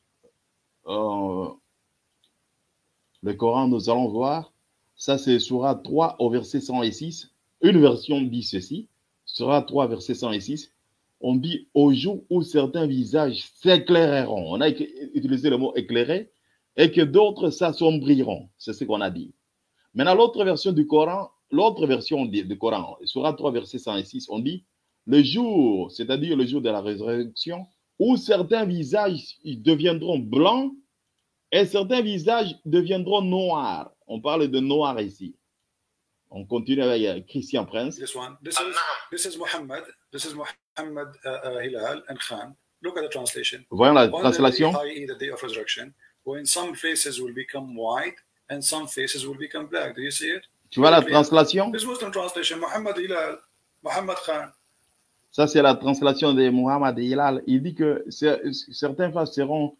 le Coran. Nous allons voir. Ça, c'est Surah 3 au verset 106. Une version dit ceci. Surah 3, verset 106. On dit au jour où certains visages s'éclaireront. On a utilisé le mot éclairer et que d'autres s'assombriront. C'est ce qu'on a dit. Maintenant, l'autre version du Coran, Surah 3, verset 106, on dit le jour, c'est-à-dire le jour de la résurrection, où certains visages deviendront blancs et certains visages deviendront noirs. On parle de noir ici. On continue avec Christian Prince. This one. This is Muhammad. This is Muhammad Hilal and Khan. Look at the translation. Voyons la translation. I.e. the day of resurrection, when some faces will become white and some faces will become black. Do you see it? Tu vois la translation? This Muslim translation, Muhammad Hilal, Muhammad Khan. Ça, c'est la translation de Muhammad Hilal. Il dit que certains faces seront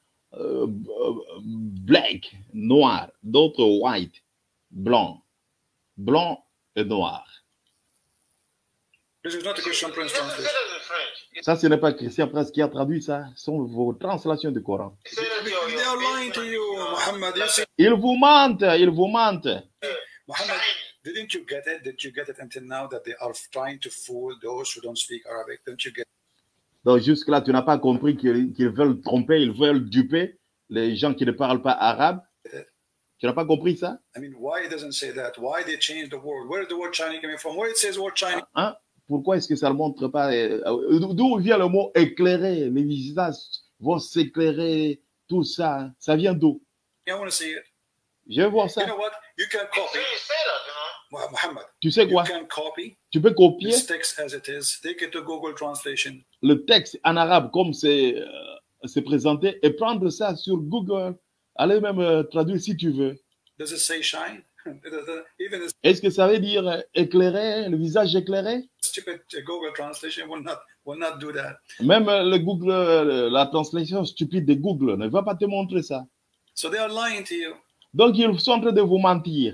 black, noir, d'autres white, blanc. Blanc et noir. This is not a Christian Prince translation. Ça, ce n'est pas Christian Prince qui a traduit ça. Ce sont vos translations du Coran. They are lying to you, Muhammad. You see? Ils vous mentent, ils vous mentent. Muhammad, didn't you get it? Did you get it until now that they are trying to fool those who don't speak Arabic? Don't you get it? Donc, jusque-là, tu n'as pas compris qu'ils veulent tromper, ils veulent duper les gens qui ne parlent pas arabe. Tu n'as pas compris ça? I mean, why it doesn't say that? Why they changed the word? Where is the word Chinese coming from? Where it says word Chinese? Hein? Pourquoi est-ce que ça ne montre pas? D'où vient le mot éclairer? Les visages vont s'éclairer, tout ça. Ça vient d'où? I want to see it. Je veux voir ça. You know what? You can copy. Muhammad, tu sais quoi? You can copy tu peux copier this text as it is. Take it to Google Translation. Le texte en arabe comme c'est présenté et prendre ça sur Google. Allez même traduire si tu veux. Does it say shine? Est-ce que ça veut dire éclairer, le visage éclairé? Stupid Google Translation will not do that. Même le Google, la translation stupide de Google ne va pas te montrer ça. So they are lying to you. Donc ils sont en train de vous mentir.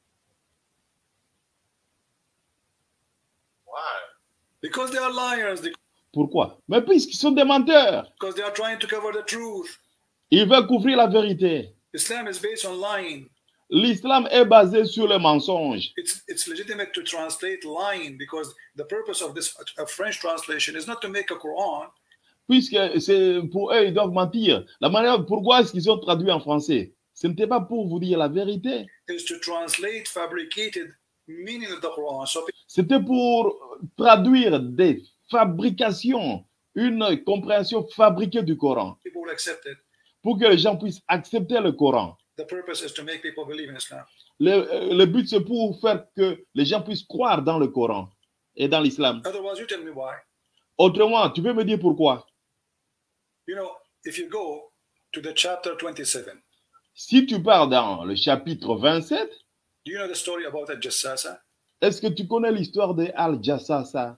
Why? Because they are liars. Pourquoi? Mais puisqu'ils sont des menteurs. Because they are trying to cover the truth. Ils veulent couvrir la vérité. Islam is based on lying. L'islam est basé sur le mensonge. It's legitimate to translate lying because the purpose of this French translation is not to make a Quran. Puisque c'est pour eux, ils doivent mentir. La manière, pourquoi est-ce qu'ils ont traduit en français? Ce n'était pas pour vous dire la vérité. Is to translate fabricated meaning of the Quran. So C'était pour traduire des fabrications, une compréhension fabriquée du Coran, people will accept it. pour que les gens puissent accepter le Coran. The purpose is to make people believe in Islam. Le but, c'est pour faire que les gens puissent croire dans le Coran et dans l'islam. Otherwise, you tell me why. Autrement, tu peux me dire pourquoi? You know, if you go to the chapter 27, Si tu pars dans le chapitre 27, do you know the story about Al-Jassasa? est-ce que tu connais l'histoire de Al-Jassasa?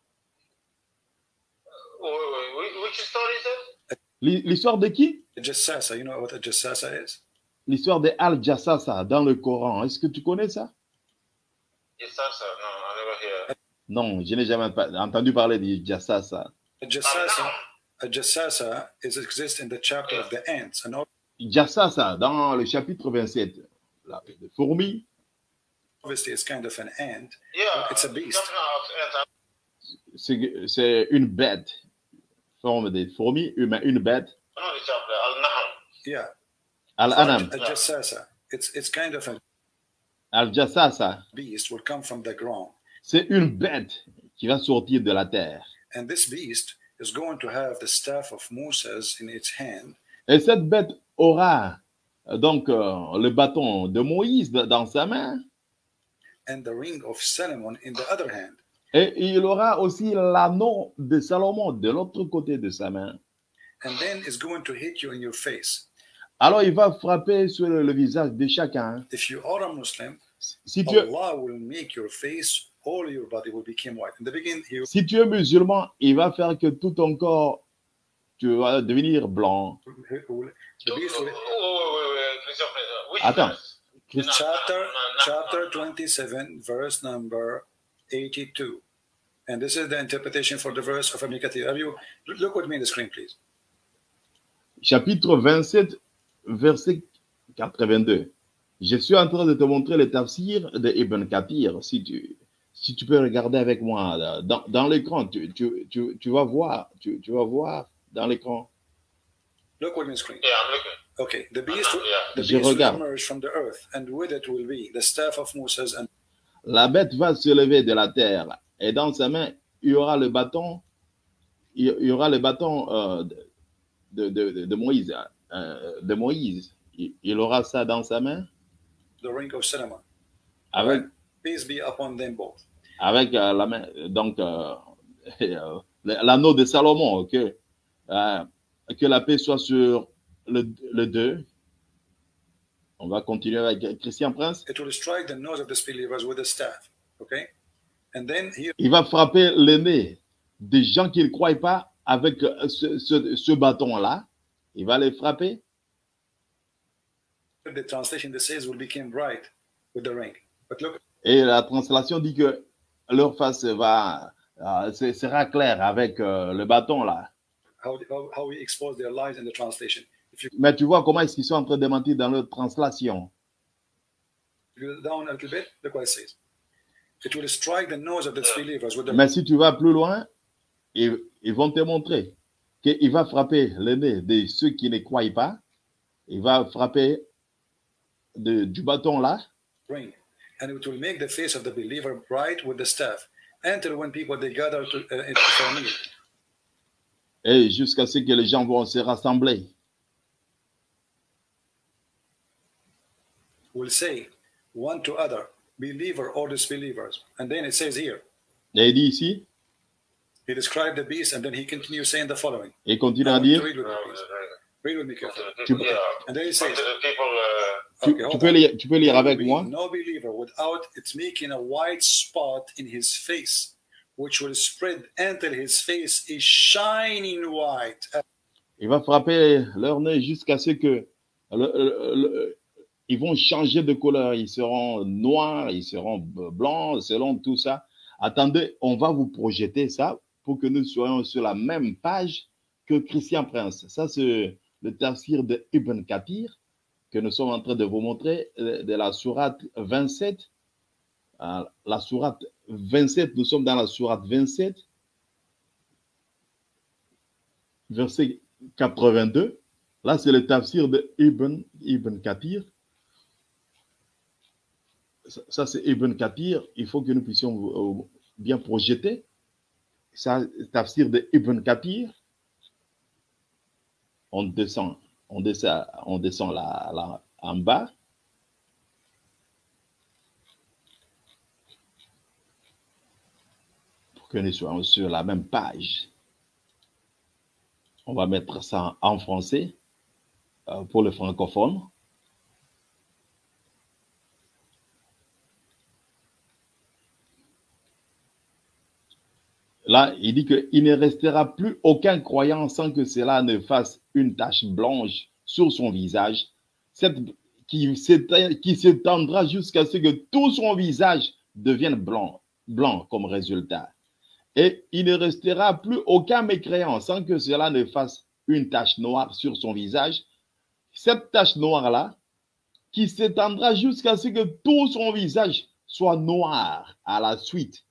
Which story is it? L'histoire de qui? Al-Jassasa, you know what Al-Jassasa is? L'histoire de Al-Jassasa dans le Coran. Est-ce que tu connais ça? Yes, sir. No, I never hear. Non, je n'ai jamais entendu parler de Jassasa. Al-Jassasa exists in the chapter of the ants. And Jassasa dans le chapitre 27. La fourmi, obviously, it's kind of an ant. Yeah, It's a beast. c'est une bête. Forme de fourmi, une bête. Another chapter, Al-Nahl. Yeah. Al-Anam. Al-Jassasa. It's kind of a Al-Jassasa, beast will come from the ground. c'est une bête qui va sortir de la terre. And this beast is going to have the staff of Moses in its hand. Et cette bête aura donc le bâton de Moïse dans sa main. And the ring of Solomon in the other hand. Et il aura aussi l'anneau de Salomon de l'autre côté de sa main. And then it's going to hit you in your face. Alors il va frapper sur le visage de chacun. If you are a Muslim, Si tu, Allah will make your face, all your body will become white. In the beginning, si tu es musulman, il va faire que tout ton corps, tu vas devenir blanc. the beast will, Christian, which Attends. verse? chapter 27, verse number 82. And this is the interpretation for the verse of Ibn Kathir. Look with me on the screen, please. Chapitre 27, verset 82. Je suis en train de te montrer le tafsir de Ibn Kathir. Si tu peux regarder avec moi dans l'écran, tu vas voir, tu vas voir dans l'écran. Look with me on the screen. Yeah, I'm looking. Okay, the beast, the Je beast will regarde. emerge from the earth, and with it will be the staff of Moses and La bête va se lever de la terre et dans sa main, il y aura le bâton, de Moïse. De Moïse. Il aura ça dans sa main the ring of Solomon. avec, Peace be upon them both. avec la main, donc l'anneau de Salomon, que la paix soit sur le 2. On va continuer avec Christian Prince. It will strike the nose of the disbelievers with a staff. Okay? And then he Il va frapper le nez des gens qui ne croient pas avec ce bâton-là. Il va les frapper. the translation that says will become bright with the ring. But look, Et la translation dit que leur face sera claire avec le bâton-là. how we expose their lies in the translation. If you Mais tu vois comment est-ce qu'ils sont en train de mentir dans leur translation. go down a little bit, look what it says. It will strike the nose of the disbelievers with the Mais si tu vas plus loin, ils vont te montrer qu'il va frapper le nez de ceux qui ne croient pas. Il va frapper du bâton-là. ring, and it will make the face of the believer bright with the staff, until when people they gather for a meal. Et jusqu'à ce que les gens vont se rassembler. Will say one to other, believer or disbelievers. And then it says here, Et il dit ici, he described the beast, and then he continues saying the following. il continue I à want dire, to read with me, please. Read with me carefully. Yeah. And then he says, Until the people, okay, hold on. tu peux lire avec There will moi. be no believer without it making a white spot in his face, which will spread until his face is shining white. Il va frapper leur nez jusqu'à ce que ils vont changer de couleur. Ils seront noirs, ils seront blancs, selon tout ça. Attendez, on va vous projeter ça pour que nous soyons sur la même page que Christian Prince. Ça, c'est le tafsir de Ibn Kathir. que nous sommes en train de vous montrer de la sourate 27. La sourate 27, nous sommes dans la sourate 27, verset 82. Là, c'est le tafsir de Ibn Kathir. Ça, c'est Ibn Kathir. Il faut que nous puissions bien projeter. Ça, le tafsir de Ibn Kathir. On descend là en bas. Pour que nous soyons sur la même page. On va mettre ça en français pour le francophone. Là, il dit qu'il ne restera plus aucun croyant sans que cela ne fasse une tache blanche sur son visage, qui s'étendra jusqu'à ce que tout son visage devienne blanc comme résultat. Et il ne restera plus aucun mécréant sans que cela ne fasse une tache noire sur son visage. Cette tache noire-là, qui s'étendra jusqu'à ce que tout son visage soit noir à la suite.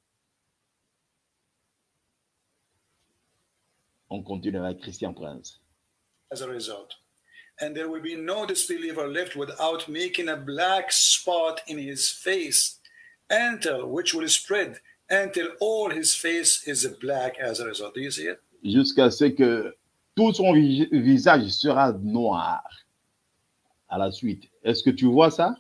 On continue avec Christian Prince. As a result. And there will be no disbeliever left without making a black spot in his face, which will spread until all his face is black as a result. Do you see it? Jusqu'à ce que tout son visage sera noir à la suite. Est-ce que tu vois ça?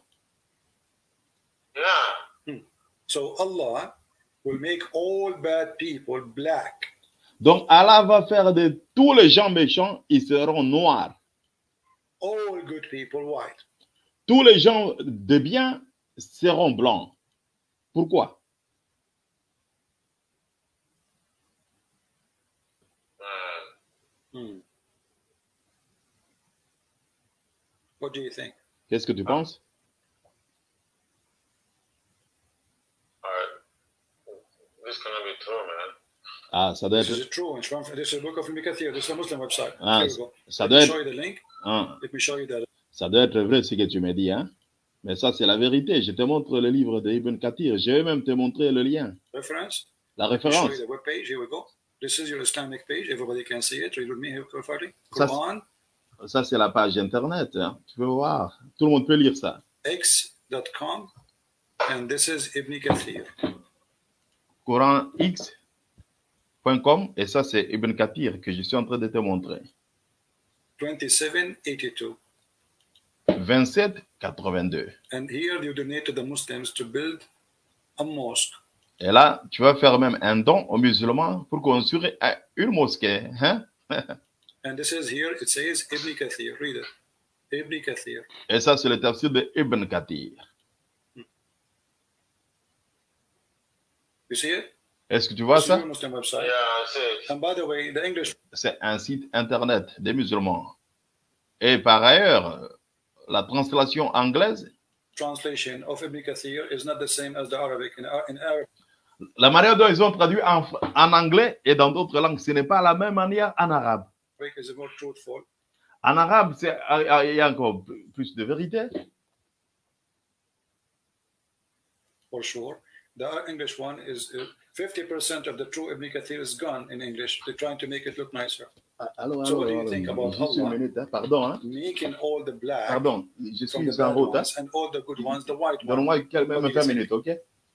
Yeah. So Allah will make all bad people black. Donc Allah va faire de tous les gens méchants, ils seront noirs. All good people white. Tous les gens de bien seront blancs. Pourquoi? What do you think? Qu'est-ce que tu penses? This cannot be true, man. Ah, ça doit This être... is true. This is a book of Ibn Kathir. This is a Muslim website. Ah, Here we go. ça Let doit me être... show you the link. Ah, Let me show you that. ça doit être vrai ce que tu me dis, hein? Mais ça, c'est la vérité. Je te montre le livre de Ibn Kathir. Je vais même te montrer le lien, Reference. la Let me show référence. you the web page. Here we go. This is your Islamic page. Everybody can see it. Read with me here, Fardi. Ça, Quran, Ça, c'est la page Internet. Hein? Tu peux voir. Tout le monde peut lire ça. x.com. And this is Ibn Kathir. CoranX.com. Et ça, c'est Ibn Kathir que je suis en train de te montrer. 2782. 2782. And here you donate to the Muslims to build a mosque. Et là, tu vas faire même un don aux musulmans pour construire une mosquée. Hein? And this is here, it says Ibn Kathir. Read it. Ibn Kathir. Et ça, c'est le tafsir de Ibn Kathir. You see it? Est-ce que tu vois This is ça? your Muslim website. Yeah, I see it. And by the way, the English C'est un site Internet des musulmans. Et par ailleurs, la translation anglaise, translation of Ibn Kathir is not the same as the Arabic. In Arabic, la manière dont ils ont traduit en anglais et dans d'autres langues, ce n'est pas la même manière en arabe. is more truthful. En arabe, il y a encore plus de vérité. For sure. The English one is 50% of the true Ibn Kathir is gone in English. They're trying to make it look nicer. So what do you think about Juste une Allah minute, hein. Pardon, hein. making all the black Pardon, je from the suis en bad route. Hein. ones and all the good ones, the white ones? Donne-moi même 20 minutes, ok?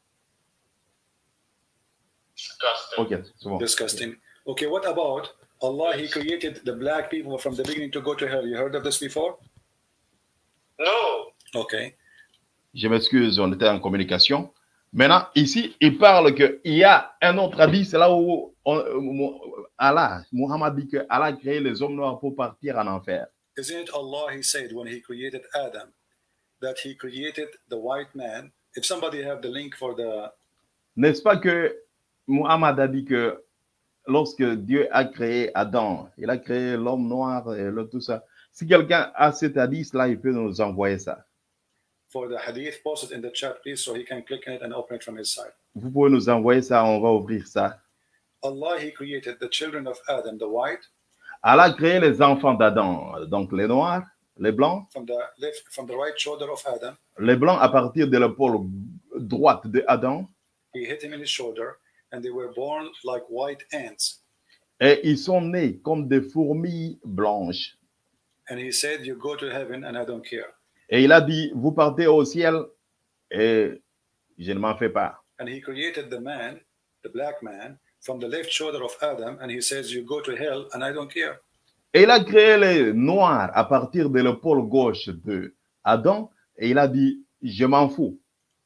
Disgusting. Ok, c'est bon. Disgusting. Okay, what about Allah? He created the black people from the beginning to go to hell. You heard of this before? No. Okay. Je m'excuse, on était en communication. Maintenant, ici, il parle qu'il y a un autre hadith, c'est là où Muhammad dit que Allah a créé les hommes noirs pour partir en enfer. Isn't it Allah, he said when he created Adam, that he created the white man? If somebody have the link for the... N'est-ce pas que Muhammad a dit que lorsque Dieu a créé Adam, il a créé l'homme noir et tout ça. Si quelqu'un a cet hadith-là, il peut nous envoyer ça. For the hadith, post it in the chat, please, so he can click on it and open it from his side. Vous pouvez nous envoyer ça, on va ouvrir ça. Allah, he created the children of Adam, the white, Allah a créé les enfants d'Adam, donc les noirs, Les blancs, from the right shoulder of Adam. les blancs à partir de l'épaule droite de Adam, He hit him in his shoulder, and they were born like white ants. et ils sont nés comme des fourmis blanches. And he said, "You go to heaven, and I don't care." Et il a dit, vous partez au ciel et je ne m'en fais pas. And he created the man, the black man, from the left shoulder of Adam, and he says, "You go to hell, and I don't care." Et il a créé les noirs à partir de l'épaule gauche de Adam et il a dit, je m'en fous.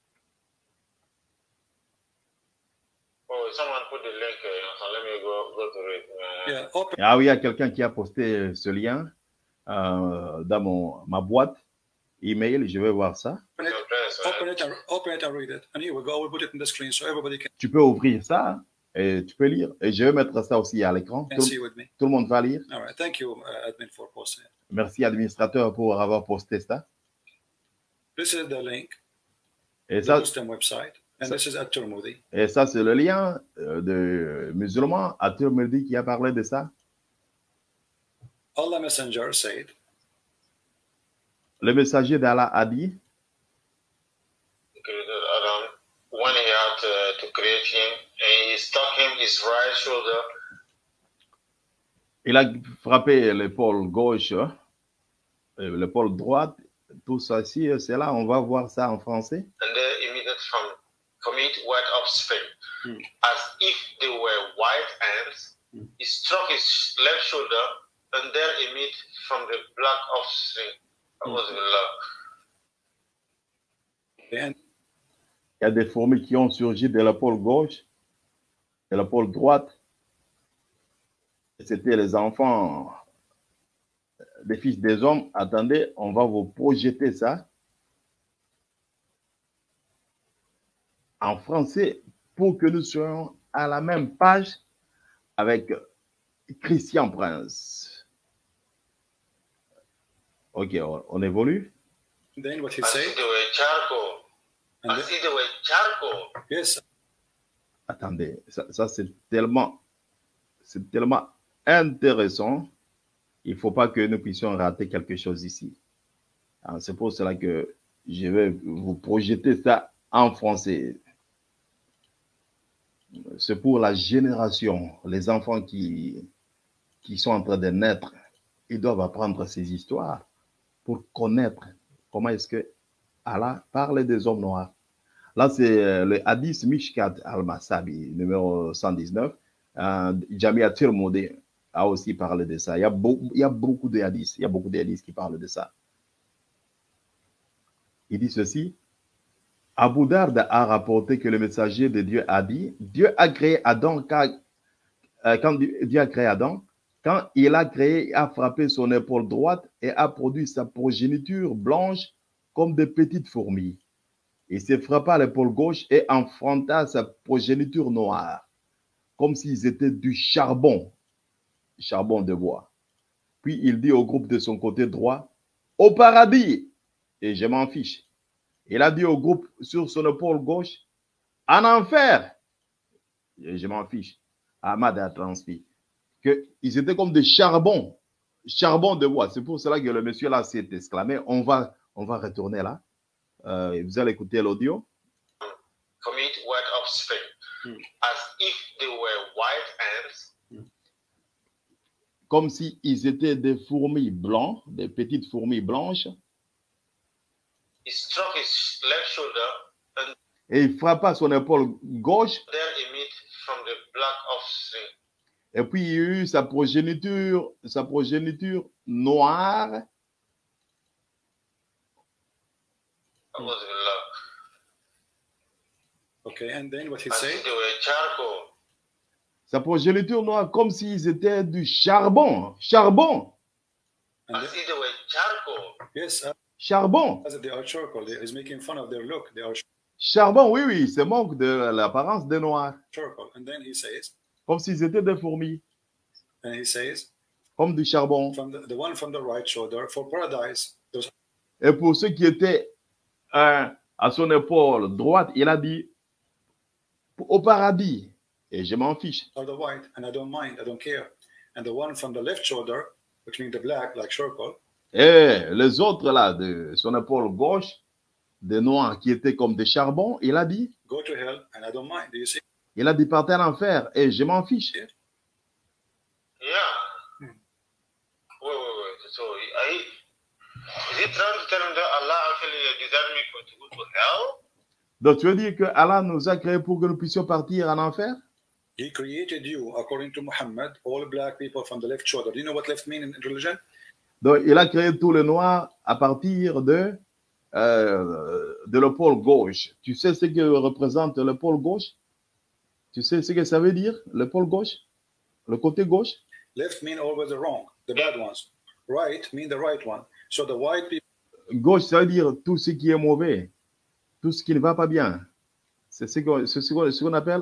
Oh, someone put the link, so let me go to it. Yeah, open, Ah oui, il y a quelqu'un qui a posté ce lien dans ma boîte email, je vais voir ça. open it and read it. And here we go. We'll put it in the screen so everybody can Tu peux ouvrir ça et tu peux lire. Et je vais mettre ça aussi à l'écran. see with me. Tout le monde va lire. All right. Thank you, admin, for posting it. Merci, administrateur, pour avoir posté ça. This is the link, Et the ça, Muslim website, and this is At-Tirmidhi. et ça c'est le lien de musulman à Tirmidhi qui a parlé de ça. Allah Messenger said, Le messager d'Allah a dit, Created Adam when he had to create him, and he struck him his right shoulder. il a frappé l'épaule gauche, l'épaule droite, tout ça, si c'est là, on va voir ça en français. And they emitted from it white offspring, as if they were white ants. He struck his left shoulder, and there emit from the black offspring. and Il y a des fourmis qui ont surgi de l'épaule gauche, de l'épaule droite. C'était les enfants des fils des hommes. Attendez, on va vous projeter ça en français pour que nous soyons à la même page avec Christian Prince. Ok, on évolue. then what he As said, if they were charcoal. and As if they were charcoal. yes, Attendez, ça c'est tellement intéressant. Il ne faut pas que nous puissions rater quelque chose ici. Alors, c'est pour cela que je vais vous projeter ça en français. C'est pour la génération, les enfants qui sont en train de naître. Ils doivent apprendre ces histoires pour connaître comment est-ce que Allah parle des hommes noirs. Là, c'est le hadith Mishkat al-Masabi, numéro 119. Jamia Tirmidhi a aussi parlé de ça. Il y a beaucoup de hadiths. Il y a beaucoup de hadiths qui parlent de ça. Il dit ceci. Abu Darda a rapporté que le messager de Dieu a dit, Dieu a créé Adam quand Dieu a créé Adam, quand il a créé, il a frappé son épaule droite et a produit sa progéniture blanche comme de petites fourmis. Il se frappa à l'épaule gauche et enfanta sa progéniture noire, comme s'ils étaient du charbon de bois. Puis il dit au groupe de son côté droit, au paradis, et je m'en fiche. Il a dit au groupe sur son épaule gauche, en enfer, et je m'en fiche. Ahmad a transmis qu'ils étaient comme des charbon de bois. C'est pour cela que le monsieur là s'est exclamé. On va retourner là. Vous allez écouter l'audio. Commit white offspring, as if they were white ants. Comme s'ils étaient des fourmis blancs, des petites fourmis blanches. He struck his left shoulder, and Et il frappa son épaule gauche. there emit from the black offspring. Et puis il y a eu sa progéniture noire. okay, and then what he As said, if they were charcoal. Sa progéniture noire comme s'ils étaient du charbon. and As if they were charcoal. yes, Charbon. as they are charcoal. He's making fun of their look. They are Charbon, oui, c'est manque de l'apparence des noirs. charcoal. And then he says, Comme s'ils étaient des fourmis. and he says, Comme du charbon. from the one from the right shoulder for paradise, those Et pour ceux qui étaient à son épaule droite, il a dit au paradis. Et je m'en fiche. are the white, and I don't mind, I don't care. And the one from the left shoulder, which means the black, like charcoal, Et les autres là, de son épaule gauche, des noirs qui étaient comme des charbons, il a dit, go to hell, and I don't mind. Do you see? partez en enfer et je m'en fiche. Yeah. Wait. So, is he trying to tell him that Allah actually designed me to go to hell? Donc tu veux dire que Allah nous a créés pour que nous puissions partir en enfer? He created you, according to Muhammad, all black people from the left shoulder. Do you know what left means in religion? Donc il a créé tous les noirs à partir de l'épaule gauche. Tu sais ce que représente l'épaule gauche? Tu sais ce que ça veut dire, l'épaule gauche? Le côté gauche? Left mean always the wrong, the bad ones. Right mean the right one. So the white people. Gauche, ça veut dire tout ce qui est mauvais, tout ce qui ne va pas bien. C'est ce qu'on appelle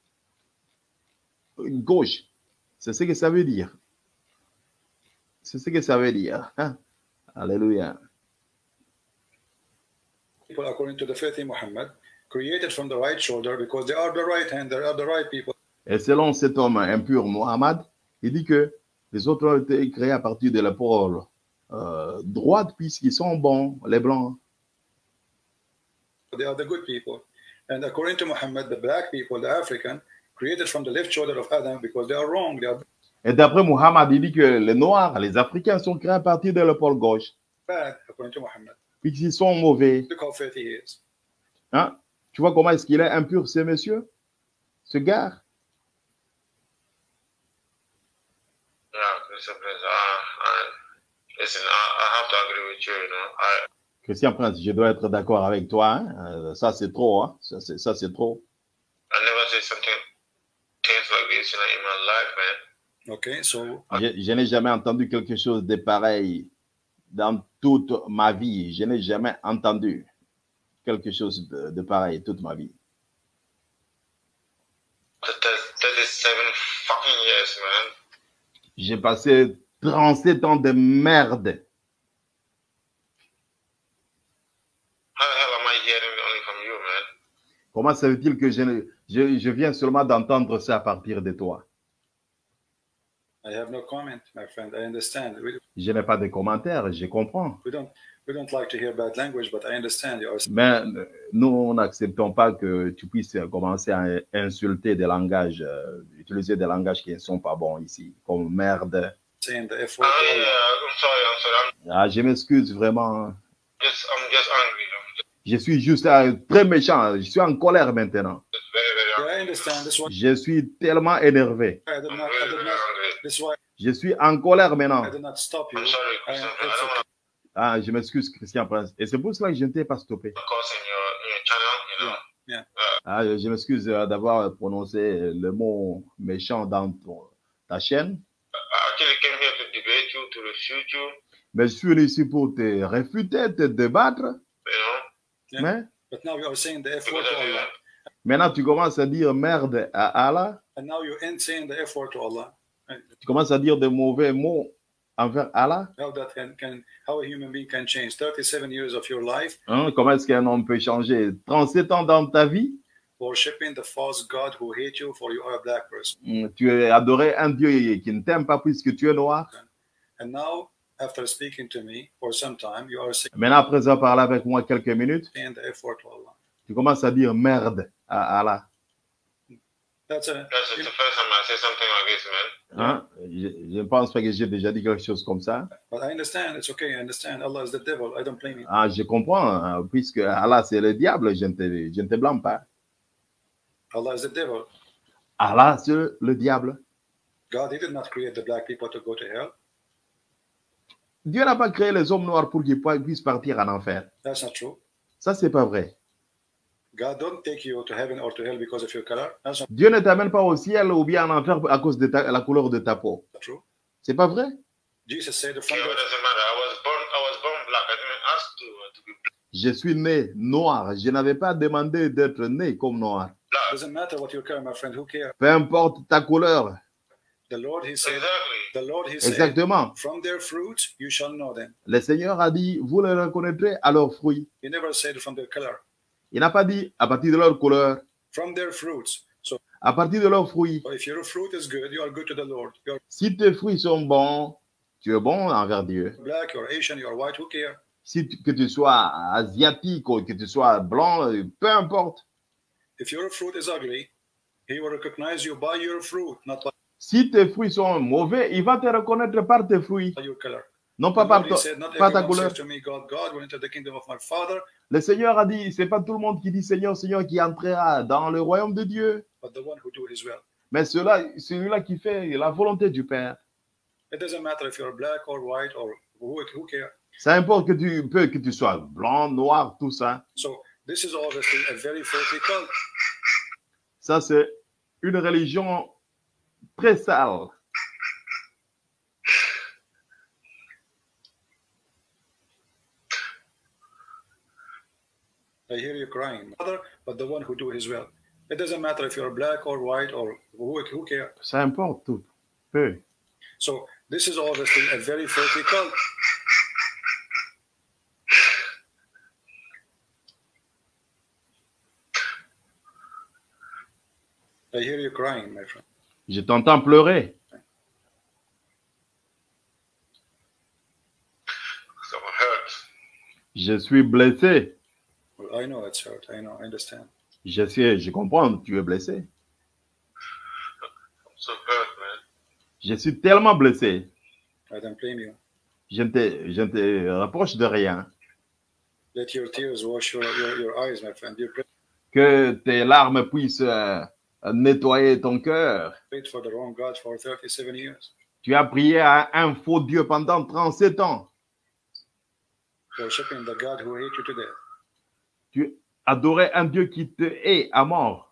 gauche. C'est ce que ça veut dire. C'est ce que ça veut dire. Hein? Alléluia. People, according to the faith in Muhammad, created from the right shoulder because they are the right hand, they are the right people. Et selon cet homme impur, Muhammad, il dit que les autres ont été créés à partir de l'épaule droite puisqu'ils sont bons, les blancs. They are the good people. And according to Muhammad, the black people, the African, created from the left shoulder of Adam because they are wrong. They are Et d'après Muhammad, il dit que les Noirs, les Africains sont créés à partir de l'épaule gauche. bad, according to Muhammad. Puisqu'ils sont mauvais. Look how filthy he is. Hein? Tu vois comment est-ce qu'il est impur, ce monsieur? Ce gars? Listen, I have to agree with you, you know. Christian Prince, je dois être d'accord avec toi. Hein? Ça, c'est trop. Hein? Ça, c'est trop. I never say something, things like this, you know, in my life, man. Okay, so Je n'ai jamais entendu quelque chose de pareil dans toute ma vie. Je n'ai jamais entendu quelque chose de pareil toute ma vie. 37 fucking years, man. J'ai passé 37 ans de merde. How the hell am I hearing only from you, man? Comment ça veut-il que je viens seulement d'entendre ça à partir de toi? I have no comment, my friend. I understand. Je n'ai pas de commentaires, je comprends. We don't like to hear bad language, but I understand you are Mais nous n'acceptons pas que tu puisses commencer à insulter des langages, utiliser des langages qui ne sont pas bons ici, comme merde. saying the F word. Yeah, I'm sorry. Je m'excuse vraiment. I'm just angry. Je suis juste très méchant. Je suis en colère maintenant. Just very angry. Yeah, I understand. This why Je suis tellement énervé. I did I'm not. very angry. This why Je suis en colère maintenant. I did not stop you. I'm sorry, I, Christian. I it's don't okay. want Ah, je m'excuse, Christian Prince. Et c'est pour cela que je ne t'ai pas stoppé. to cause in your channel, you know. Ah, je m'excuse d'avoir prononcé le mot méchant dans ta chaîne. I actually came here to debate you, to refute you, Mais je suis venu ici pour te réfuter, te débattre. you know. Yeah. Mais But now you are saying the F word Because to Allah, maintenant, tu commences à dire merde à Allah. and now you ain't saying the F word to Allah. Tu commences à dire de mauvais mots envers Allah. How that how a human being can change 37 years of your life Hein? Comment est-ce qu'un homme peut changer 37 ans dans ta vie? worshiping the false God who hate you for you are a black person. Tu es adoré un Dieu qui ne t'aime pas puisque tu es noir. And now, after speaking to me for some time, you are saying Maintenant, après avoir parlé avec moi quelques minutes, the F word to Allah. tu commences à dire merde à Allah. That's a That's the first time I say something like this, man. Hein? Je ne pense pas que j'ai déjà dit quelque chose comme ça. but I understand. It's okay. I understand. Allah is the devil. I don't blame you. Ah, je comprends, hein, puisque Allah c'est le diable, je ne te blâme pas. Allah is the devil. Allah c'est le diable. God, He did not create the black people to go to hell. Dieu n'a pas créé les hommes noirs pour qu'ils puissent partir en enfer. That's not true. Ça, c'est pas vrai. God don't take you to heaven or to hell because of your color. That's not Dieu ne t'amène pas au ciel ou bien en enfer à cause de la couleur de ta peau. true. C'est pas vrai? Jesus said from Yeah, but it doesn't matter. I was born black. I didn't ask to be Je suis né noir. Je n'avais pas demandé d'être né comme noir. black. doesn't matter what your color, my friend. Who cares? Peu importe ta couleur. The Lord, He said. Exactly. The Lord, He said. Exactement. From their fruits you shall know them. Le Seigneur a dit, vous les reconnaîtrez à leurs fruits. He never said from their color. Il n'a pas dit à partir de leur couleur, From their fruits. So à partir de leurs fruits. if your fruit is good, you are good to the Lord. You're, Si tes fruits sont bons, tu es bon envers Dieu. Black, you're Asian, you're white, who cares? Que tu sois asiatique ou que tu sois blanc, peu importe. If your fruit is ugly, he will recognize you by your fruit, not Si tes fruits sont mauvais, il va te reconnaître par tes fruits, by your color. non pas The par, Lord, he said, not par ta everyone couleur. says to me, God will enter the kingdom of my Father, Le Seigneur a dit, c'est pas tout le monde qui dit Seigneur, Seigneur qui entrera dans le royaume de Dieu, but the one who do his will. mais celui-là qui fait la volonté du Père. It doesn't matter if you're black or white or who cares. Ça importe que tu sois blanc, noir, tout ça. So this is obviously a very filthy cult. Ça, c'est une religion très sale. I hear you crying, Father, but the one who do his will. It doesn't matter if you're black or white or who cares. Ça importe tout. Peu. So this is obviously a very filthy cult. I hear you crying, my friend. Je t'entends pleurer. So I'm hurt. Je suis blessé. Well, I know it's hurt. I know. I understand. Je comprends, tu es blessé. I'm so hurt, man. Je suis tellement blessé. I don't blame you. Je ne te reproche de rien. Let your tears wash your eyes, my friend. You Que tes larmes puissent nettoyer ton cœur. prayed for the wrong God for 37 years. Tu as prié à un faux Dieu pendant 37 ans. Worshipping the God who hate you to death. Tu adorais un Dieu qui te hait à mort.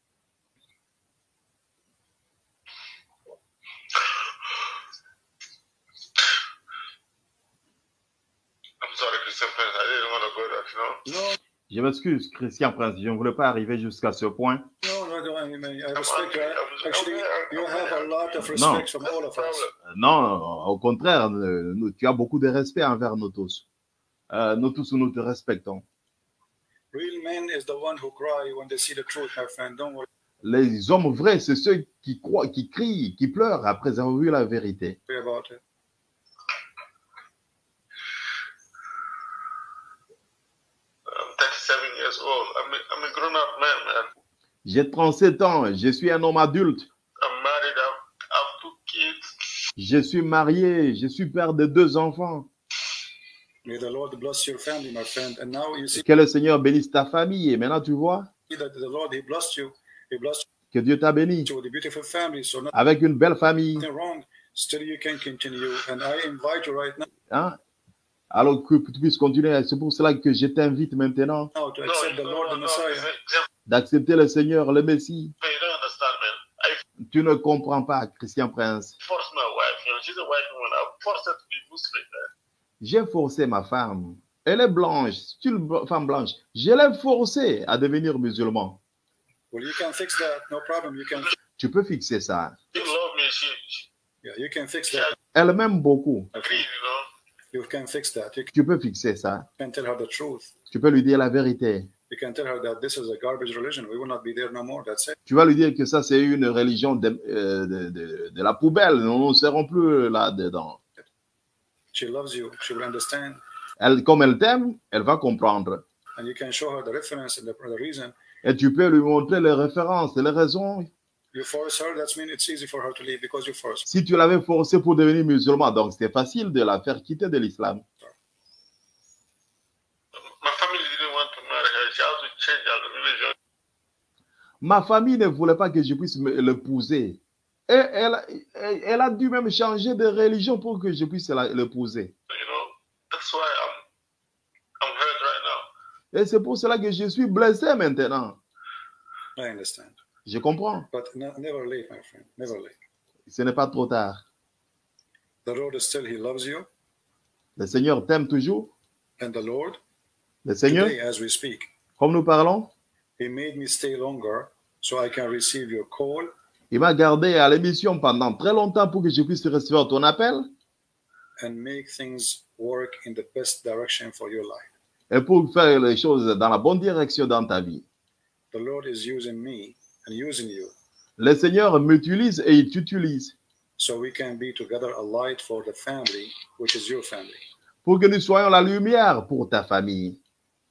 I'm sorry, Christian Prince. I didn't want to go there, you know. No, Je m'excuse, Christian Prince, je ne voulais pas arriver jusqu'à ce point. no, I mean, I respect you. Actually, you have a lot of respect from all of us. Non, au contraire, tu as beaucoup de respect envers nous tous. Nous tous, nous te respectons. Real men is the one who cry when they see the truth, my friend. Don't worry Les hommes vrais, c'est ceux qui croient, qui crient, qui pleurent après avoir vu la vérité. about it. I'm 37 years old. I'm a grown-up man, man. J'ai 37 ans, je suis un homme adulte. I'm married. I have 2 kids. Je suis marié, je suis père de 2 enfants. May the Lord bless your family, my friend. And now you see Que le Seigneur bénisse ta famille. Et maintenant, tu vois that the Lord, He blessed you. He blessed que Dieu t'a béni you with a beautiful family. So nothing avec une belle famille. wrong. Still, you can continue. And I invite you right now Hein? Alors que tu puisses continuer. C'est pour cela que je t'invite maintenant to accept the Lord, the Messiah. d'accepter le Seigneur, le Messie. You don't understand, man. I Tu ne comprends pas, Christian Prince. forced my wife. You know, she's a white woman. I forced her to be Muslim, man. J'ai forcé ma femme. Elle est blanche. C'est une femme blanche. Je l'ai forcée à devenir musulman. Well, you can fix that. No problem. You can. Tu peux fixer ça. She loved me. She Yeah, you can fix that. Elle m'aime beaucoup. agreed, you know. You can fix that. You Tu peux fixer ça. can tell her the truth. Tu peux lui dire la vérité. You can tell her that this is a garbage religion. We will not be there no more. That's it. Tu vas lui dire que ça, c'est une religion de la poubelle. Nous ne serons plus là-dedans. She loves you. She will understand. Comme elle t'aime, elle va comprendre. And you can show her the reference and the reason. Et tu peux lui montrer les références, les raisons. You force her, that means it's easy for her to leave because you force her. Si tu l'avais forcée pour devenir musulman, donc c'était facile de la faire quitter de l'islam. My family didn't want to marry her. She had to change her religion. Ma famille ne voulait pas que je puisse l'épouser. Et elle a dû même changer de religion pour que je puisse l'épouser. You know, that's why I'm hurt right now. Et c'est pour cela que je suis blessé maintenant. I understand. Je comprends. But never late, my friend. Never late. Ce n'est pas trop tard. The Lord is still, He loves you. Le Seigneur t'aime toujours. And the Lord, Le Seigneur, today as we speak, comme nous parlons, He made me stay longer so I can receive your call il m'a gardé à l'émission pendant très longtemps pour que je puisse recevoir ton appel and make things work in the best direction for your life. et pour faire les choses dans la bonne direction dans ta vie. The Lord is using me and using you Le Seigneur m'utilise et il t'utilise. so we can be together a light for the family, which is your family. Pour que nous soyons la lumière pour ta famille.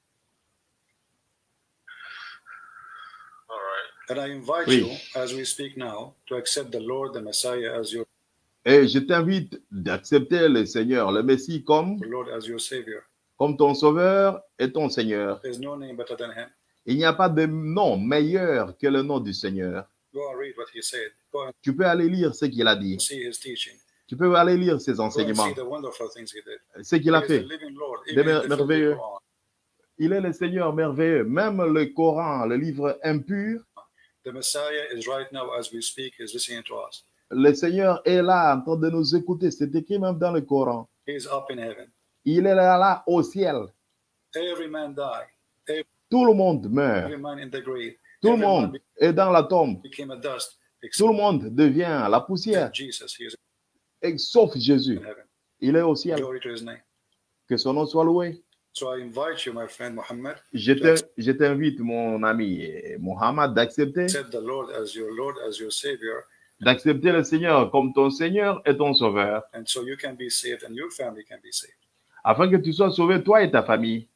All right. And I invite Oui. you, as we speak now, to accept the Lord, the Messiah, as your Et je t'invite d'accepter le Seigneur, le Messie, comme Lord, as your Savior. ton Sauveur et ton Seigneur. There's no name better than Him. Il n'y a pas de nom meilleur que le nom du Seigneur. Go and read what He said. Go and Tu peux aller lire ce qu'il a dit. see His teaching. Tu peux aller lire ses Go and enseignements, see the wonderful things He did. ce qu'il a He is fait. the living Lord, Des even in the merveilleux. Quran. Il est le Seigneur merveilleux. Même le Coran, le livre impur, The Messiah is right now, as we speak, is listening to us. le Seigneur est là en train de nous écouter. C'est écrit même dans le Coran. He is up in heaven. Il est là au ciel. Every man die. Tout le monde meurt. Every man in the grave. Tout le Every man monde est dans la tombe. became a dust. Tout le monde devient la poussière. Jesus, He is Et sauf Jésus. in heaven. Il est au ciel. Glory to His name. Que son nom soit loué. So I invite you, my friend Muhammad, Je t'invite, mon ami Mohammed, d'accepter accept the Lord, as your Savior, le Seigneur comme ton Seigneur et ton Sauveur, and so you can be saved and your family can be saved. afin que tu sois sauvé, toi et ta famille.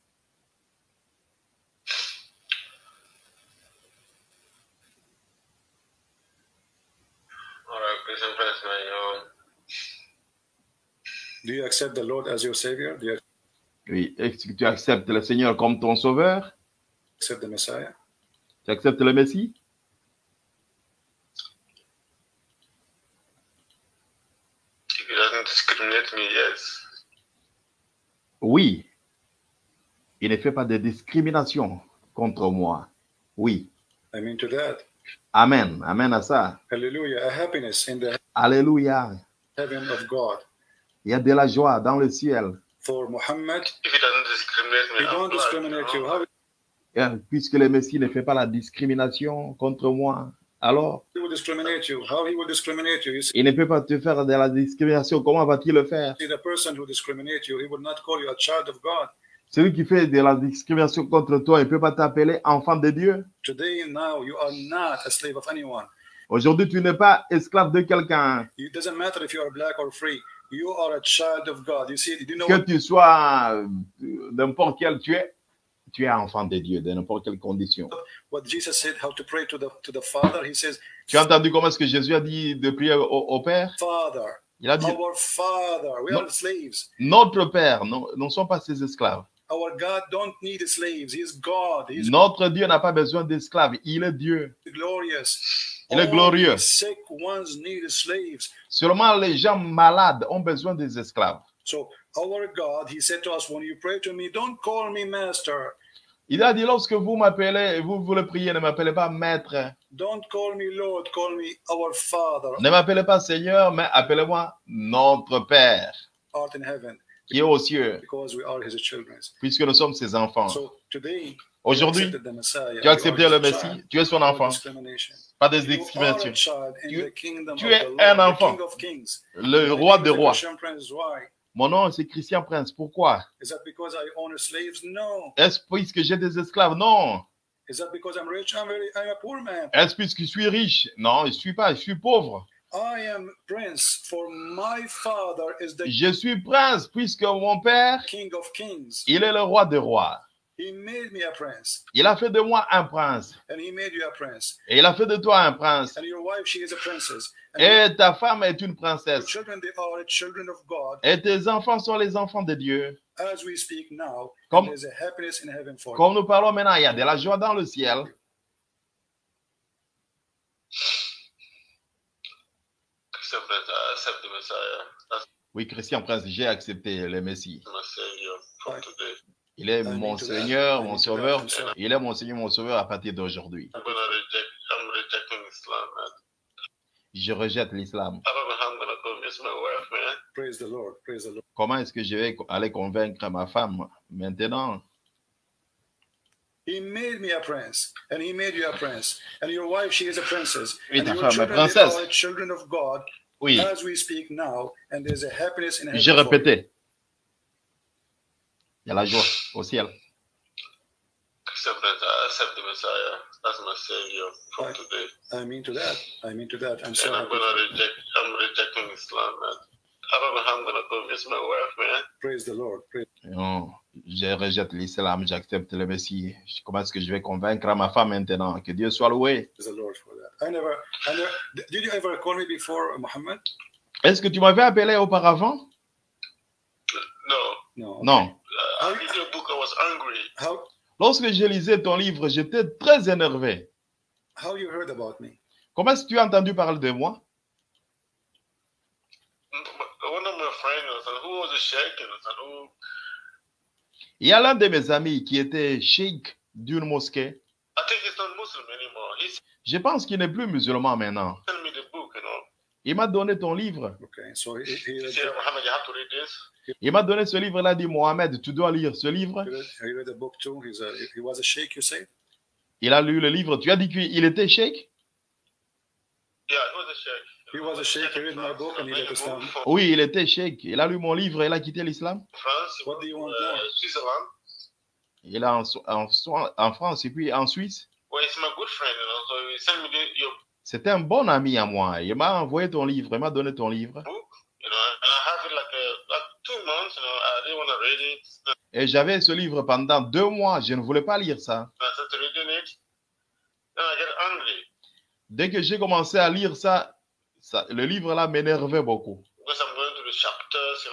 All right, Christian friends, man. Do you accept the Lord as your Savior? Do you Oui, est-ce que tu acceptes le Seigneur comme ton Sauveur? accept the Messiah? Tu acceptes le Messie? If he doesn't discriminate me, yes. Oui. Il ne fait pas de discrimination contre moi. Oui. Amen to that. Amen. Amen à ça. Hallelujah. A happiness in the Alléluia. heaven of God. Il y a de la joie dans le ciel. For Muhammad, If he doesn't discriminate me, He I'm don't glad, discriminate you. How Puisque le Messie ne fait pas la discrimination contre moi, alors He will discriminate you? How He will discriminate you? You see il ne peut pas te faire de la discrimination. Comment va-t-il le faire? the person who discriminates you, He will not call you a child of God. Celui qui fait de la discrimination contre toi, il ne peut pas t'appeler enfant de Dieu. Today, now, you are not a slave of anyone. Aujourd'hui, tu n'es pas esclave de quelqu'un. It doesn't matter if you are black or free. You are a child of God. You see, do you know Que what tu sois n'importe quel tu es enfant de Dieu, de n'importe quelle condition. Jesus said? How to pray to the Father? He says, Tu as entendu comment est-ce que Jésus a dit de prier au Père? Father, Il a dit, our Father. We No. are slaves. notre Père, ne sont pas ses esclaves. Our God don't need slaves. He is God. He is Notre Dieu n'a pas besoin d'esclaves. Il est Dieu. glorious. Il est glorieux. Only sick ones need slaves. Seulement les gens malades ont besoin des esclaves. So our God, He said to us, when you pray to me, don't call me master. Il a dit, lorsque vous m'appelez et vous voulez prier, ne m'appelez pas maître. Don't call me Lord. Call me our Father, Ne m'appelez pas Seigneur, mais appelez-moi notre Père, art in heaven, qui est aux cieux, because we are His children. puisque nous sommes ses enfants. So today, Aujourd'hui, accepted the Messiah. tu as accepté You are le His Messie, child. tu es son No enfant. discrimination. Pas de You are a discrimination. child in Tu- the kingdom tu of es the Lord, un the enfant. King of Kings. Le roi des rois. Christian Prince, why? Mon nom, c'est Christian Prince. Pourquoi? Is that because I own slaves? No. Est-ce puisque j'ai des esclaves? Non. Is that because I'm rich? I'm a poor man. Est-ce puisque je suis riche? Non, je ne suis pas, je suis pauvre. I am prince, for my father is the Je suis prince, puisque mon père, King of Kings. il est le roi des rois. He made me a prince, Il a fait de moi un prince. and He made you a prince. Et il a fait de toi un prince. And your wife, she is a princess. And Et ta femme est une your princesse. children, they are children of God. Et tes enfants sont les enfants de Dieu. As we speak now, Comme- there's a happiness in heaven for you. Comme nous parlons maintenant, il y a de la joie dans le ciel. Christian friends, I accept the Messiah. That's Oui, Christian Prince, j'ai accepté le Messie. my Savior from Right. today. Il est I mon need to Seigneur, that. I mon need to Sauveur. that. Il est mon Seigneur, mon Sauveur à partir d'aujourd'hui. I'm rejecting Islam, man. Je rejette l'islam. I don't know how I'm gonna convince my wife, man. Praise the Lord. Praise the Lord. Comment est-ce que je vais aller convaincre ma femme maintenant? He made me a prince, and He made you a prince. And your wife, she is a princess. Oui, And ta your femme est children, they princesse. are children of God. Oui, As we speak now, and there's a happiness in heaven. j'ai for you. répété. Il y a la joie au ciel. Christian friends, I accept the Messiah. as my savior from Right. today. I mean to that. I mean to that. I'm so And I'm happy. I'm rejecting Islam, man. I don't know how I'm gonna convince my wife, man. Praise the Lord. Praise. Non, je rejette l'islam, j'accepte le Messie. Comment est-ce que je vais convaincre ma femme maintenant? Que Dieu soit loué. the Lord for that. I never. Did you ever call me before, Muhammad? Est-ce que tu m'avais appelé auparavant? No. No. Non. I read your book, I was angry. How Lorsque je lisais ton livre, j'étais très énervé. you heard about me? Comment est-ce que tu as entendu parler de moi? One of my friends, who was a sheikh, who Il y a l'un de mes amis qui était cheikh d'une mosquée. I think he's not Muslim anymore. He Je pense qu'il n'est plus musulman maintenant. sent me the book, Il m'a donné ton livre. Okay, so he He said, Muhammad, you have to read this. Il m'a donné ce livre. Il a dit, Mohamed, tu dois lire ce livre. read the book too. He was a sheikh, you say? Il a lu le livre. Tu as dit qu'il était cheikh? Yeah, he was a sheikh. He was a sheikh. He read my book and he left Islam. From Oui, il était cheikh. Il a lu mon livre et il a quitté l'islam. France, What do you want more? Switzerland. Il est en France et puis en Suisse. Well, he's my good friend, so he sent me your C'était un bon ami à moi. Il m'a envoyé ton livre. Il m'a donné ton livre. book, and I have it like 2 months, I didn't want to read it. Et j'avais ce livre pendant 2 mois. Je ne voulais pas lire ça. I started reading it. Then I get angry Dès que j'ai commencé à lire ça, le livre là m'énervait beaucoup. because I'm going to the chapters.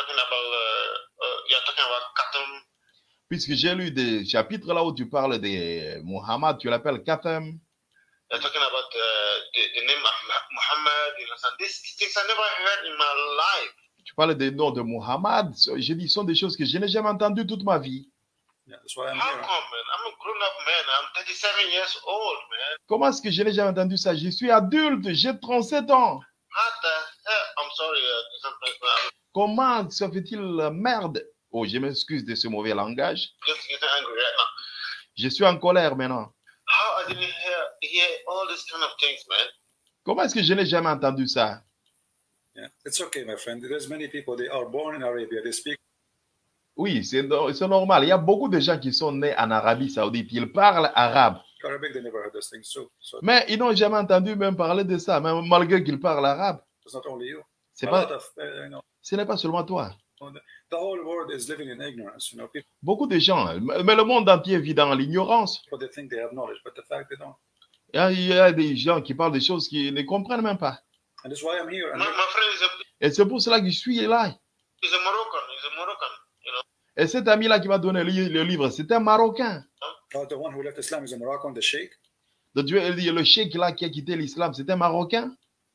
You're talking about Khatam. Puisque j'ai lu des chapitres là où tu parles de Muhammad, tu l'appelles Khatam. You're talking about the name of Muhammad. So these things I never heard in my life. Tu parles des noms de Muhammad. J'ai dit, ce sont des choses que je n'ai jamais entendues toute ma vie. Yeah, that's why I'm How here. come, man? I'm a grown-up man. I'm 37 years old, man. Comment est-ce que je n'ai jamais entendu ça? Je suis adulte, j'ai 37 ans. What the hell? I'm sorry, I'm Comment ça fait-il merde? Oh, je m'excuse de ce mauvais langage. just getting angry right now. Je suis en colère maintenant. How I didn't hear all these kind of things, man. Comment est-ce que je n'ai jamais entendu ça? Yeah, it's okay, my friend. There's many people. They are born in Arabia. They speak Oui, c'est normal. Il y a beaucoup de gens qui sont nés en Arabie Saoudite. Ils parlent arabe. Arabic. They never heard those things too. So Mais ils n'ont jamais entendu même parler de ça, même malgré qu'ils parlent arabe. it's not only you. C'est A pas, lot of, ce n'est pas seulement toi. the whole world is living in ignorance. People Beaucoup de gens, mais le monde entier vit dans l'ignorance. they think they have knowledge, but the fact they don't. Il y a des gens qui parlent des choses qu'ils ne comprennent même pas. And that's why I'm here. And My friend Et c'est pour cela que je suis là. is a Moroccan. He's a Moroccan, Et cet ami-là qui m'a donné le livre, c'est un Marocain. the one who left Islam is a Moroccan, the sheikh. Donc, le cheikh là qui a quitté l'islam, c'est un Marocain?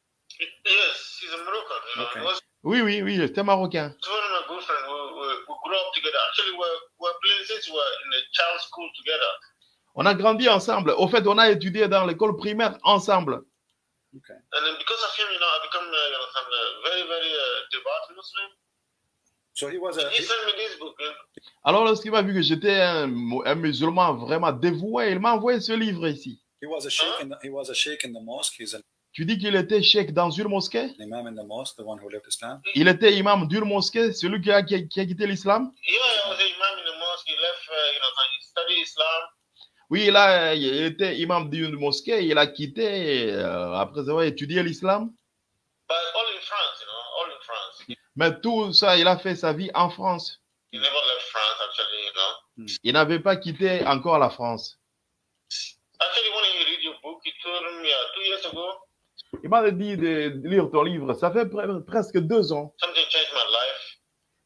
Yes, he's a Moroccan. Okay. He was Oui, c'est un Marocain. one of my good friends. We grew up together. Actually, we're playing since we were in the child school together. On a grandi ensemble. Au fait, on a étudié dans l'école primaire ensemble. Okay. And then because of him, I become some very, very devout Muslim. So he was a He sent me this book. Alors, lorsqu'il m'a vu que j'étais un musulman vraiment dévoué, il m'a envoyé ce livre ici. he was a sheikh. He was a sheikh in the mosque. He's an Tu dis qu'il était cheikh dans une mosquée? imam in the mosque, the one who left Islam. Il était imam d'une mosquée, celui qui a quitté l'islam? Yeah, I was an imam in the mosque. He left, he studied Islam. Oui, il était imam d'une mosquée, il a quitté après avoir étudié l'islam. But all in France, all in France. Mais tout ça, il a fait sa vie en France. He never left France, actually, Il n'avait pas quitté encore la France. Actually, when he read your book, he told me 2 years ago, Il m'a dit de lire ton livre. Ça fait presque 2 ans. something changed my life.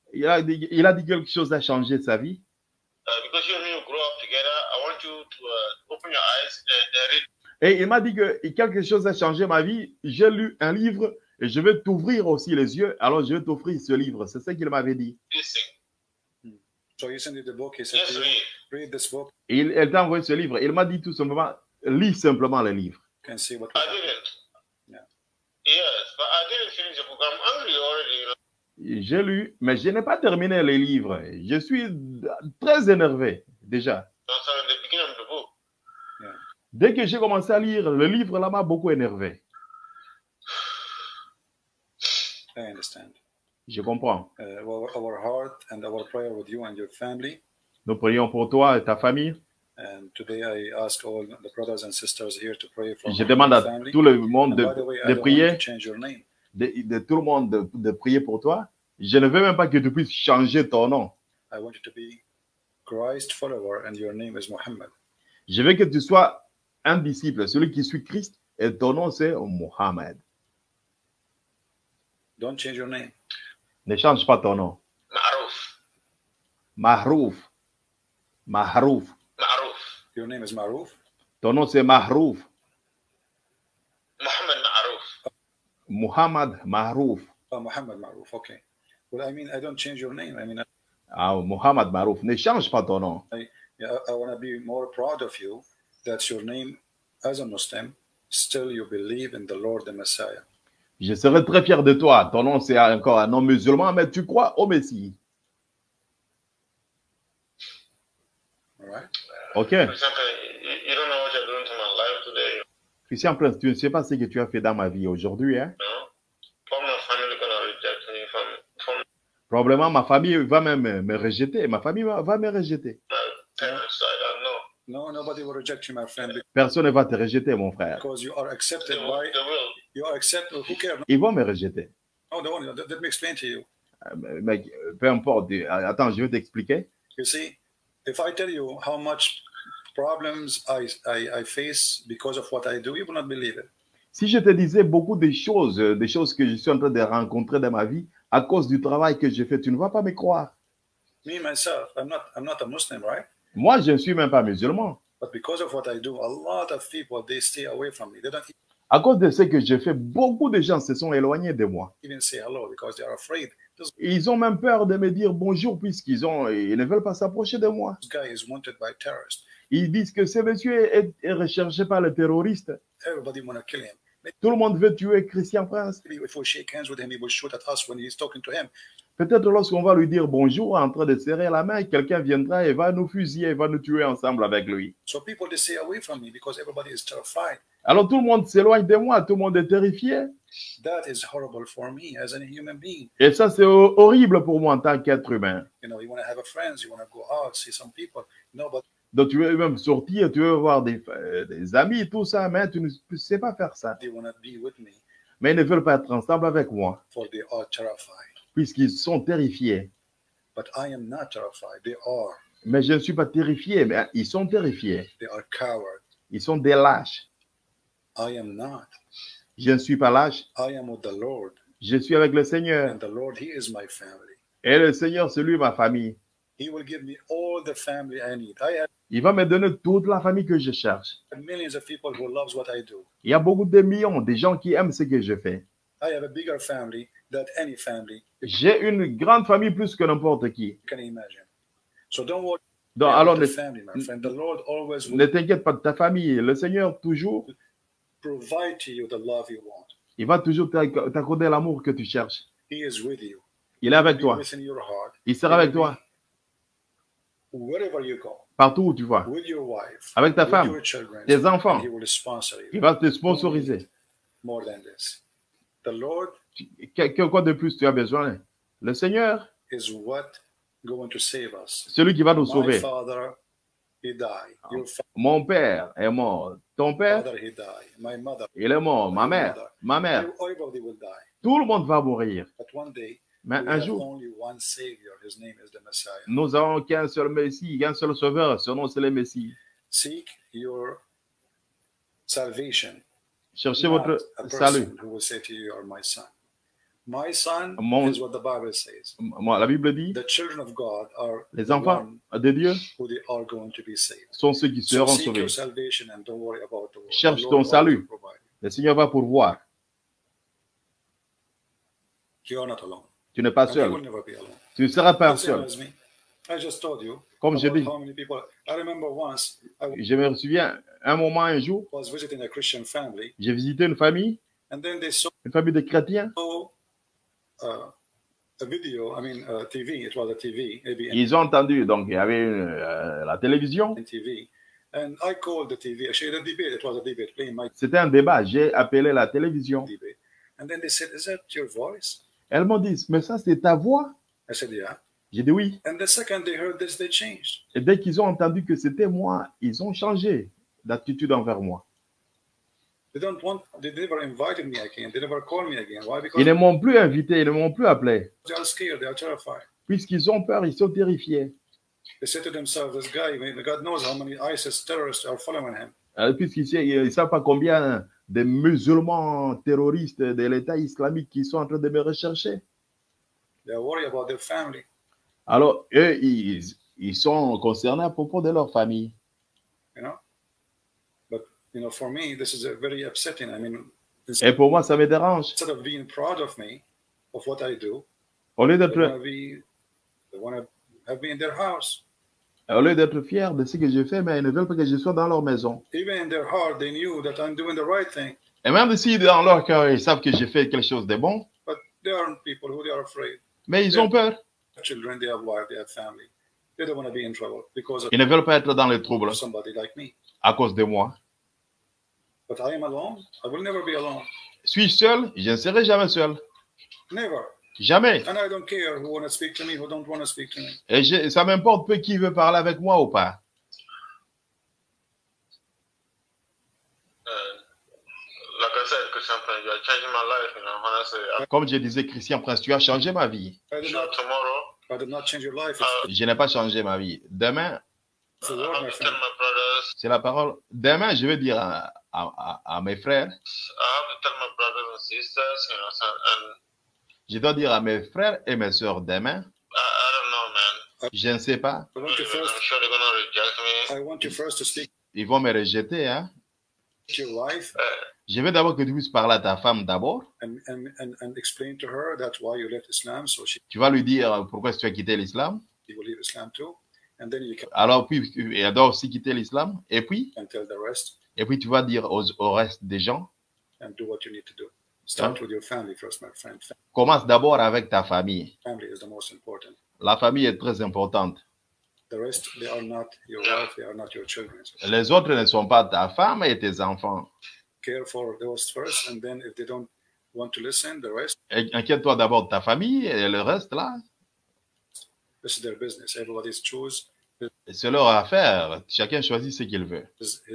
Il a dit quelque chose a changé sa vie. Because you and me grow up together, I want you to open your eyes and read Et il m'a dit que quelque chose a changé ma vie. J'ai lu un livre et je vais t'ouvrir aussi les yeux. Alors je vais t'offrir ce livre. C'est ce qu'il m'avait dit. this thing. So he sent you the book. He said Yes, to you, read. read this book. Et elle t'a envoyé ce livre. Il m'a dit tout simplement, lis simplement le livre. You can see what. I didn't. Yeah. Yes, but I didn't finish the book. I'm angry already, J'ai lu, mais je n'ai pas terminé les livres. Je suis très énervé déjà. So in the beginning of the book, Dès que j'ai commencé à lire, le livre là m'a beaucoup énervé. I understand. Je comprends. Our heart and our prayer with you and your family. Nous prions pour toi et ta famille. And today I ask all the brothers and sisters here to pray for Je my demande à family. tout le monde And by the way, I de don't want prier, to change your name. de tout le monde de prier pour toi. Je ne veux même pas que tu puisses changer ton nom. I want you to be Christ follower and your name is Muhammad. Je veux que tu sois un disciple, celui qui suit Christ, et ton nom c'est Mohammed. Don't change your name. Ne change pas ton nom. Ma'ruf. Mahrouf. Mahrouf. Ma'ruf. Your name is Maruf. Ton nom c'est Mahrouf. Muhammad Ma'ruf. Muhammad Mahrouf. Oh, Muhammad Maruf. Okay. Well, I mean, I don't change your name. I mean, Ah, Muhammad Mahrouf. Ne change pas ton nom. I want to be more proud of you that your name as a Muslim, still you believe in the Lord, the Messiah. Je serai très fier de toi. Ton nom, c'est encore un nom musulman, mais tu crois au Messie. All right? OK. For example, you don't know what you're doing to my life today. Christian Prince, tu ne sais pas ce que tu as fait dans ma vie aujourd'hui. Hein? No? Probably my family gonna reject me from Probablement, ma famille va même me rejeter. Ma famille va me rejeter. my parents' side. I know. No, nobody will reject you, my friend, Personne ne va te rejeter, mon frère. because you are accepted They by, will. you are accepted. Who cares? Ils vont me rejeter. No, don't. Let me explain to you. Mais peu importe. Attends, je vais t'expliquer. You see, if I tell you how much problems I face because of what I do, you will not believe it. Si je te disais beaucoup de choses que je suis en train de rencontrer dans ma vie à cause du travail que j'ai fait, tu ne vas pas me croire. Me, myself, I'm not a Muslim, right? Moi, je ne suis même pas musulman. But because of what I do, a lot of people, they stay away from me. They don't À cause de ce que j'ai fait, beaucoup de gens se sont éloignés de moi. even say hello because they are afraid. Ils ont même peur de me dire bonjour puisqu'ils ne veulent pas s'approcher de moi. This guy is wanted by terrorists. Ils disent que ce monsieur est recherché par les terroristes. Everybody want to kill him. Tout le monde veut tuer Christian Prince. Maybe if we shake hands with him, he will shoot at us when he's talking to him. Peut-être lorsqu'on va lui dire bonjour en train de serrer la main, quelqu'un viendra et va nous fusiller, va nous tuer ensemble avec lui. So people, they stay away from me because everybody is terrified. Alors tout le monde s'éloigne de moi, tout le monde est terrifié. That is horrible for me as a human being. Et ça, c'est horrible pour moi en tant qu'être humain. You know, you want to have a friends, you want to go out, see some people. No, but Donc tu veux même sortir, tu veux voir des amis, tout ça, mais tu ne sais pas faire ça. they want to be with me, Mais ils ne veulent pas être ensemble avec moi, for they are terrified. puisqu'ils sont terrifiés. But I am not terrified. They are. Mais je ne suis pas terrifié, mais ils sont terrifiés. They are cowards. Ils sont des lâches. I am not. Je ne suis pas lâche, I am with the Lord, je suis avec le Seigneur. and the Lord, He is my family. Et le Seigneur, c'est lui ma famille. He will give me all the family I need. I Il va me donner toute la famille que je cherche. have millions of people who loves what I do. Il y a beaucoup de millions de gens qui aiment ce que je fais. I have a bigger family than any family you J'ai une grande famille plus que n'importe qui. can imagine. So don't worry Donc, about alors, the ne, family, my friend. The Lord always will ne t'inquiète pas de ta famille. Le Seigneur, toujours, provide to you the love you want. il va toujours t'accorder l'amour que tu cherches. He is with you. Il est avec Be toi. within your heart. Il sera avec toi Wherever you go, partout où tu vas. with your wife, Avec ta with femme, your children, tes enfants. and He will sponsor Il you. va te sponsoriser. More than this, the Lord Quoi de plus tu as besoin? Le Seigneur, is what going to save us. celui qui va nous My sauver. father, he died. Your Mon père est mort. Ton père, father, he died. My mother, il est mort. Ma mère, everybody will die. tout le monde va mourir. But one day, Mais we un have jour, only one Savior. His name is the Messiah. nous avons qu'un seul Messie, qu'un seul Sauveur. Son nom, c'est le Messie. Seek your salvation. Cherchez Not votre a person salut. who will say to you, "You are my son." My son Mon- is what the Bible says. Moi, la Bible dit, The children of God are les the enfants one de Dieu who they are going to be saved. sont ceux qui So seront seek your sauvés. salvation and don't worry about the world. Cherche The ton Lord salut. will provide. Le Seigneur va pourvoir. You are not alone. Tu n'es pas And you will seul. never be alone. Tu ne seras pas The same seul. as me. I just told you Comme je about dis, how many people. I remember once I je me souviens, un moment, un jour, was visiting a Christian family, j'ai visité une famille and then they saw de chrétiens. a video. I mean, TV. It was a TV, maybe Ils ont entendu, donc il y avait la télévision. TV. And I called the TV. Actually, the debate. It was a debate playing my C'était un débat. J'ai appelé la télévision. debate. And then they said, "Is that your voice?" Elles m'ont dit, mais ça, c'est ta voix? I said, "Yeah." J'ai dit oui. And the second they heard this, they changed. Et dès qu'ils ont entendu que c'était moi, ils ont changé d'attitude envers moi. They never invited me again. They never called me again. Why? Ils Because ne m'ont plus invité, ils ne m'ont plus appelé. they are scared, they are terrified. Puisqu'ils ont peur, ils sont terrifiés. They say to themselves, this guy, God knows how many ISIS terrorists are following him. Puisqu'ils ne savent pas combien de musulmans terroristes de l'État islamique qui sont en train de me rechercher. They are worried about their family. Alors, eux, ils sont concernés à propos de leur famille. You know? But, you know, for me, this is very upsetting. I mean, Et pour moi, ça me dérange. instead of being proud of me, of what I do, Au lieu they d'être want to have me in their house. fiers de ce que je fais, mais ils ne veulent pas que je sois dans leur maison. Even in their heart, they knew that I'm doing the right thing. Et même si dans leur cœur, ils savent que j'ai fait quelque chose de bon, But there are people who they are afraid. mais ils ont peur. Children, they have wife, they have family. They don't want to be in trouble because of Ils ne veulent pas être dans les troubles somebody like me. à cause de moi. But I am alone. I will never be alone. Suis-je seul? Je ne serai jamais seul. Never. Jamais. And I don't care who want to speak to me, who don't want to speak to me. Et ça m'importe peu qui veut parler avec moi ou pas. Like I said, Christian Prince, you are changing my life, you know, honestly. Comme je disais, Christian Prince, tu as changé ma vie. I did Sure, not, tomorrow, I did not change your life. Je n'ai pas changé ma vie. Demain, It's a I word, have my to tell friend. my brothers, c'est la parole. Demain, je vais dire à mes frères, I have to tell my brothers and sisters, you know, and je dois dire à mes frères et mes sœurs demain, I don't know, man. je ne sais pas, I want you I'm first. sure they're gonna reject me. I want you first to speak ils vont me rejeter. Hein. your life Je veux d'abord que tu puisses parler à ta femme d'abord. and explain to her that why you left Islam, so she Tu vas lui dire pourquoi tu as quitté l'islam. will leave Islam too, and then you Alors, puis, elle doit aussi quitter l'islam. Et puis can tell the rest tu vas dire au reste des gens, and do what you need to do. Start with your family first, my friend. commence d'abord avec ta famille. Family is the most important. La famille est très importante. The rest, they are not your wife, they are not your children. Les autres ne sont pas ta femme et tes enfants. Care for those first, and then if they don't want to listen, the rest, Inquiète-toi d'abord de ta famille et le reste là, this is their business. Everybody's choose c'est leur affaire. Chacun choisit ce qu'il veut.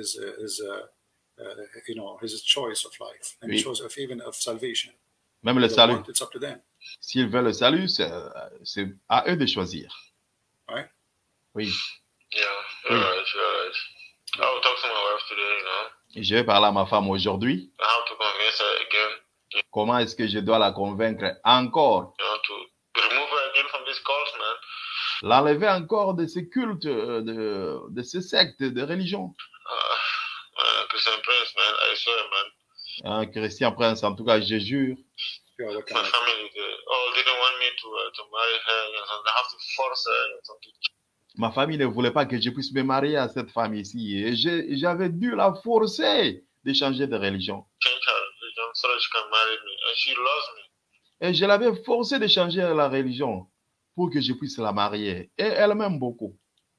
you know, his choice of life and Oui. choice of even of salvation. Même le If they salut. want, it's up to them. S'ils veulent le salut, c'est à eux de choisir. Right? Oui. Yeah, you're right, you're right. I will talk to my wife today, you know. Et je vais parler à ma femme aujourd'hui. I have to convince her again, Comment est-ce que je dois la convaincre encore? you know, to remove her again from these calls, man. L'enlever encore de ces cultes, de ces sectes, de religion. Christian Prince, man, I swear, man. Hein, Christian Prince, en tout cas, je jure. You are welcome. My family, didn't want me to marry her, you know, so I have to force her, you know, to Ma famille ne voulait pas que je puisse me marier à cette femme ici. Et j'avais dû la forcer de changer de religion. change her religion so that she can marry me. And she loves me. Et je l'avais forcée de changer la religion pour que je puisse la marier. Et elle m'aime beaucoup.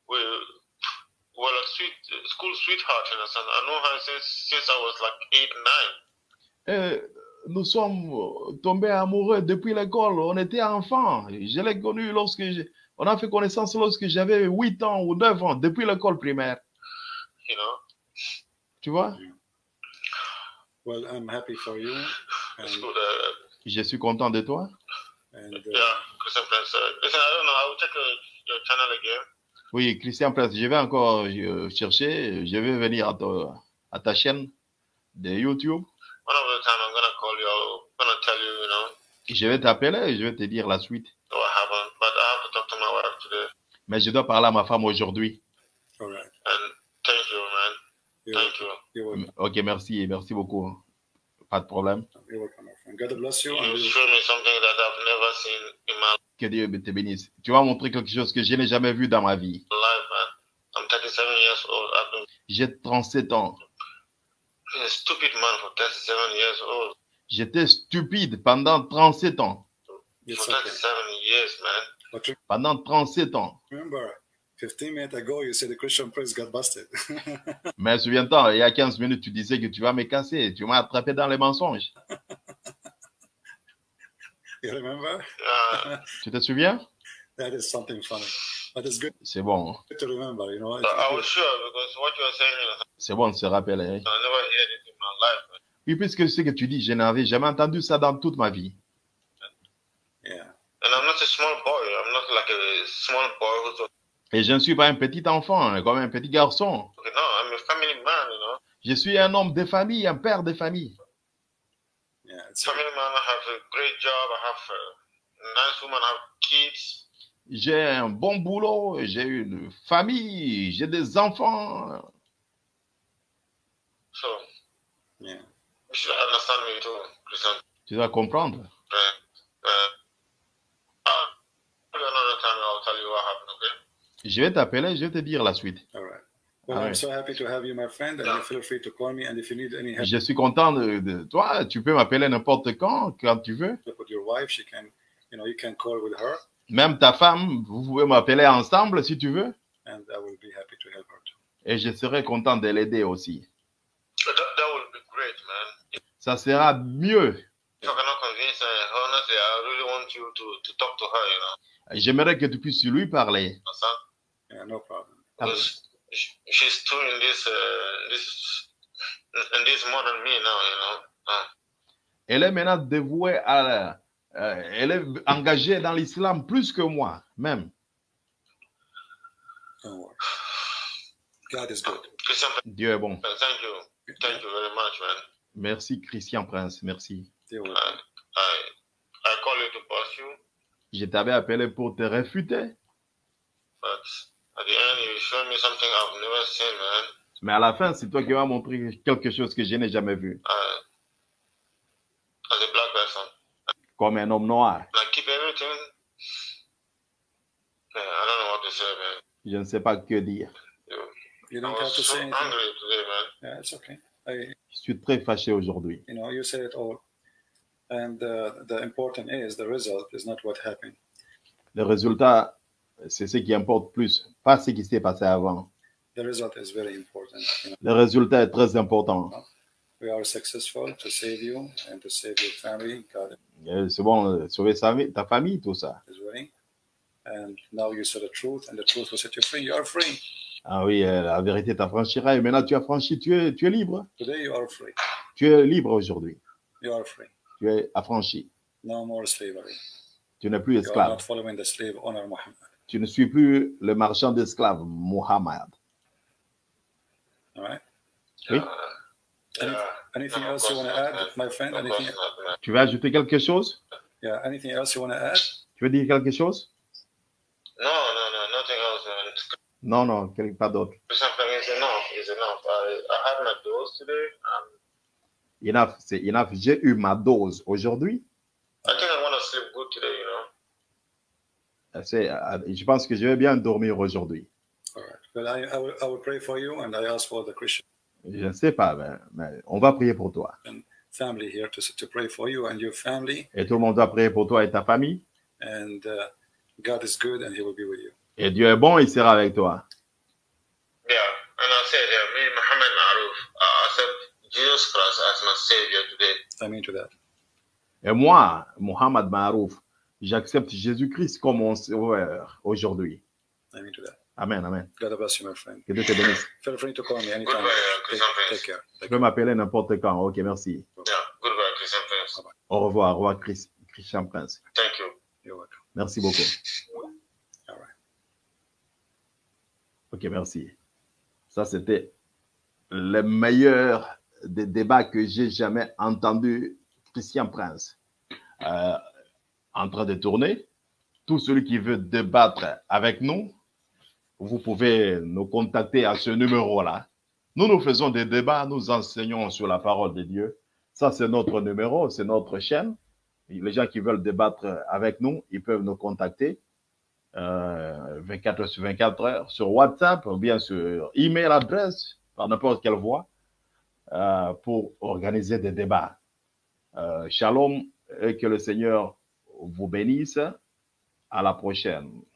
Well, a school sweetheart, you know, son. I know her since I was like 8, 9. Et nous sommes tombés amoureux depuis l'école. On était enfants. Je l'ai connue on a fait connaissance lorsque j'avais 8 ans ou 9 ans, depuis l'école primaire. You know, Tu vois? Well, I'm happy for you. it's And, good. Je suis content de toi. and Yeah, Christian Prince. Listen, I don't know. I will check your channel again. Oui, Christian Prince, je vais encore chercher. Je vais venir à ta chaîne de YouTube. One of the time, I'm gonna call you. I'm gonna tell you, you know, Je vais t'appeler et je vais te dire la suite. what happened. But I have to talk to my wife today. Mais je dois parler à ma femme aujourd'hui. all right. And thank you, man. You're Thank welcome. you. You're welcome. Ok, merci beaucoup. Pas de problème. You're welcome, my friend. God bless you. You And showed me something that I've never seen in my Que Dieu te bénisse. Tu vas montrer quelque chose que je n'ai jamais vu dans ma vie. life, man. I'm 37 years old. I've been J'ai 37 ans. a stupid man for 37 years old. J'étais stupide pendant 37 ans. it's For okay. 37 years, man. But Pendant 37 ans. remember, 15 minutes ago, you said the Christian Prince got busted. Mais souviens-toi, il y a 15 minutes, tu disais que tu vas me casser. Tu m'as attrapé dans les mensonges. You remember? Tu te souviens? That is something funny. But it's good C'est bon. to remember, you know. I was sure because what you are saying is C'est bon de se rappeler. I never heard it in my life. Oui, puisque ce que tu dis, je n'avais jamais entendu ça dans toute ma vie. Yeah. And I'm not a small boy. I'm not like a small boy who's Et je ne suis pas un petit enfant, hein, comme un petit garçon. okay. No, I'm a family man, you know. Je suis un homme de famille, un père de famille. Yeah. It's Family man, I have a great job. I have a nice woman. I have kids. J'ai un bon boulot, j'ai une famille, j'ai des enfants. So yeah. you should understand me too, Christian. Tu dois comprendre. Another time I'll tell you what happened, okay? Je vais t'appeler, je vais te dire la suite. All right. Well, All I'm right. so happy to have you, my friend, and you feel free to call me. And if you need any help Je suis content de toi. Tu peux m'appeler n'importe quand tu veux. with your wife, she can, you know, you can call with her, Même ta femme, vous pouvez m'appeler ensemble si tu veux. and I will be happy to help her too. Et je serai content de l'aider aussi. That would be great, man. Ça sera mieux. If I cannot convince her, honestly, I really want you to talk to her, you know. J'aimerais que tu puisses lui parler. Understand? Yeah, no problem. Because she's too in this more than me now, you know. Elle est maintenant dévouée à elle est engagée dans l'islam plus que moi, même. Don't worry. God is good. Christian, Dieu est bon. thank you very much, man. Merci, Christian Prince. Merci. You're welcome. I call you to pass you, Je t'avais appelé pour te réfuter, but at the end you showed me something I've never seen, man. mais à la fin, c'est toi qui m'as montré quelque chose que je n'ai jamais vu, As a black person, comme un homme noir. and I keep everything. Yeah, I don't know what to say, man. Je ne sais pas que dire. You I don't have was to so say anything. angry today, man. Yeah, it's okay. Je suis très fâché aujourd'hui. You know, you said it all. And the important is the result is not what happened. Le résultat, c'est ce qui importe plus, pas ce qui s'est passé avant. The result is very important. You know, Le résultat est très important. we are successful to save you and to save your family. God C'est bon, sauver ta famille, tout ça. is willing. And now you saw the truth, and the truth will set you free. You are free. Ah oui, la vérité t'affranchira. Et maintenant, tu as franchi, tu es libre. Today you are free. Tu es libre aujourd'hui. You are free. Tu es affranchi. No more slavery. Tu n'es plus You are esclave. not following the slave owner Muhammad. Tu ne suis plus le marchand d'esclaves, Muhammad. All right. Oui. Anything No, of else you want course to not, add, man. my friend? Of course Anything? not, man. Tu veux ajouter quelque chose? Yeah. Anything else you want to add? Tu veux dire quelque chose? No, nothing else, man. Non, non, pas d'autre. Something is enough. Is enough. I had my dose today, and Enough, c'est enough. J'ai eu ma dose aujourd'hui. I think I'm gonna sleep good today, you know. Je pense que je vais bien dormir aujourd'hui. All right. Well, I will pray for you, and I ask for the Christian Je ne sais pas, mais on va prier pour toi. family here to pray for you and your family. Et tout le monde va prier pour toi et ta famille. And God is good, and He will be with you. Et Dieu est bon, il sera avec toi. Yeah, and I said, me, Muhammad Maruf, I accept Jesus Christ as my Savior today. I mean to that. Et moi, Mohamed Maharouf, j'accepte Jésus-Christ comme mon sauveur aujourd'hui. I mean to that. Amen, amen. God bless you, my friend. Que Dieu te bénisse. Feel free to call me anytime. Goodbye, Christian Take Prince. care. Tu peux m'appeler n'importe quand. Ok, merci. Yeah, goodbye, Christian Prince. Au revoir, Christian Prince. Thank you. You're welcome. Merci beaucoup. All right. Ok, merci. Ça, c'était le meilleur des débats que j'ai jamais entendu. Christian Prince en train de tourner. Tout celui qui veut débattre avec nous, vous pouvez nous contacter à ce numéro-là. Nous faisons des débats, nous enseignons sur la parole de Dieu. Ça, c'est notre numéro, c'est notre chaîne. Les gens qui veulent débattre avec nous, ils peuvent nous contacter 24 sur 24 heures sur WhatsApp ou bien sur email adresse, par n'importe quelle voie, pour organiser des débats. Shalom et que le Seigneur vous bénisse. À la prochaine.